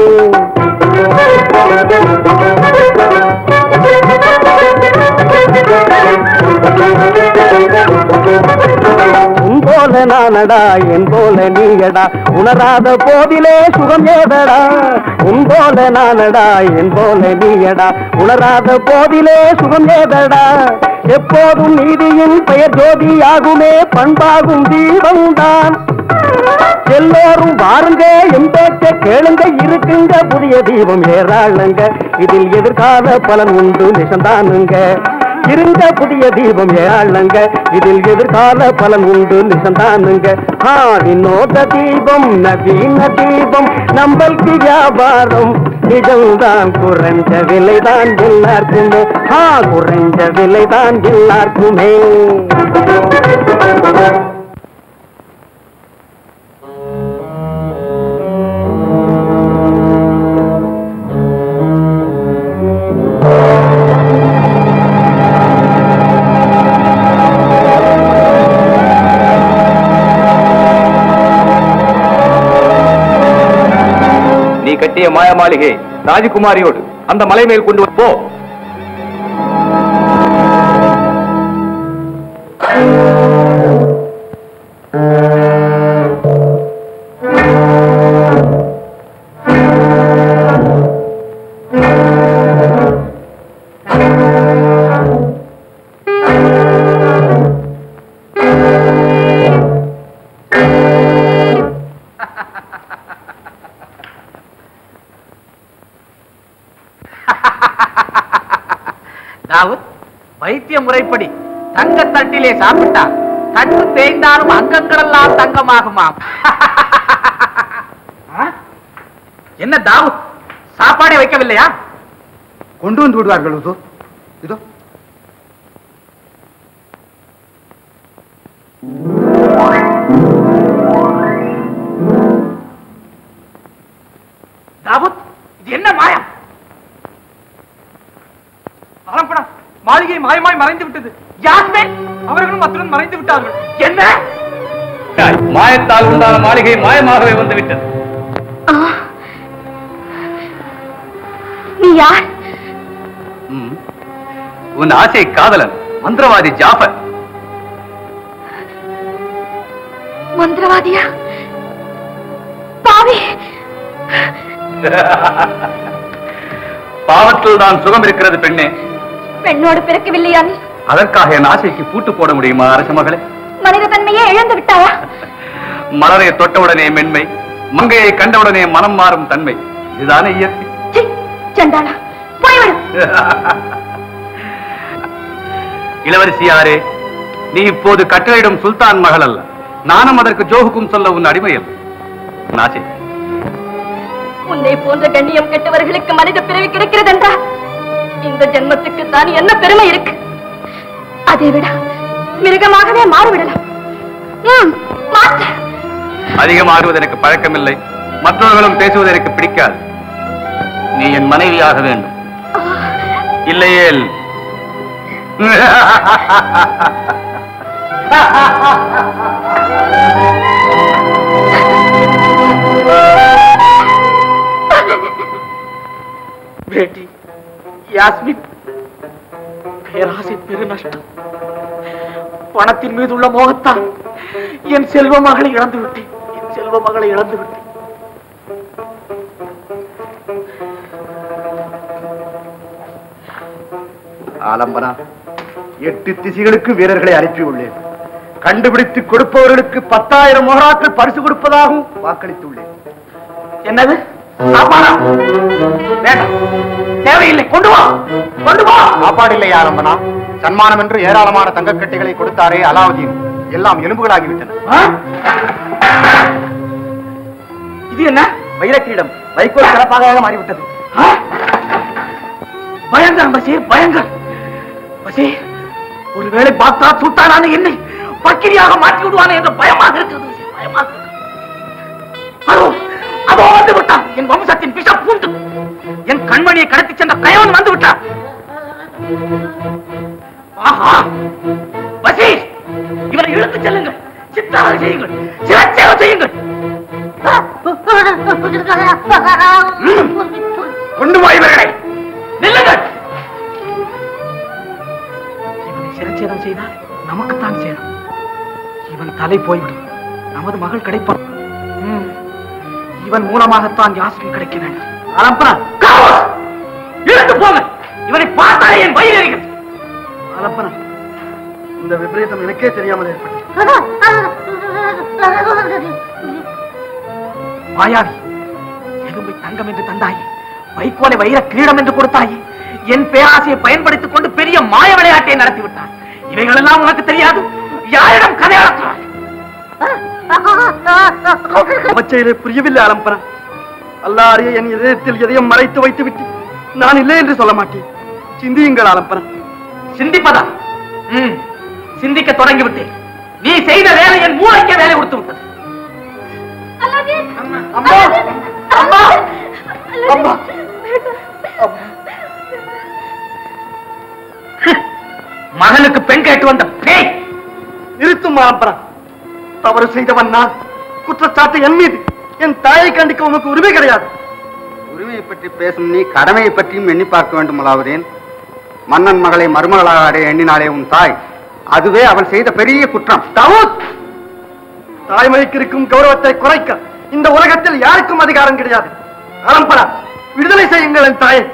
உன் போல நானடா என் போல நீயடா உணராத போதிலே சுகம் ஏதடா. உன் போல நானடா என் போல நீயடா உணராத போதிலே சுகம் ஏதடா. எப்போதும் நீதியின் பெயர் ஜோதியாகுமே பண்பாகும் தீபம்தான். எல்லோரும் வாருங்க என் பேச்ச கேளுங்க இருக்குங்க புதிய தீபம் ஏறாளுங்க. இதில் எதிர்கால பலன் உண்டு நிசந்தானுங்க. இருந்த புதிய தீபம் ஏறாளுங்க. இதில் எதிர்கால பலன் உண்டு நிசந்தானுங்க. வினோத தீபம் நவீன தீபம் நம்மளுக்கு வியாபாரம் நிஜம்தான். குறைஞ்ச விலைதான் எல்லாருக்குமே, குறைஞ்ச விலைதான் எல்லாருக்குமே. கட்டிய மாய மாளிகை ராஜகுமாரியோடு அந்த மலை மேல் கொண்டு போ. வைத்திய முறைப்படி தங்க தட்டிலே சாப்பிட்டா தட்டு தேய்ந்தாலும் அங்கங்களெல்லாம் தங்கமாகுமாம். என்ன தாவூத் சாப்பாடே வைக்கவில்லையா? கொண்டு வந்து விடுவார்கள். இதோ இதோ தாவூத் இது என்ன மாயம்? பரம்பரம் மாளிகை மாயமாய் மறைந்து விட்டது. யாஸ்மின் அவர்களும் அத்துடன் மறைந்து விட்டார்கள். என்ன மாயத்தால் உண்டான மாளிகை மாயமாகவே வந்துவிட்டது. நீ யார்? உன் ஆசை காதலன் மந்திரவாதி ஜாஃபர். மந்திரவாதியா? பாவி! பாவத்தில் தான் சுகம் இருக்கிறது பெண்ணே. பெண்ணோடு பிறக்கவில்லையா நீ? அதற்காக என் ஆசைக்கு பூட்டு போட முடியுமா அரச மகளே? மனித தன்மையே இழந்து விட்டாயா? மலரை தொட்டவுடனே மென்மை, மங்கையை கண்டவுடனே மனம் மாறும் தன்மை, இதுதானே இயற்கை. சண்டாளா, போய்விடு. இளவரசியாரே, நீ இப்போது கட்டளையிடும் சுல்தான் மகள் அல்ல. நானும் அதற்கு ஜோகுக்கும் சொல்ல உன் அடிமை அல்ல. நாசி, உன்னை போன்ற கண்ணியம் கெட்டவர்களுக்கு மனித பிறவி கிடைக்கிறது என்றால் இந்த ஜென்மத்துக்கு தான் என்ன பெருமை இருக்கு? அதை விட மிருகமாகவே மாறிவிடலாம். அதிகமாகுவது எனக்கு பழக்கமில்லை. மற்றவர்களும் பேசுவது எனக்கு பிடிக்காது. நீ என் மனைவியாக வேண்டும். இல்லையேல் பேட்டி யாஸ்மின், பேராசை பெருநஷ்டம். பணத்தின் மீது உள்ள மோகத்தால் என் செல்வ மகளை இழந்து விட்டேன். என் செல்வ மகளை இழந்து விட்டேன். ஆலம்பனா, 8 திசைகளுக்கு வீரர்களை அனுப்பியுள்ளேன். கண்டுபிடித்து கொடுப்பவர்களுக்கு 10,000 மோகராக்கள் பரிசு கொடுப்பதாகவும் வாக்களித்துள்ளேன். என்னது? தேவையில்லை, கொண்டு வா, கொண்டு வா. சாப்பாடு இல்லை ஆலம்பனா. சன்மானம் என்று ஏராளமான தங்கக்கட்டிகளை கொடுத்தாரே அலாவுதீன், எல்லாம் எலும்புகளாகிவிட்டன. இது என்ன? வைரக்கிரீடம் வைக்கோல் சிறப்பாக மாறிவிட்டது. பயங்கரம் பசீர், பயங்கரம் பசீர். ஒருவேளை பார்த்தா சுட்டானான என்னை பக்கிரியாக மாற்றி விடுவானே என்ற பயமாக இருக்கிறது. பயமாக இருக்கிறது. அதோ வந்து விட்டான் என் வம்சத்தின் விஷ பூண்டு. என் கண்மணியை கடத்தி சென்ற கயவன் வந்து விட்டான். ஆஹா பசீர், இவரை இழுத்து செல்லுங்கள், சித்தாரம் செய்யுங்கள், சிரச்சேவை செய்யுங்கள். கொண்டு வா இவர்களை. நில்லுங்கள். இவனை சிரச்சேதம் செய்தால் நமக்குத்தான் சேரும். இவன் தலை போய்விடும், நமது மகள் கிடைப்பான். இவன் மூலமாகத்தான் யாஸ்மின் கிடைக்க வேண்டும். இழுத்து போங்க. இவனை பார்த்தாலே என் வயிறு எரிகிறது. ஆலம்பனா, இந்த விபரீதம் எனக்கே தெரியாமல் ஏற்பட்டது. மாயாவி, எலும்பை தங்கம் என்று தந்தாயே, வைக்கோலை வைர கிரீடம் என்று கொடுத்தாயே, என் பேராசையை பயன்படுத்திக் கொண்டு பெரிய மாய விளையாட்டை நடத்திவிட்டார். இவைகளெல்லாம் உனக்கு தெரியாது. யாரிடம் கதை அளக்கிறார்? அமைச்சையிலே புரியவில்லை ஆலம்பனா. அல்லாஹ் அறிய என் இதயத்தில் எதையும் மறைத்து வைத்து விட்டு நான் இல்லை என்று சொல்ல மாட்டேன். சிந்தியுங்கள் ஆலம்பனா. சிந்திப்பதா? சிந்திக்க தொடங்கிவிட்டேன். நீ செய்த வேலை என் மூளைக்கே வேலை கொடுத்து விட்டது. மகனுக்கு பெண் கேட்டு வந்த பேய். நிறுத்தும் ஆலம்பனா. தவறு செய்தவன் நான். குற்றச்சாட்டு என் மீது. என் தாயை கண்டிக்க உனக்கு உரிமை கிடையாது. உரிமையை பற்றி பேசும் நீ கடமையை பற்றியும் எண்ணி பார்க்க வேண்டும் அலாவுதீன். மன்னன் மகளை மருமகளாக அடைய எண்ணினாலே உன் தாய், அதுவே அவள் செய்த பெரிய குற்றம். தாவூத், தாய்மொழிக்கு இருக்கும் கௌரவத்தை குறைக்க இந்த உலகத்தில் யாருக்கும் அதிகாரம் கிடையாது. ஆலம்பனா, விடுதலை செய்யுங்கள் என் தாயை.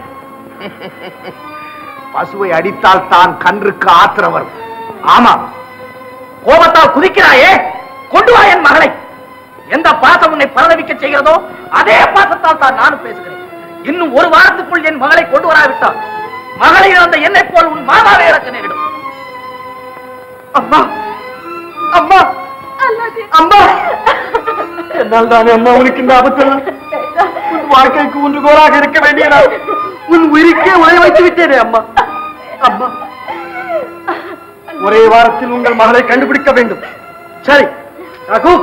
பசுவை அடித்தால் தான் கன்றுக்கு ஆத்திரம் வரும். ஆமா, கோபத்தால் குதிக்கிறாயே, கொண்டு வா என் மகளை. எந்த பாசம் உன்னை பரதவிக்க செய்கிறதோ அதே பாசத்தால் தான் நானும் பேசுகிறேன். இன்னும் ஒரு வாரத்துக்குள் என் மகளை கொண்டு வராவிட்டால் மகளை இழந்த என்னை போல் உன் மாதாவை இறக்க நேரிடும். அம்மா, அம்மா, அம்மா, என்னால் தானே அம்மா உனக்கு இந்த ஆபத்து. உன் வாழ்க்கைக்கு ஊன்றுகோலாக இருக்க வேண்டிய நான் உன் உயிருக்கே உழைய வைத்து விட்டேனே அம்மா. அம்மா, ஒரே வாரத்தில் உங்கள் மகளை கண்டுபிடிக்க வேண்டும். சரி ரகு,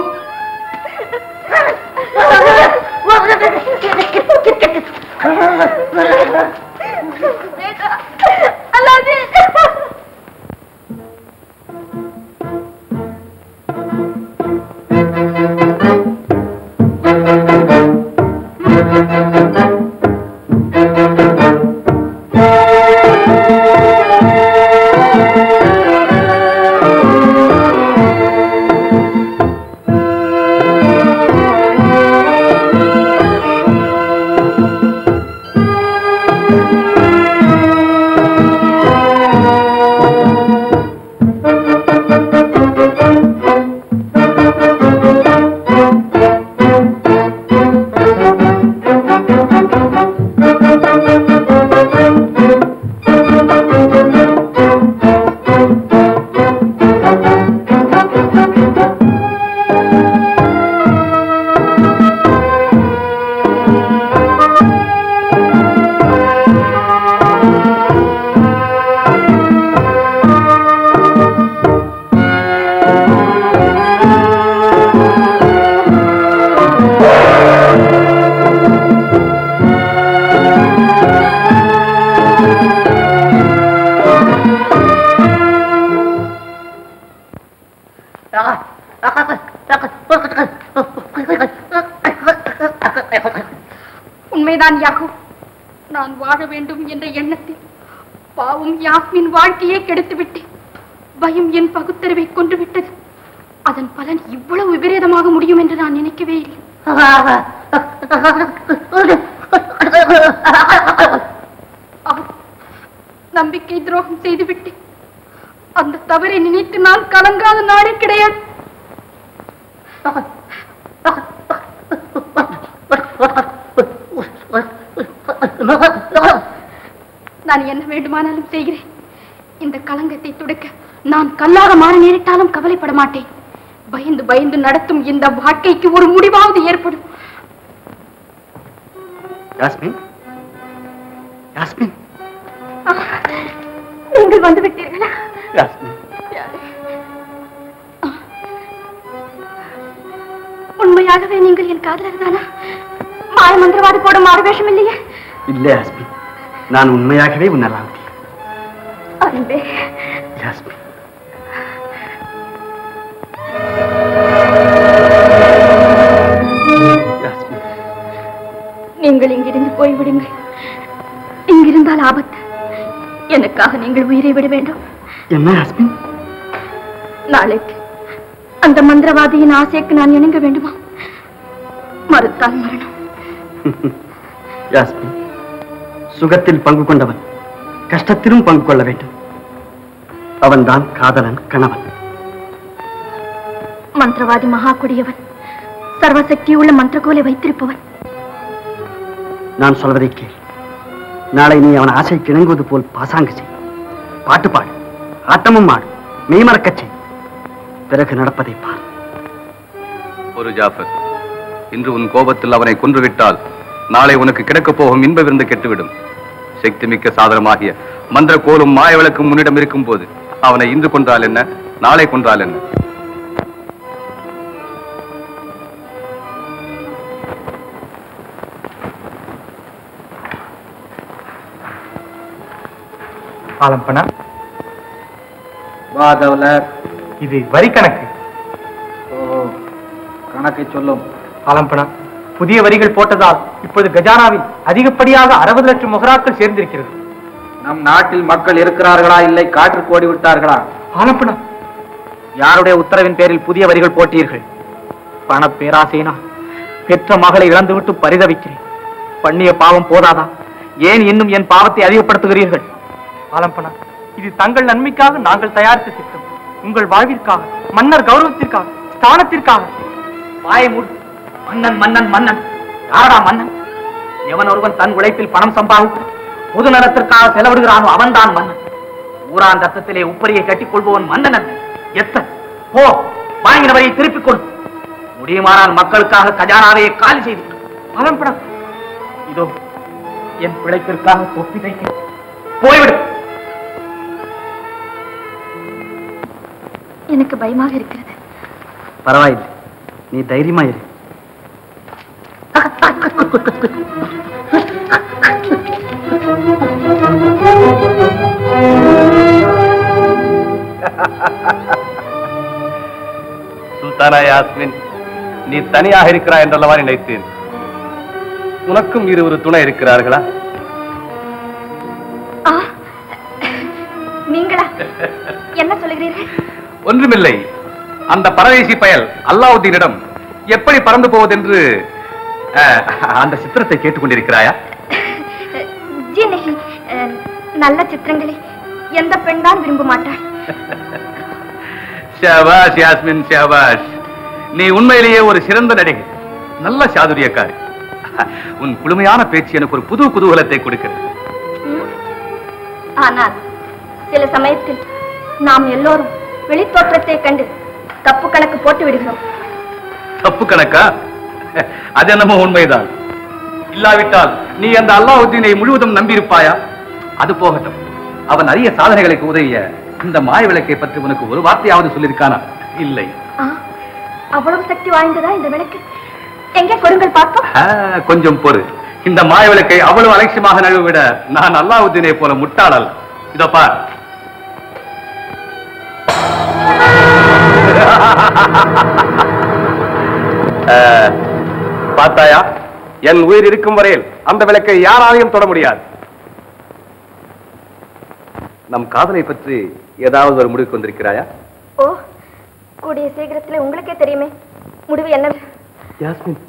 உண்மைதான் யாகு. நான் வாழ வேண்டும் என்ற எண்ணத்தில் பாவம் யாஸ்மின் வாழ்க்கையை கெடுத்துவிட்டேன். பயம் என் பகுத்தறிவை கொண்டு விட்டது. அதன் பலன் இவ்வளவு விபரீதமாக முடியும் என்று நான் நினைக்கவே இல்லை. நம்பிக்கை துரோகம் செய்துவிட்டேன். அந்த தவறை நினைத்து நான் கலங்காத நாடே கிடையாது. நான் என்ன வேண்டுமானாலும் செய்கிறேன். இந்த களங்கத்தை துடைக்க நான் கல்லாக மாற நேரிட்டாலும் கவலைப்பட மாட்டேன். பயந்து பயந்து நடத்தும் இந்த வாழ்க்கைக்கு ஒரு முடிவாவது ஏற்படும். யாஸ்மின், யாஸ்மின், நீங்கள் வந்து விட்டீர்களா? யாஸ்மின், உண்மையாகவே நீங்கள் என் காதலர் தானா? மாய மந்திரவாதி போடும் மாறுவேஷம் இல்லையே? இல்ல யாஸ்மின், நான் உண்மையாகவே உன்னலாம். அன்பே யாஸ்மின், நீங்கள் இங்கிருந்து போய்விடுங்கள். இங்கிருந்தால் ஆபத்து. எனக்காக நீங்கள் உயிரை விட வேண்டும். என்ன யாஸ்மின்? நாளைக்கு அந்த மந்திரவாதியின் ஆசைக்கு நான் இணங்க வேண்டுமா? மறுத்தால் மரணம். யாஸ்மின், சுகத்தில் பங்கு கொண்டவன் கஷ்டத்திலும் பங்கு கொள்ள வேண்டும். அவன்தான் காதலன், கணவன். மந்திரவாதி மகா கொடியவன், சர்வசக்தியுள்ள மந்திரகோலை வைத்திருப்பவன். நான் சொல்வதை கேள். நாளை நீ அவன் ஆசைக்கு இணங்குவது போல் பாசாங்கு செய், பாட்டு பாடு, ஆட்டமும் ஆடு, மெய்மறக்கச் செய். பிறகு நடப்பதை பார். ஒரு ஜாஃபர், இன்று உன் கோபத்தில் அவனை கொன்றுவிட்டால் நாளை உனக்கு கிடைக்கப் போகும் இன்ப விருந்து கெட்டுவிடும். சக்தி மிக்க சாதனமாகிய மந்திர கோலும் மாய விளக்கும் முன்னிடம் இருக்கும் போது அவனை இன்று கொன்றால் என்ன, நாளை கொன்றால் என்ன? ஆலம்பனா, வாதவலர், இது வரி கணக்கு. கணக்கை சொல்லும். ஆலம்பனா, புதிய வரிகள் போட்டதால் இப்போது கஜானாவில் அதிகப்படியாக 60 லட்சம் முகராக்கள் சேர்ந்திருக்கிறது. நம் நாட்டில் மக்கள் இருக்கிறார்களா, இல்லை காற்று கோடி விட்டார்களா? ஆலம்பனா, யாருடைய உத்தரவின் பேரில் புதிய வரிகள் போட்டீர்கள்? பண பேராசைனா பெற்ற மகளை இழந்துவிட்டு பரிதவிக்கிறேன். பண்ணிய பாவம் போதாதா? ஏன் இன்னும் என் பாவத்தை அதிகப்படுத்துகிறீர்கள்? ஆலம்பனா, இது தங்கள் நன்மைக்காக நாங்கள் தயாரித்த திட்டம். உங்கள் வாழ்விற்காக, மன்னர் கௌரவத்திற்காக, ஸ்தானத்திற்காக. வாயை மூடு. மன்னன் மன்னன் மன்னன். யாரடா மன்னன்? எவன் ஒருவன் தன் உழைப்பில் பணம் சம்பாதித்து பொது நலத்திற்காக செலவிடுகிறானோ அவன்தான் மன்னன். ஊரான் ரத்தத்திலே உப்பரியை கட்டிக் கொள்பவன் மன்னன் அல்ல. எத்தன் போ, வாங்கின வரியை திருப்பிக் கொள். முடியுமானால் மக்களுக்காக கஜானாவையை காலி செய்து ஆலம்பனா, இதோ என் பிழைப்பிற்காக தொப்பி தைக்க போய்விடு. எனக்கு பயமாக இருக்கிறது. பரவாயில்லை, நீ தைரியமா இரு. சுல்தானா யாஸ்மின், நீ தனியாக இருக்கிறாய் என்றல்லவா நினைத்தேன். உனக்கும் இருவரு துணை இருக்கிறார்களா? நீங்களா? என்ன சொல்லுகிறீர்கள்? ஒன்றுமில்லை. அந்த பரதேசி பயல் அல்லாவுதீனிடம் எப்படி பறந்து போவதென்று அந்த சித்திரத்தை கேட்டுக்கொண்டிருக்கிறாயா? ஜி நஹி, நல்ல சித்திரங்களை எந்த பெண் தான் விரும்ப மாட்டாள்? ஷாபாஷ் யாஸ்மின், ஷாபாஷ். நீ உண்மையிலேயே ஒரு சிறந்த நடிகை, நல்ல சாதுரியக்காரி. உன் குளுமையான பேச்சு எனக்கு ஒரு புது குதூகலத்தை கொடுக்கிறது. ஆனால் சில சமயத்தில் நாம் எல்லோரும் வெளித்தோற்றத்தை கண்டு தப்பு கணக்கு போட்டு விடுகிறோம். தப்பு கணக்கா? அது என்னமோ உண்மைதான். இல்லாவிட்டால் நீ அந்த அல்லாவுதீனை முழுவதும் நம்பியிருப்பாயா? அது போகட்டும், அவன் அரிய சாதனைகளுக்கு உதவிய இந்த மாய விளக்கை பற்றி உனக்கு ஒரு வார்த்தையாவது சொல்லியிருக்கானா? இல்லை. அவ்வளவு சக்தி வாய்ந்ததா இந்த விளக்கு? எங்கே கொடுங்கள் பார்ப்போம். கொஞ்சம் பொறு. இந்த மாய விளக்கை அவ்வளவு அலட்சியமாக நழுவிட நான் அல்லாவுதீனை போல முட்டாளல். இதோ பார். பார்த்தாயா? என் உயிர் இருக்கும் வரையில் அந்த விளக்கை யாராலையும் தொட முடியாது. நம் காதலை பற்றி ஏதாவது ஒரு முடிவுக்கு வந்திருக்கிறாயா? ஓ, கூடிய சீக்கிரத்தில் உங்களுக்கே தெரியுமே முடிவு என்ன. யாஸ்மின்,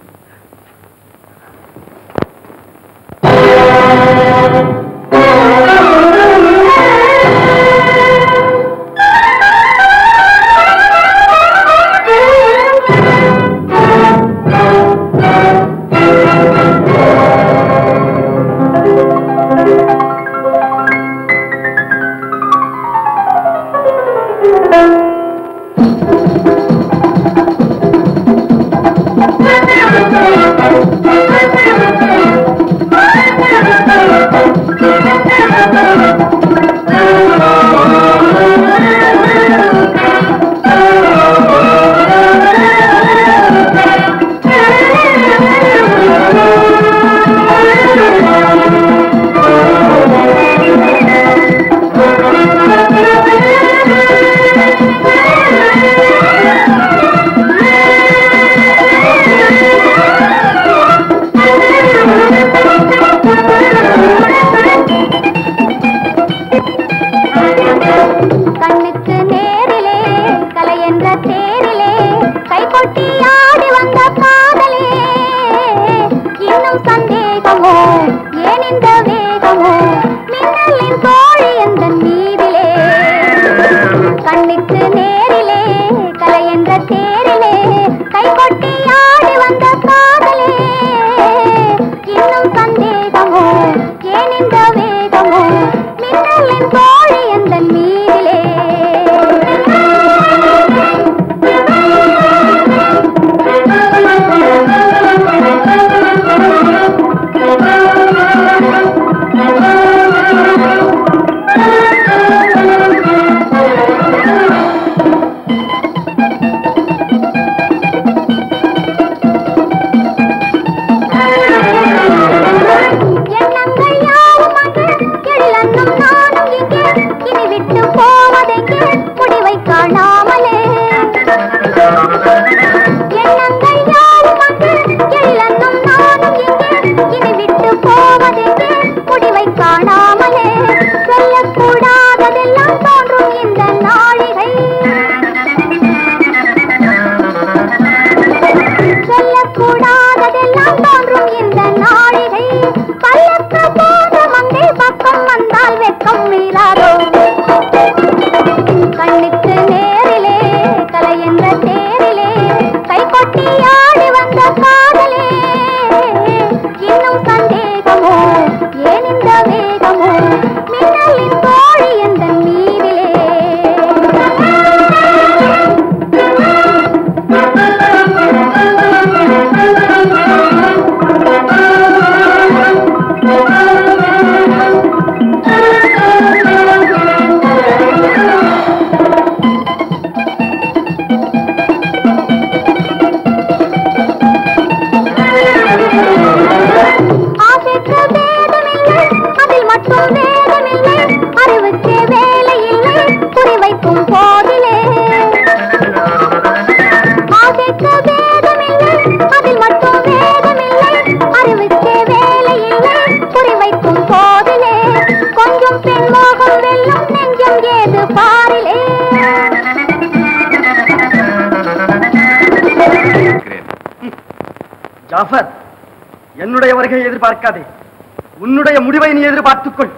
ஜாஃபர், என்னுடைய வருகையை எதிர்பார்க்காதே, உன்னுடைய முடிவை நீ எதிர்பார்த்துக்கொள்.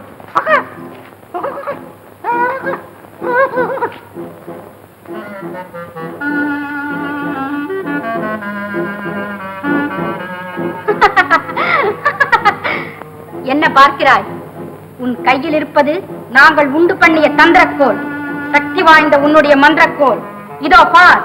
என்ன பார்க்கிறாய்? உன் கையில் இருப்பது நாங்கள் உண்டு பண்ணிய தந்திரக்கோள், சக்தி வாய்ந்த உன்னுடைய மன்றக்கோள். இதோ பார்.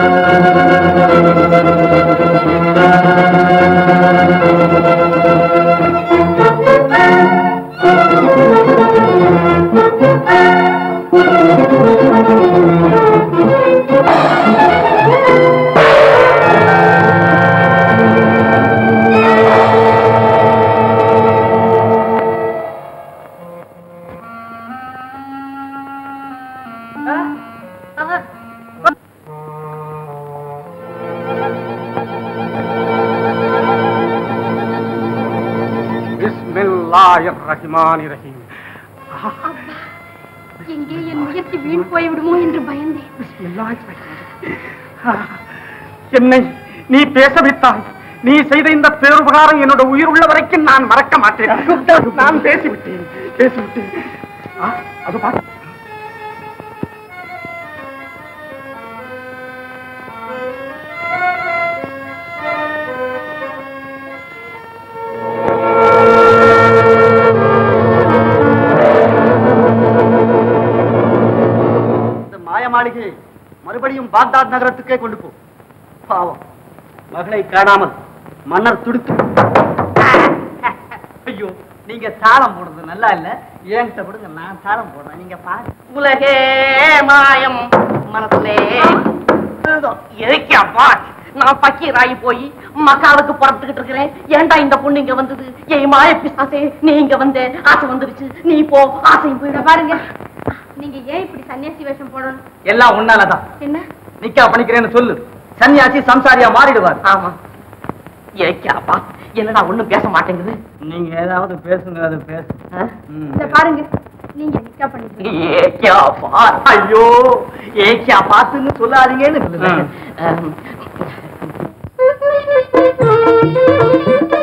பிஸ்மில்லாஹிர்ரஹ்மானிர்ரஹீம். எங்கே என் முயற்சி வீண் போய்விடுமோ என்று பயந்தேன். என்னை நீ பேச வைத்தாய். நீ செய்த இந்த பேருபகாரம் என்னோட உயிர் உள்ள வரைக்கும் நான் மறக்க மாட்டேன். நான் பேசிவிட்டேன். அது பாரு. மாளிகை மறுபடியும் பாக்தாத் நகரத்துக்கே கொண்டு போ. பாவம், மகளை காணாமல் மன்னர் துடித்து. ஐயோ, நீங்க தாளம் போடுறது நல்லா இல்ல. என்கிட்ட கொடுங்க, நான் தாளம் போடுறேன். நீங்க பாரு. உலகே மாயம் மனசுலே எதுக்கப்பா நான் பக்கீராகி போய் மக்காவுக்கு புறப்பட்டுக்கிட்டு இருக்கிறேன். ஏன்டா இந்த பொண்ணு இங்க வந்தது? ஏய் மாய பிசாசே, நீ இங்க வந்த, ஆசை வந்துருச்சு, நீ போ, ஆசையும் போயிட. பாருங்க, நீங்க ஏன் இப்படி சன்னியாசி வேஷம் போடணும்? எல்லாம் உன்னாலதான். என்ன நிக்கா பண்ணிக்கிறேன்னு சொல்லு. சன்னியாசி சம்சாரியா மாறிடுவார். ஆமா. ஏக்காப்பா என்னடா ஒண்ணும் பேச மாட்டேங்குது. நீங்க ஏதாவது பேசுங்க, அது பேசு. இத பாருங்க, நீங்க நிக்கா பண்ணிக்கிறீங்க. ஏக்காப்பா, ஐயோ ஏக்கா பாத்துன்னு சொல்லாதீங்கன்னு.